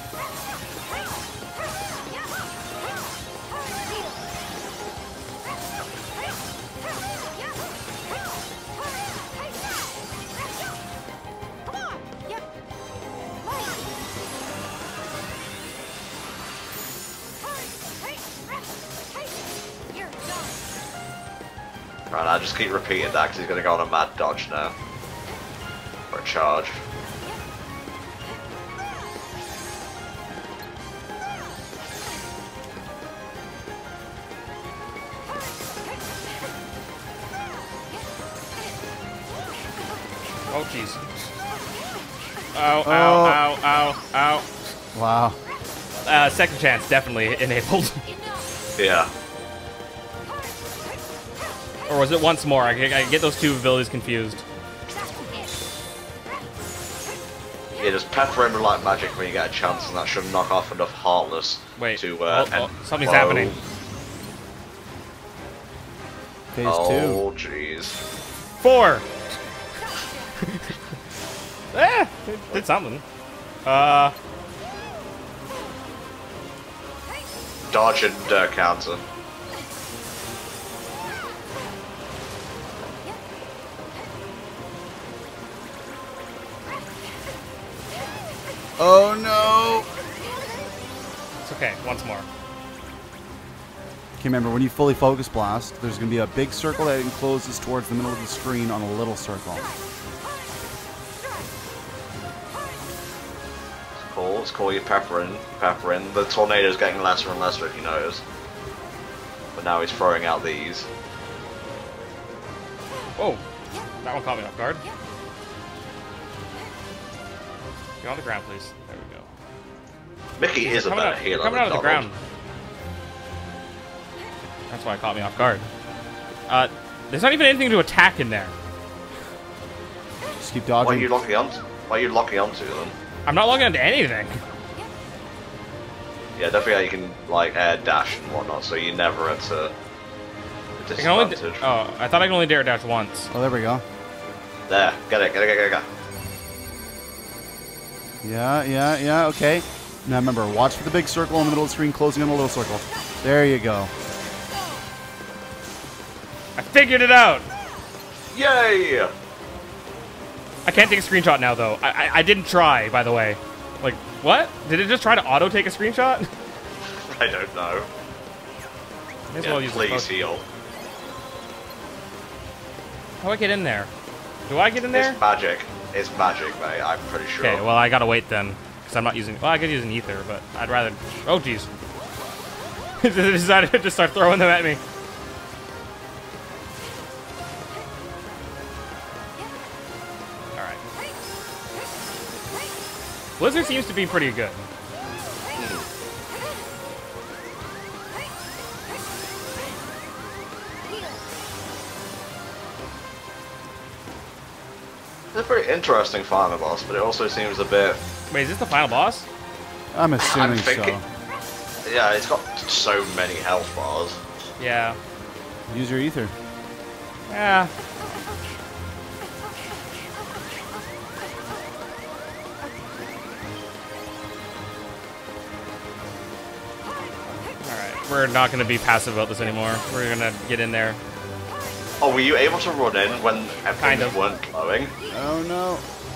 Right, I just keep repeating that because he's going to go on a mad dodge now. Or a charge. Oh, jeez. Ow, ow, ow, ow, ow. Wow. Second chance, definitely enabled. Yeah. Or was it once more? I get those two abilities confused. Yeah, just pepper him with light magic when you get a chance, and that should knock off enough Heartless to something's happening. Phase 2. Oh, jeez. 4! It did something. Dodge and counter. Oh no! It's okay, once more. Okay, remember, when you fully focus blast, there's going to be a big circle that encloses towards the middle of the screen on a little circle. It's cool, you're peppering. The tornado's getting lesser and lesser if you notice. But now he's throwing out these. Whoa, that one caught me off guard. Get on the ground, please. There we go. Mickey is a better healer coming out of the Donald. ground. That's why it caught me off guard. There's not even anything to attack in there. Just keep dodging. Why are you locking onto them? I'm not logging onto anything. Yeah, don't forget you can like air dash and whatnot, so you're never at a disadvantage. Oh, I thought I could only dare dash once. Oh, there we go. There, get it. Yeah, okay. Now remember, watch for the big circle in the middle of the screen, closing on the little circle. There you go. I figured it out! Yay! I can't take a screenshot now, though. I didn't try, by the way. Like, what? Did it just try to auto-take a screenshot? I don't know. May as well use please heal. How do I get in there? Do I get in there? It's magic. It's magic, mate. I'm pretty sure. Okay, well, I gotta wait then. Because I'm not using... Well, I could use an ether, but I'd rather... Oh, jeez. They decided to just start throwing them at me. Alright. Blizzard seems to be pretty good. It's a pretty interesting final boss, but it also seems a bit... Wait, is this the final boss? I'm assuming so. Yeah, it's got so many health bars. Yeah. Use your ether. Yeah. Alright, we're not going to be passive about this anymore. We're going to get in there. Oh, were you able to run in when everything weren't glowing? Oh no.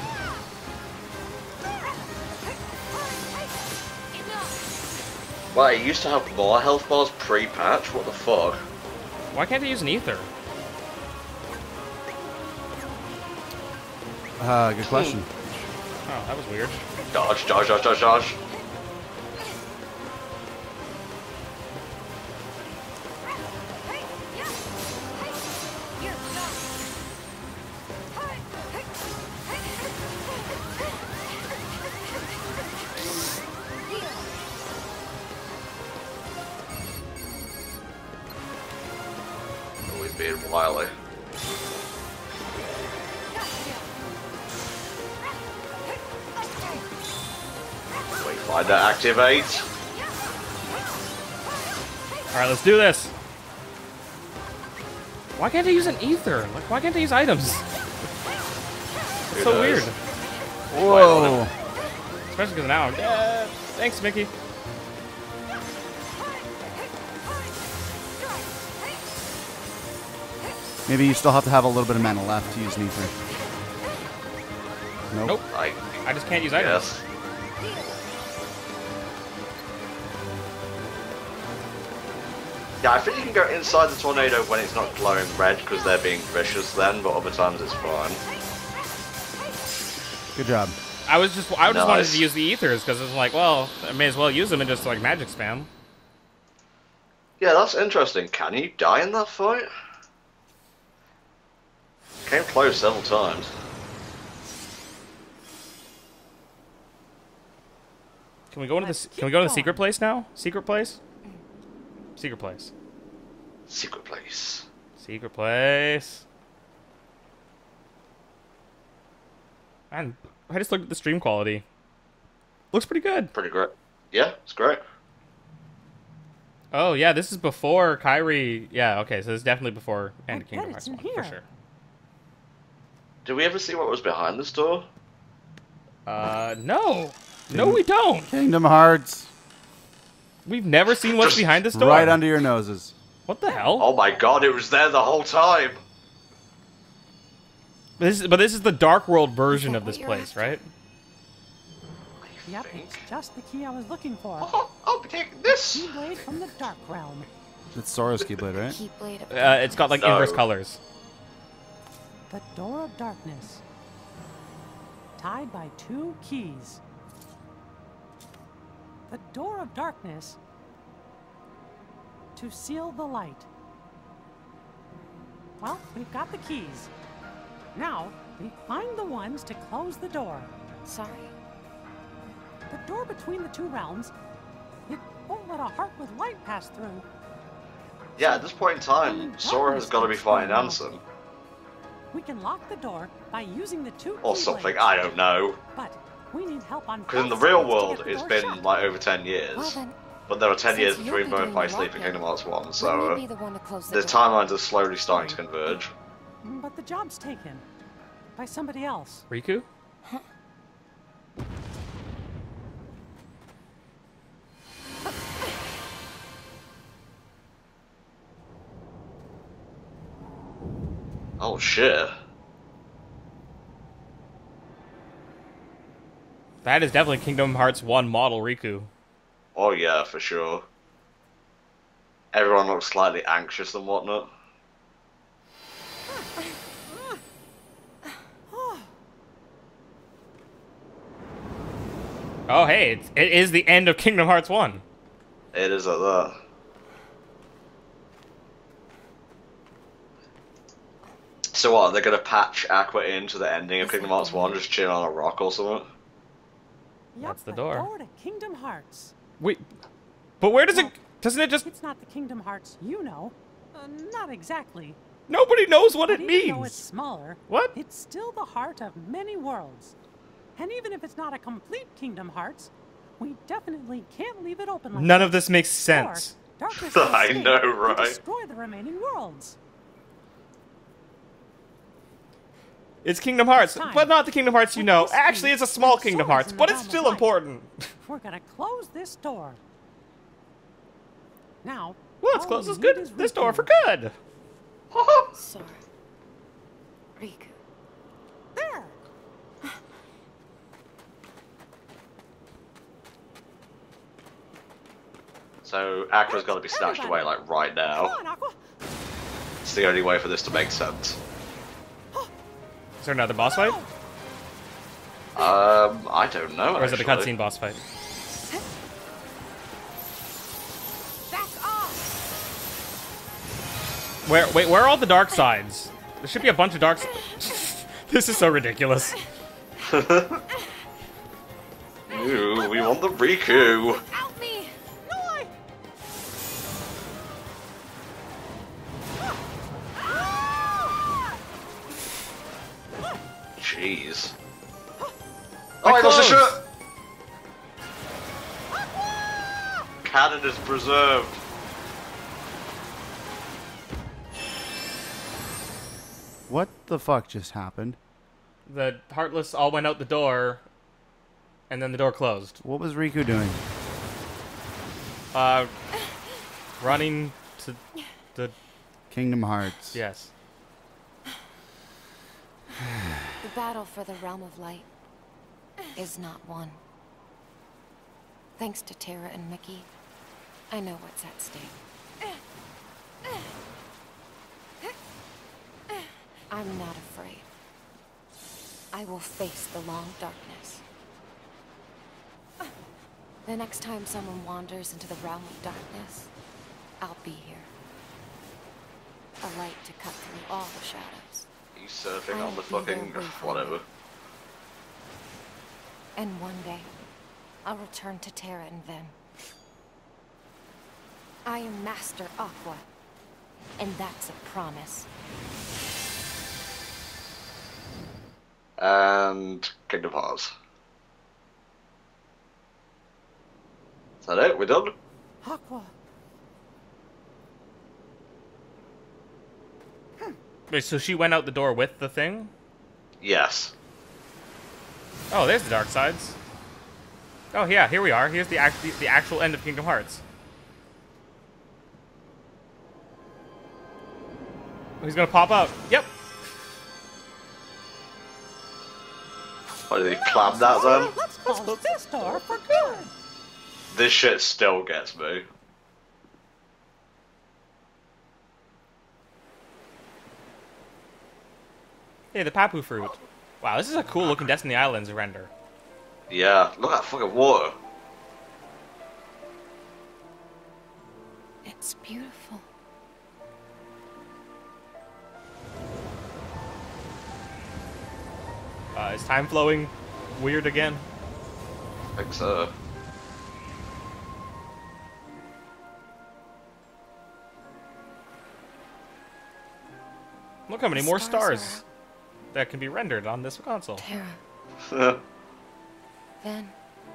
Well, it used to have more health bars pre-patch. What the fuck? Why can't I use an ether? Good question. Oh, that was weird. Dodge, dodge, dodge, dodge, dodge. Being wily. Wait, find that activate. Alright, let's do this. Why can't I use an ether? Like, why can't I use items? It's so weird. Whoa. Especially because now I'm dead. Thanks, Mickey. Maybe you still have to have a little bit of mana left to use an ether. Nope. I just can't use items. Yes. Yeah, I think you can go inside the tornado when it's not glowing red because they're being vicious then, but other times it's fine. Good job. I just wanted to use the ethers because it's like, well, I may as well use them and just like magic spam. Yeah, that's interesting. Can you die in that fight? Came close several times. Can we go into the Can we go to the secret place now? Secret place. Secret place. Secret place. Secret place. Man, I just looked at the stream quality. Looks pretty good. Pretty great. Yeah, it's great. Oh yeah, this is before Kyrie. Yeah, okay, so it's definitely before End of Kingdom Hearts 1 for sure. Did we ever see what was behind this door? No. No, we don't. Kingdom Hearts. We've never seen what's behind this door. Right under your noses. What the hell? Oh my god, it was there the whole time. But this is the Dark World version of this place, right? Yep, it's just the key I was looking for. Oh, I'll be taking this. Keyblade from the Dark Realm. It's Sora's Keyblade, right? Keyblade. It's got like inverse colors. The Door of Darkness. Tied by 2 keys. The Door of Darkness. To seal the light. Well, we've got the keys. Now, we find the ones to close the door. Sorry. The door between the 2 realms, it won't let a heart with light pass through. Yeah, at this point in time, Sora has got to be fighting Ansem. We can lock the door by using the 2 or something, I don't know. But we need help on because in the real world, it's been like over 10 years. Well, then, but there are 10 years between Bonafide Sleep and Kingdom Hearts 1, so the timelines are slowly starting to converge. But the job's taken by somebody else. Riku? Oh shit. That is definitely Kingdom Hearts 1 model Riku. Oh yeah, for sure. Everyone looks slightly anxious and whatnot. Oh hey, it is the end of Kingdom Hearts 1. It is like that. So what, they're gonna patch Aqua into the ending of Kingdom Hearts 1, just chilling on a rock or something? Yep, That's the door. Door to Kingdom Hearts. Wait, but where does Well, it... Doesn't it just... It's not the Kingdom Hearts you know. Not exactly. Nobody knows what But it even though it's means! smaller, What? it's still the heart of many worlds. And even if it's not a complete Kingdom Hearts, we definitely can't leave it open like None that. of this makes sense. Or darkness will I escape know, and right? destroy the remaining worlds. It's Kingdom Hearts, time. but not the Kingdom Hearts you know. With Actually, it's a history small and Kingdom swords Hearts, in the but it's realm of still light. important. We're gonna close this door. Now, Let's all close we this need good is this door Riku. for good. Sora. Riku. There. So Aqua's gotta be snatched away like right Come now. on, Aqua. It's the only way for this to make sense. Is there another boss fight? I don't know. Or is it a actually. cutscene boss fight? That's off. Wait, where are all the dark sides? There should be a bunch of dark sides. This is so ridiculous. Ooh, we want the Riku. Help me! No, I. Jeez. My Oh, I lost a clothes. shirt! Canon is preserved. What the fuck just happened? The Heartless all went out the door, and then the door closed. What was Riku doing? Running to the... Kingdom Hearts. Yes. The battle for the Realm of Light is not won. Thanks to Terra and Mickey, I know what's at stake. I'm not afraid. I will face the long darkness. The next time someone wanders into the realm of darkness, I'll be here. A light to cut through all the shadows. He's surfing I'll on the be there fucking... waiting for whatever. you. And one day, I'll return to Terra and Ven. I am Master Aqua, and that's a promise. And Kingdom Hearts. Is that it? We're done? Aqua. Wait, so she went out the door with the thing? Yes. Oh, there's the dark sides. Oh yeah, here we are. Here's the actual end of Kingdom Hearts. He's gonna pop out. Yep. Why did he clam that then? Let's close this door for good. This shit still gets me. Hey, the Papu fruit. Wow, this is a cool looking Destiny Islands render. Yeah, look at that fucking water. It's beautiful. Is time flowing weird again? I think so. Look how many The more stars stars that can be rendered on this console. Terra, Ven,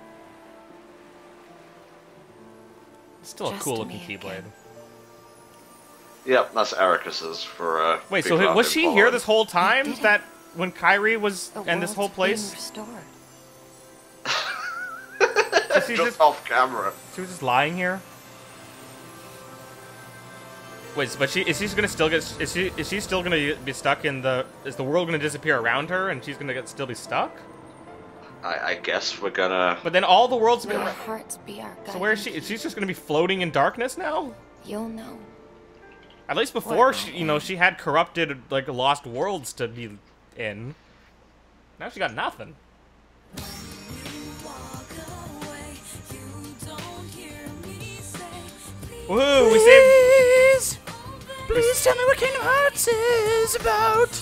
It's still a Just cool looking me Keyblade. again. Yep, that's Ericus's for Wait, people so who was haven't she followed. here this whole time? did it. That when Kyrie was the and this whole world's being place? restored. She's Just just, off camera. she was just lying here? Wait, but is she gonna still get? Is she still gonna be stuck in the? Is the world gonna disappear around her, and she's gonna still be stuck? I guess we're gonna. But then all the world's May our hearts be our guide. So where is she? She's just gonna be floating in darkness now? You'll know. At least before, she had corrupted, like, lost worlds to be in. Now she got nothing. Woohoo! We saved. Please tell me what Kingdom Hearts is about.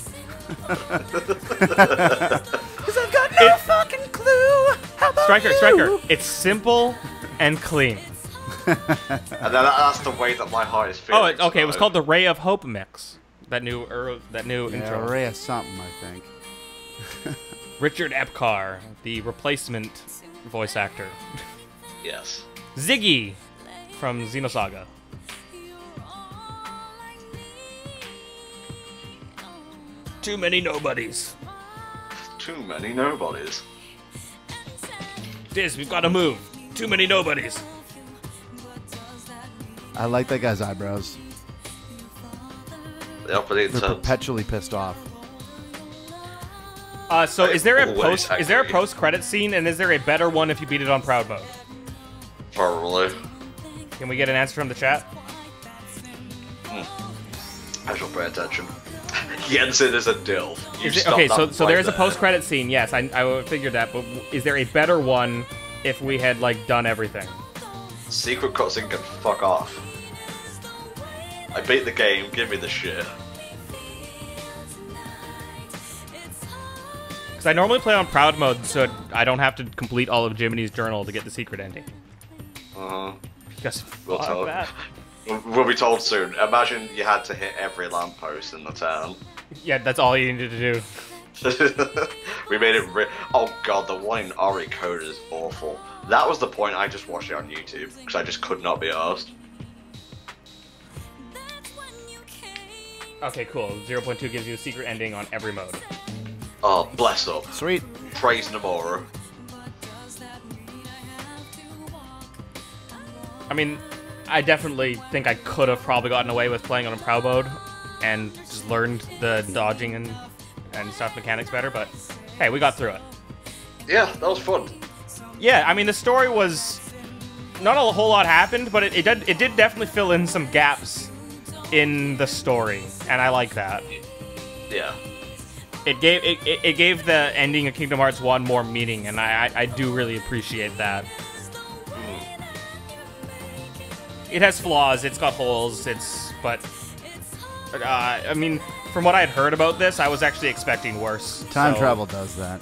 Cause I've got no fucking clue. How about Striker, it's simple and clean. And then that's the way that my heart is feeling. Oh, okay. It was called the Ray of Hope mix. That new intro. Ray of something, I think. Richard Epcar, the replacement voice actor. Yes. Ziggy from Xenosaga. Too many nobodies. Too many nobodies. Diz, we've got to move. Too many nobodies. I like that guy's eyebrows. The operating They're terms. perpetually pissed off. So is there a post credit scene, and is there a better one if you beat it on proud mode? Probably. Can we get an answer from the chat? I shall pay attention. Jensen is a dilf. Okay, so there is a post credit scene. Yes, I figured that. But is there a better one if we had like done everything? Secret cutscene can fuck off. I beat the game. Give me the shit. Because I normally play on proud mode, so I don't have to complete all of Jiminy's journal to get the secret ending. Because We'll fuck tell. that. We'll be told soon. Imagine you had to hit every lamppost in the town. Yeah, that's all you needed to do. We made it. Oh god, the one in Ori code is awful. That was the point. I just watched it on YouTube because I just could not be asked. Okay, cool. 0.2 gives you a secret ending on every mode. Oh, bless up. Sweet. Praise Nomura. I mean, I definitely think I could have probably gotten away with playing on a proud mode and just learned the dodging and stuff mechanics better, but hey, we got through it. Yeah, that was fun. Yeah, I mean, the story was... Not a whole lot happened, but it did definitely fill in some gaps in the story, and I like that. Yeah. It gave the ending of Kingdom Hearts 1 more meaning, and I do really appreciate that. It has flaws, it's got holes, but I mean, from what I had heard about this, I was actually expecting worse. Time travel does that.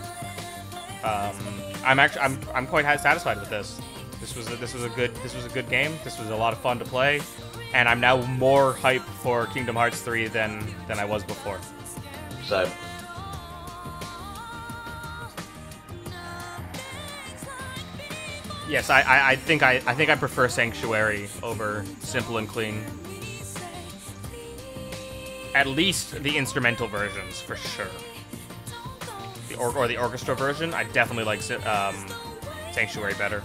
I'm quite satisfied with this. This was a good game. This was a lot of fun to play, and I'm now more hyped for Kingdom Hearts 3 than I was before. So. Yes, I think I prefer Sanctuary over Simple and Clean. At least the instrumental versions, for sure. Or the orchestra version, I definitely like Sanctuary better.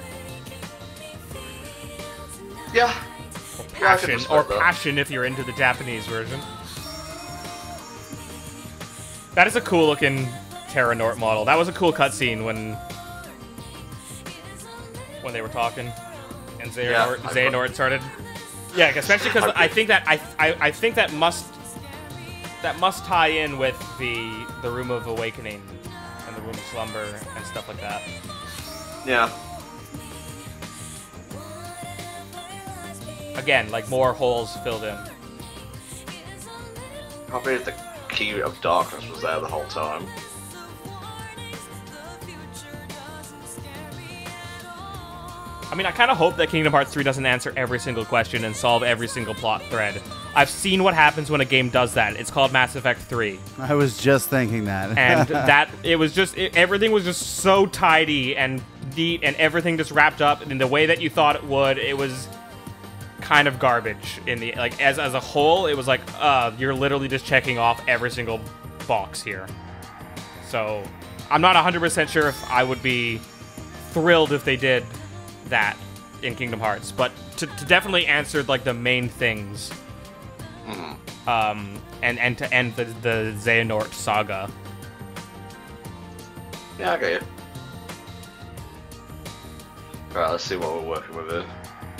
Yeah. Or Passion if you're into the Japanese version. That is a cool looking Terra Nort model. That was a cool cutscene when they were talking and Xehanort started. Yeah, especially because I think that must tie in with the Room of Awakening and the Room of Slumber and stuff like that. Yeah. Again, like more holes filled in. Probably the key of darkness was there the whole time. I mean, I kind of hope that Kingdom Hearts 3 doesn't answer every single question and solve every single plot thread. I've seen what happens when a game does that. It's called Mass Effect 3. I was just thinking that. And everything was just so tidy and neat, and everything just wrapped up in the way that you thought it would. It was kind of garbage in the, like, as a whole. It was like, you're literally just checking off every single box here. So, I'm not 100% sure if I would be thrilled if they did that. in Kingdom Hearts, but to definitely answer like the main things. And to end the Xehanort saga. Yeah, I get you. Alright, let's see what we're working with here.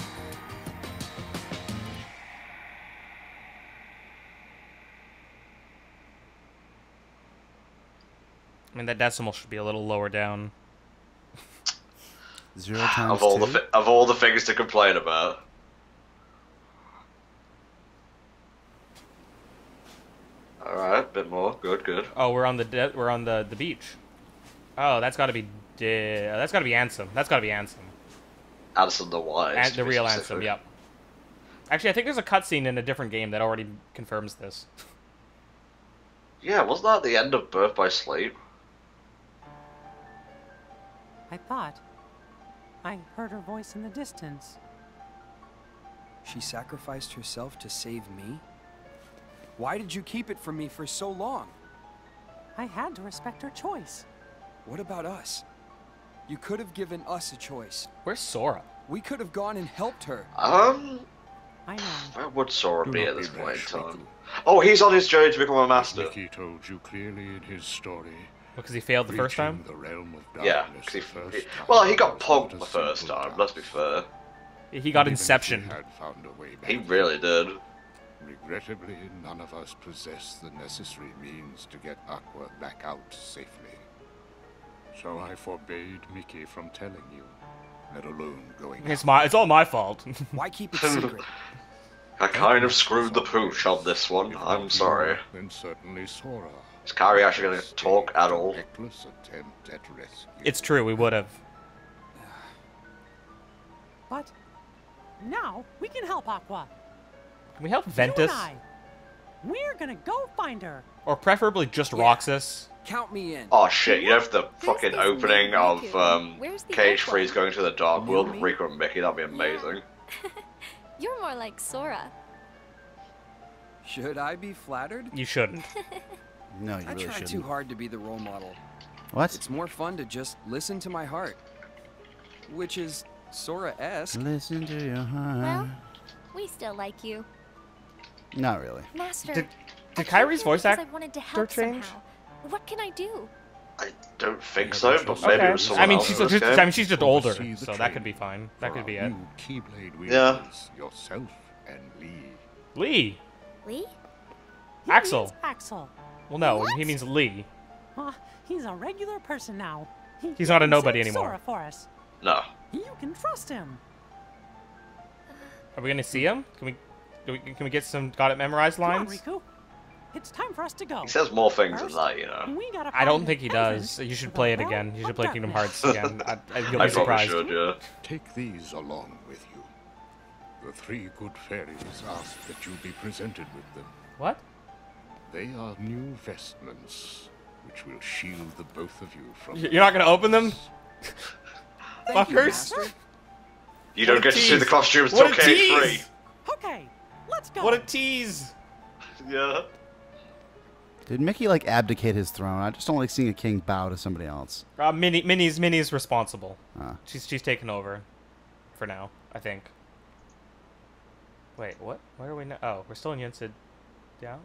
I mean, that decimal should be a little lower down. 0 times of all 2. of all the things to complain about. All right, bit more. Good. Oh, we're on the beach. Oh, that's got to be Ansem. That's got to be Ansem. Ansem the Wise. And the real Ansem. Yep. Actually, I think there's a cutscene in a different game that already confirms this. Yeah, wasn't that the end of Birth by Sleep? I thought I heard her voice in the distance. She sacrificed herself to save me? Why did you keep it from me for so long? I had to respect her choice. What about us? You could have given us a choice. Where's Sora? We could have gone and helped her. I know. Where would Sora be at this point in time? Oh, he's on his journey to become a master. Mickey told you clearly in his story. Because he failed the first time? The realm of Yeah, well, he got punked the first time, let's be fair. He got Inception. He really did. Regrettably, none of us possess the necessary means to get Aqua back out safely. So I forbade Mickey from telling you, let alone going It's all my fault. Why keep it secret? I kind of screwed the pooch on this one, I'm sorry. Then certainly Sora. Is Kairi actually going to talk at all? Attempt at rescue. It's true, we would have. But now we can help Aqua. Can we help You Ventus? and I. We're gonna go find her. Or preferably just Roxas? Count me in. Oh shit, you know if the fucking opening of Cage Freeze going to the Dark World with Riku and Mickey, that'd be amazing. You're more like Sora. Should I be flattered? You shouldn't. No, you I really try shouldn't. too hard to be the role model. What? It's more fun to just listen to my heart. Which is Sora-esque. Listen to your heart. Well, we still like you. Not really. Master, Did I came Kairi's here voice because actor I wanted to help change? somehow. What can I do? I don't think so, but maybe it was someone I mean, else she's in this just, game. I mean, she's just older, Oversee the so that trade could be fine. That for could be our it. new Keyblade Yeah. wielders, yourself and Lee. Lee. Lee? He Axel. means Axel. Well, no, What? he means Lee. He's a regular person now. He's not a can nobody save anymore. Sora for us. No. You can trust him. Are we gonna see him? Can we get some got it memorized Come on, lines? Riku. It's time for us to go. He says more things than First, that, you know. we gotta I don't find think he Heaven does. You should with play a it realm again. You should of play Kingdom darkness. Hearts again. You'll I be probably surprised. should, yeah. Take these along with you. The 3 good fairies ask that you be presented with them. What? They are new vestments, which will shield the both of you from. You're not gonna open them? Thank you, Fuckers? Master. You don't What a get to see the tease. costumes What till a Cage tease. 3. Okay, let's go. What a tease! Yeah. Did Mickey like abdicate his throne? I just don't like seeing a king bow to somebody else. Minnie's responsible. Ah. She's taken over, for now. I think. Wait, what? Where are we now? Oh, we're still in Yunsid. Down.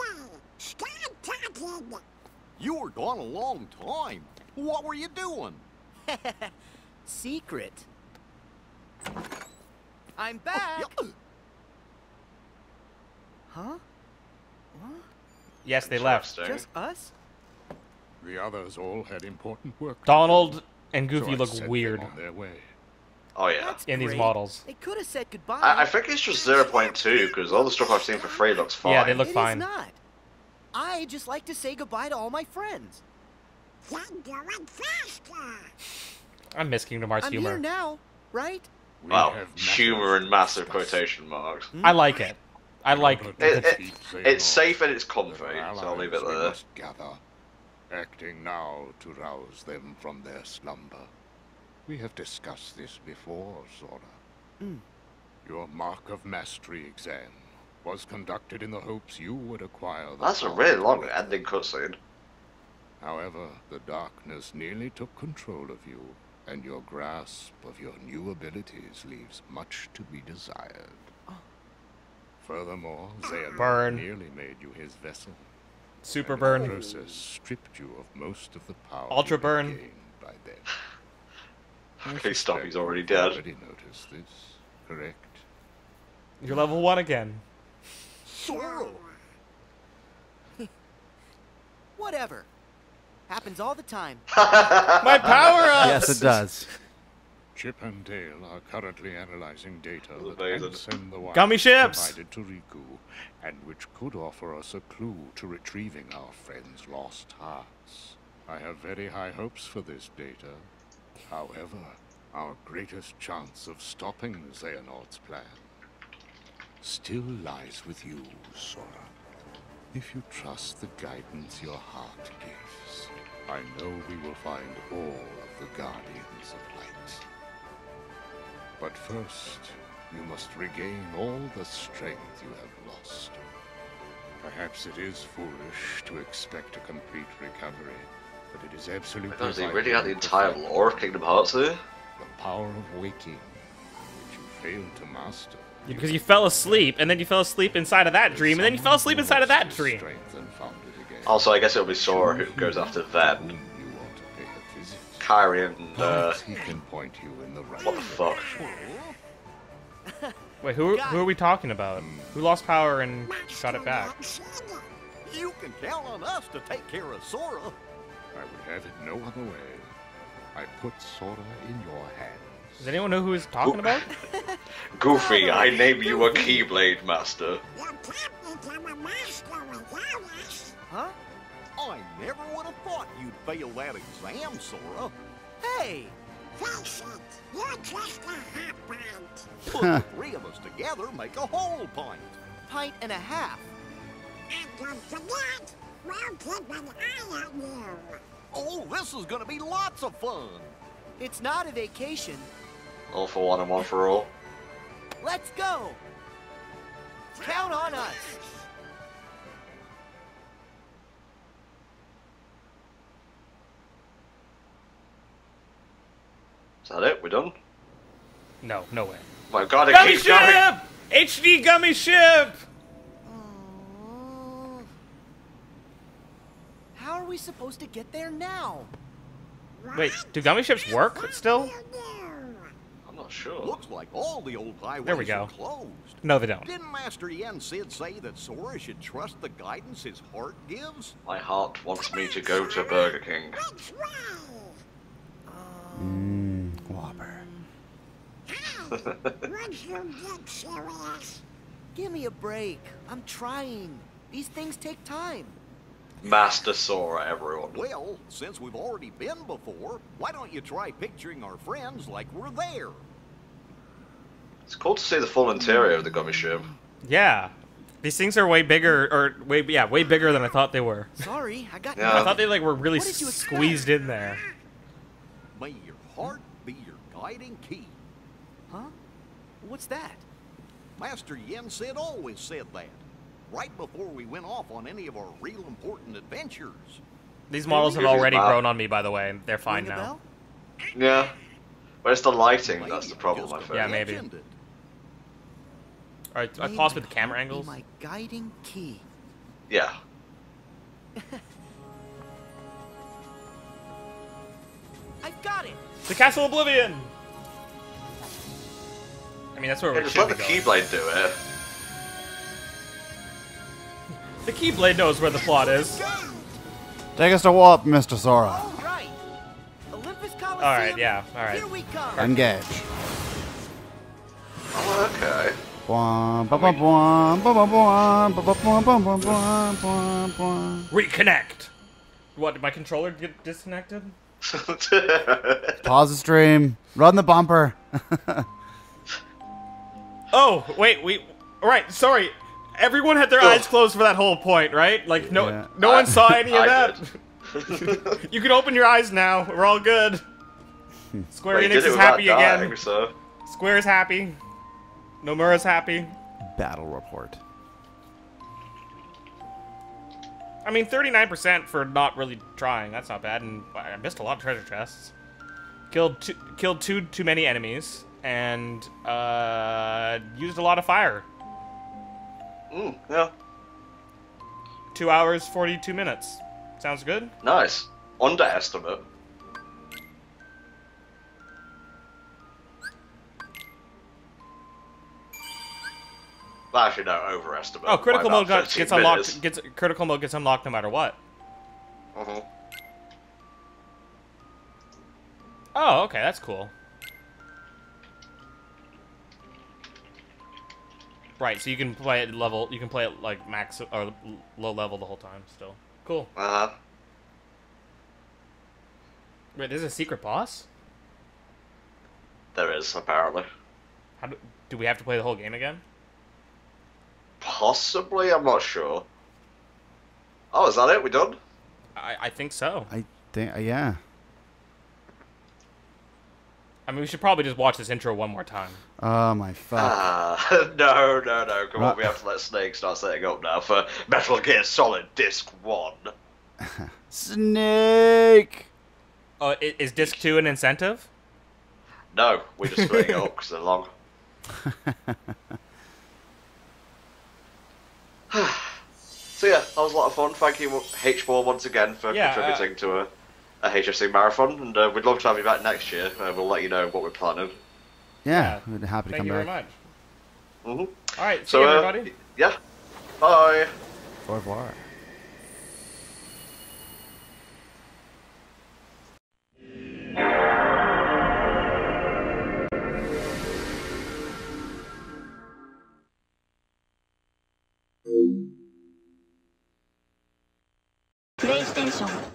You were gone a long time. What were you doing? Secret. I'm back. Huh? What? Yes, they left. Just us? The others all had important work. to Donald do, and so Goofy I look sent them weird on their way. Oh yeah. That's in these great. models. They could have said goodbye. I think it's just 0.2 because all the stuff I've seen for free looks fine. Yeah, they look It is fine. not. I just like to say goodbye to all my friends. I miss Kingdom Hearts I'm humor. here now, right? We Wow, have humor in massive quotation marks. I like it. I like It's safe and it's comfy, Our so I'll leave it allies we there. must gather, acting now to rouse them from their slumber. We have discussed this before, Sora. Your Mark of Mastery exam was conducted in the hopes you would acquire the That's a power really to long wake ending up. cutscene. However, the darkness nearly took control of you, and your grasp of your new abilities leaves much to be desired. Furthermore, Xehanort nearly made you his vessel. Super and burn. In the process, stripped you of most of the power Ultra you burn. gained by then. Okay, stop. He's already dead. Already noticed this, correct? You're level 1 again. Sora. Whatever. Happens all the time. My power-ups! Yes, it does. Chip and Dale are currently analyzing data that Amazing. Ants and the Wild Gummy ships! provided to Riku, and which could offer us a clue to retrieving our friend's lost hearts. I have very high hopes for this data. However, our greatest chance of stopping Xehanort's plan still lies with you, Sora. If you trust the guidance your heart gives, I know we will find all of the Guardians of Light. But first, you must regain all the strength you have lost. Perhaps it is foolish to expect a complete recovery, but it is absolutely Does he vital really got the to entire perfect lore of Kingdom Hearts here? the power of waking, which you failed to master. Because you fell asleep, and then you fell asleep inside of that dream, and then you fell asleep inside of that dream. Also, I guess it'll be Sora who goes after Ven. Kyrie and, he can point you in the right what the fuck? Wait, who are we talking about? Who lost power and got it back? You can count on us to take care of Sora. I would have it no other way. I put Sora in your hands. Does anyone know who he's talking about? Goofy, I name you a Keyblade Master. Huh? I never would have thought you'd fail that exam, Sora. Hey! Face it, you're just a hot pint. Put the three of us together make a whole pint. Pint and a half. And don't forget, we'll keep an eye on you. Oh, this is gonna be lots of fun. It's not a vacation. All for one and one for all. Let's go! Count on us! Is that it? We're done? No, no way. My god, it Gummy keeps ship! going! HD gummy ship! How are we supposed to get there now? Wait, do gummy ships work still? I'm not sure. Looks like all the old highways There we go. are closed. No, they don't. Didn't Master Yen Sid say that Sora should trust the guidance his heart gives? My heart wants me to go to Burger King. Whopper. Would you get serious? Give me a break. I'm trying. These things take time. Master Sora, everyone. Well, since we've already been before, why don't you try picturing our friends like we're there? It's cool to see the full interior of the gummy ship. Yeah. These things are way bigger, or way bigger than I thought they were. Sorry, I got I thought they like were really What did you squeezed in there. May your heart be your guiding key. Huh? What's that? Master Yen Sid always said that. Right before we went off on any of our real important adventures. These models have already grown on me, by the way, and they're fine now. Yeah. But it's the lighting that's the problem, I think. Yeah, maybe. Alright, possibly the camera angles. My guiding key. Yeah. I've got it. The Castle Oblivion! I mean, that's where Yeah, we just should let be the going. Keyblade do it. The Keyblade knows where the plot is. Take us to warp, Mr. Sora. All right. Olympus Coliseum. Alright, yeah, alright. Here we come. Engage. Oh, okay. Reconnect! What, did my controller get disconnected? Pause the stream. Run the bumper. Oh, wait, right, sorry. Everyone had their eyes closed for that whole point, right? Like, no one saw any of that. You can open your eyes now. We're all good. Square Wait, Enix is happy again. dying, so. Square's happy. Nomura's happy. Battle report. I mean, 39% for not really trying. That's not bad, and I missed a lot of treasure chests. Killed too many enemies, and used a lot of fire. Yeah. 2 hours, 42 minutes. Sounds good? Nice. Underestimate. Well, actually, no, overestimate. Oh, critical mode gets unlocked. Minutes. Critical mode gets unlocked no matter what. Oh, okay, that's cool. Right, so you can play it level. You can play it like max or low level the whole time. Still cool. Wait, there's a secret boss? There is, apparently. How do we have to play the whole game again? Possibly, I'm not sure. Oh, is that it? We done? I think so. I think, yeah. I mean, we should probably just watch this intro one more time. Oh my fuck. No. Come on, we have to let Snake start setting up now for Metal Gear Solid Disc 1. Snake! Oh, is Disc 2 an incentive? No, we just splitting it up because they're long. So yeah, that was a lot of fun. Thank you, H4, once again for contributing to a HFC marathon, and we'd love to have you back next year. We'll let you know what we're planning. Yeah, we'd be happy to come back. Thank you very much. Mm-hmm. All right, see you, everybody. Yeah, bye. Au revoir. PlayStation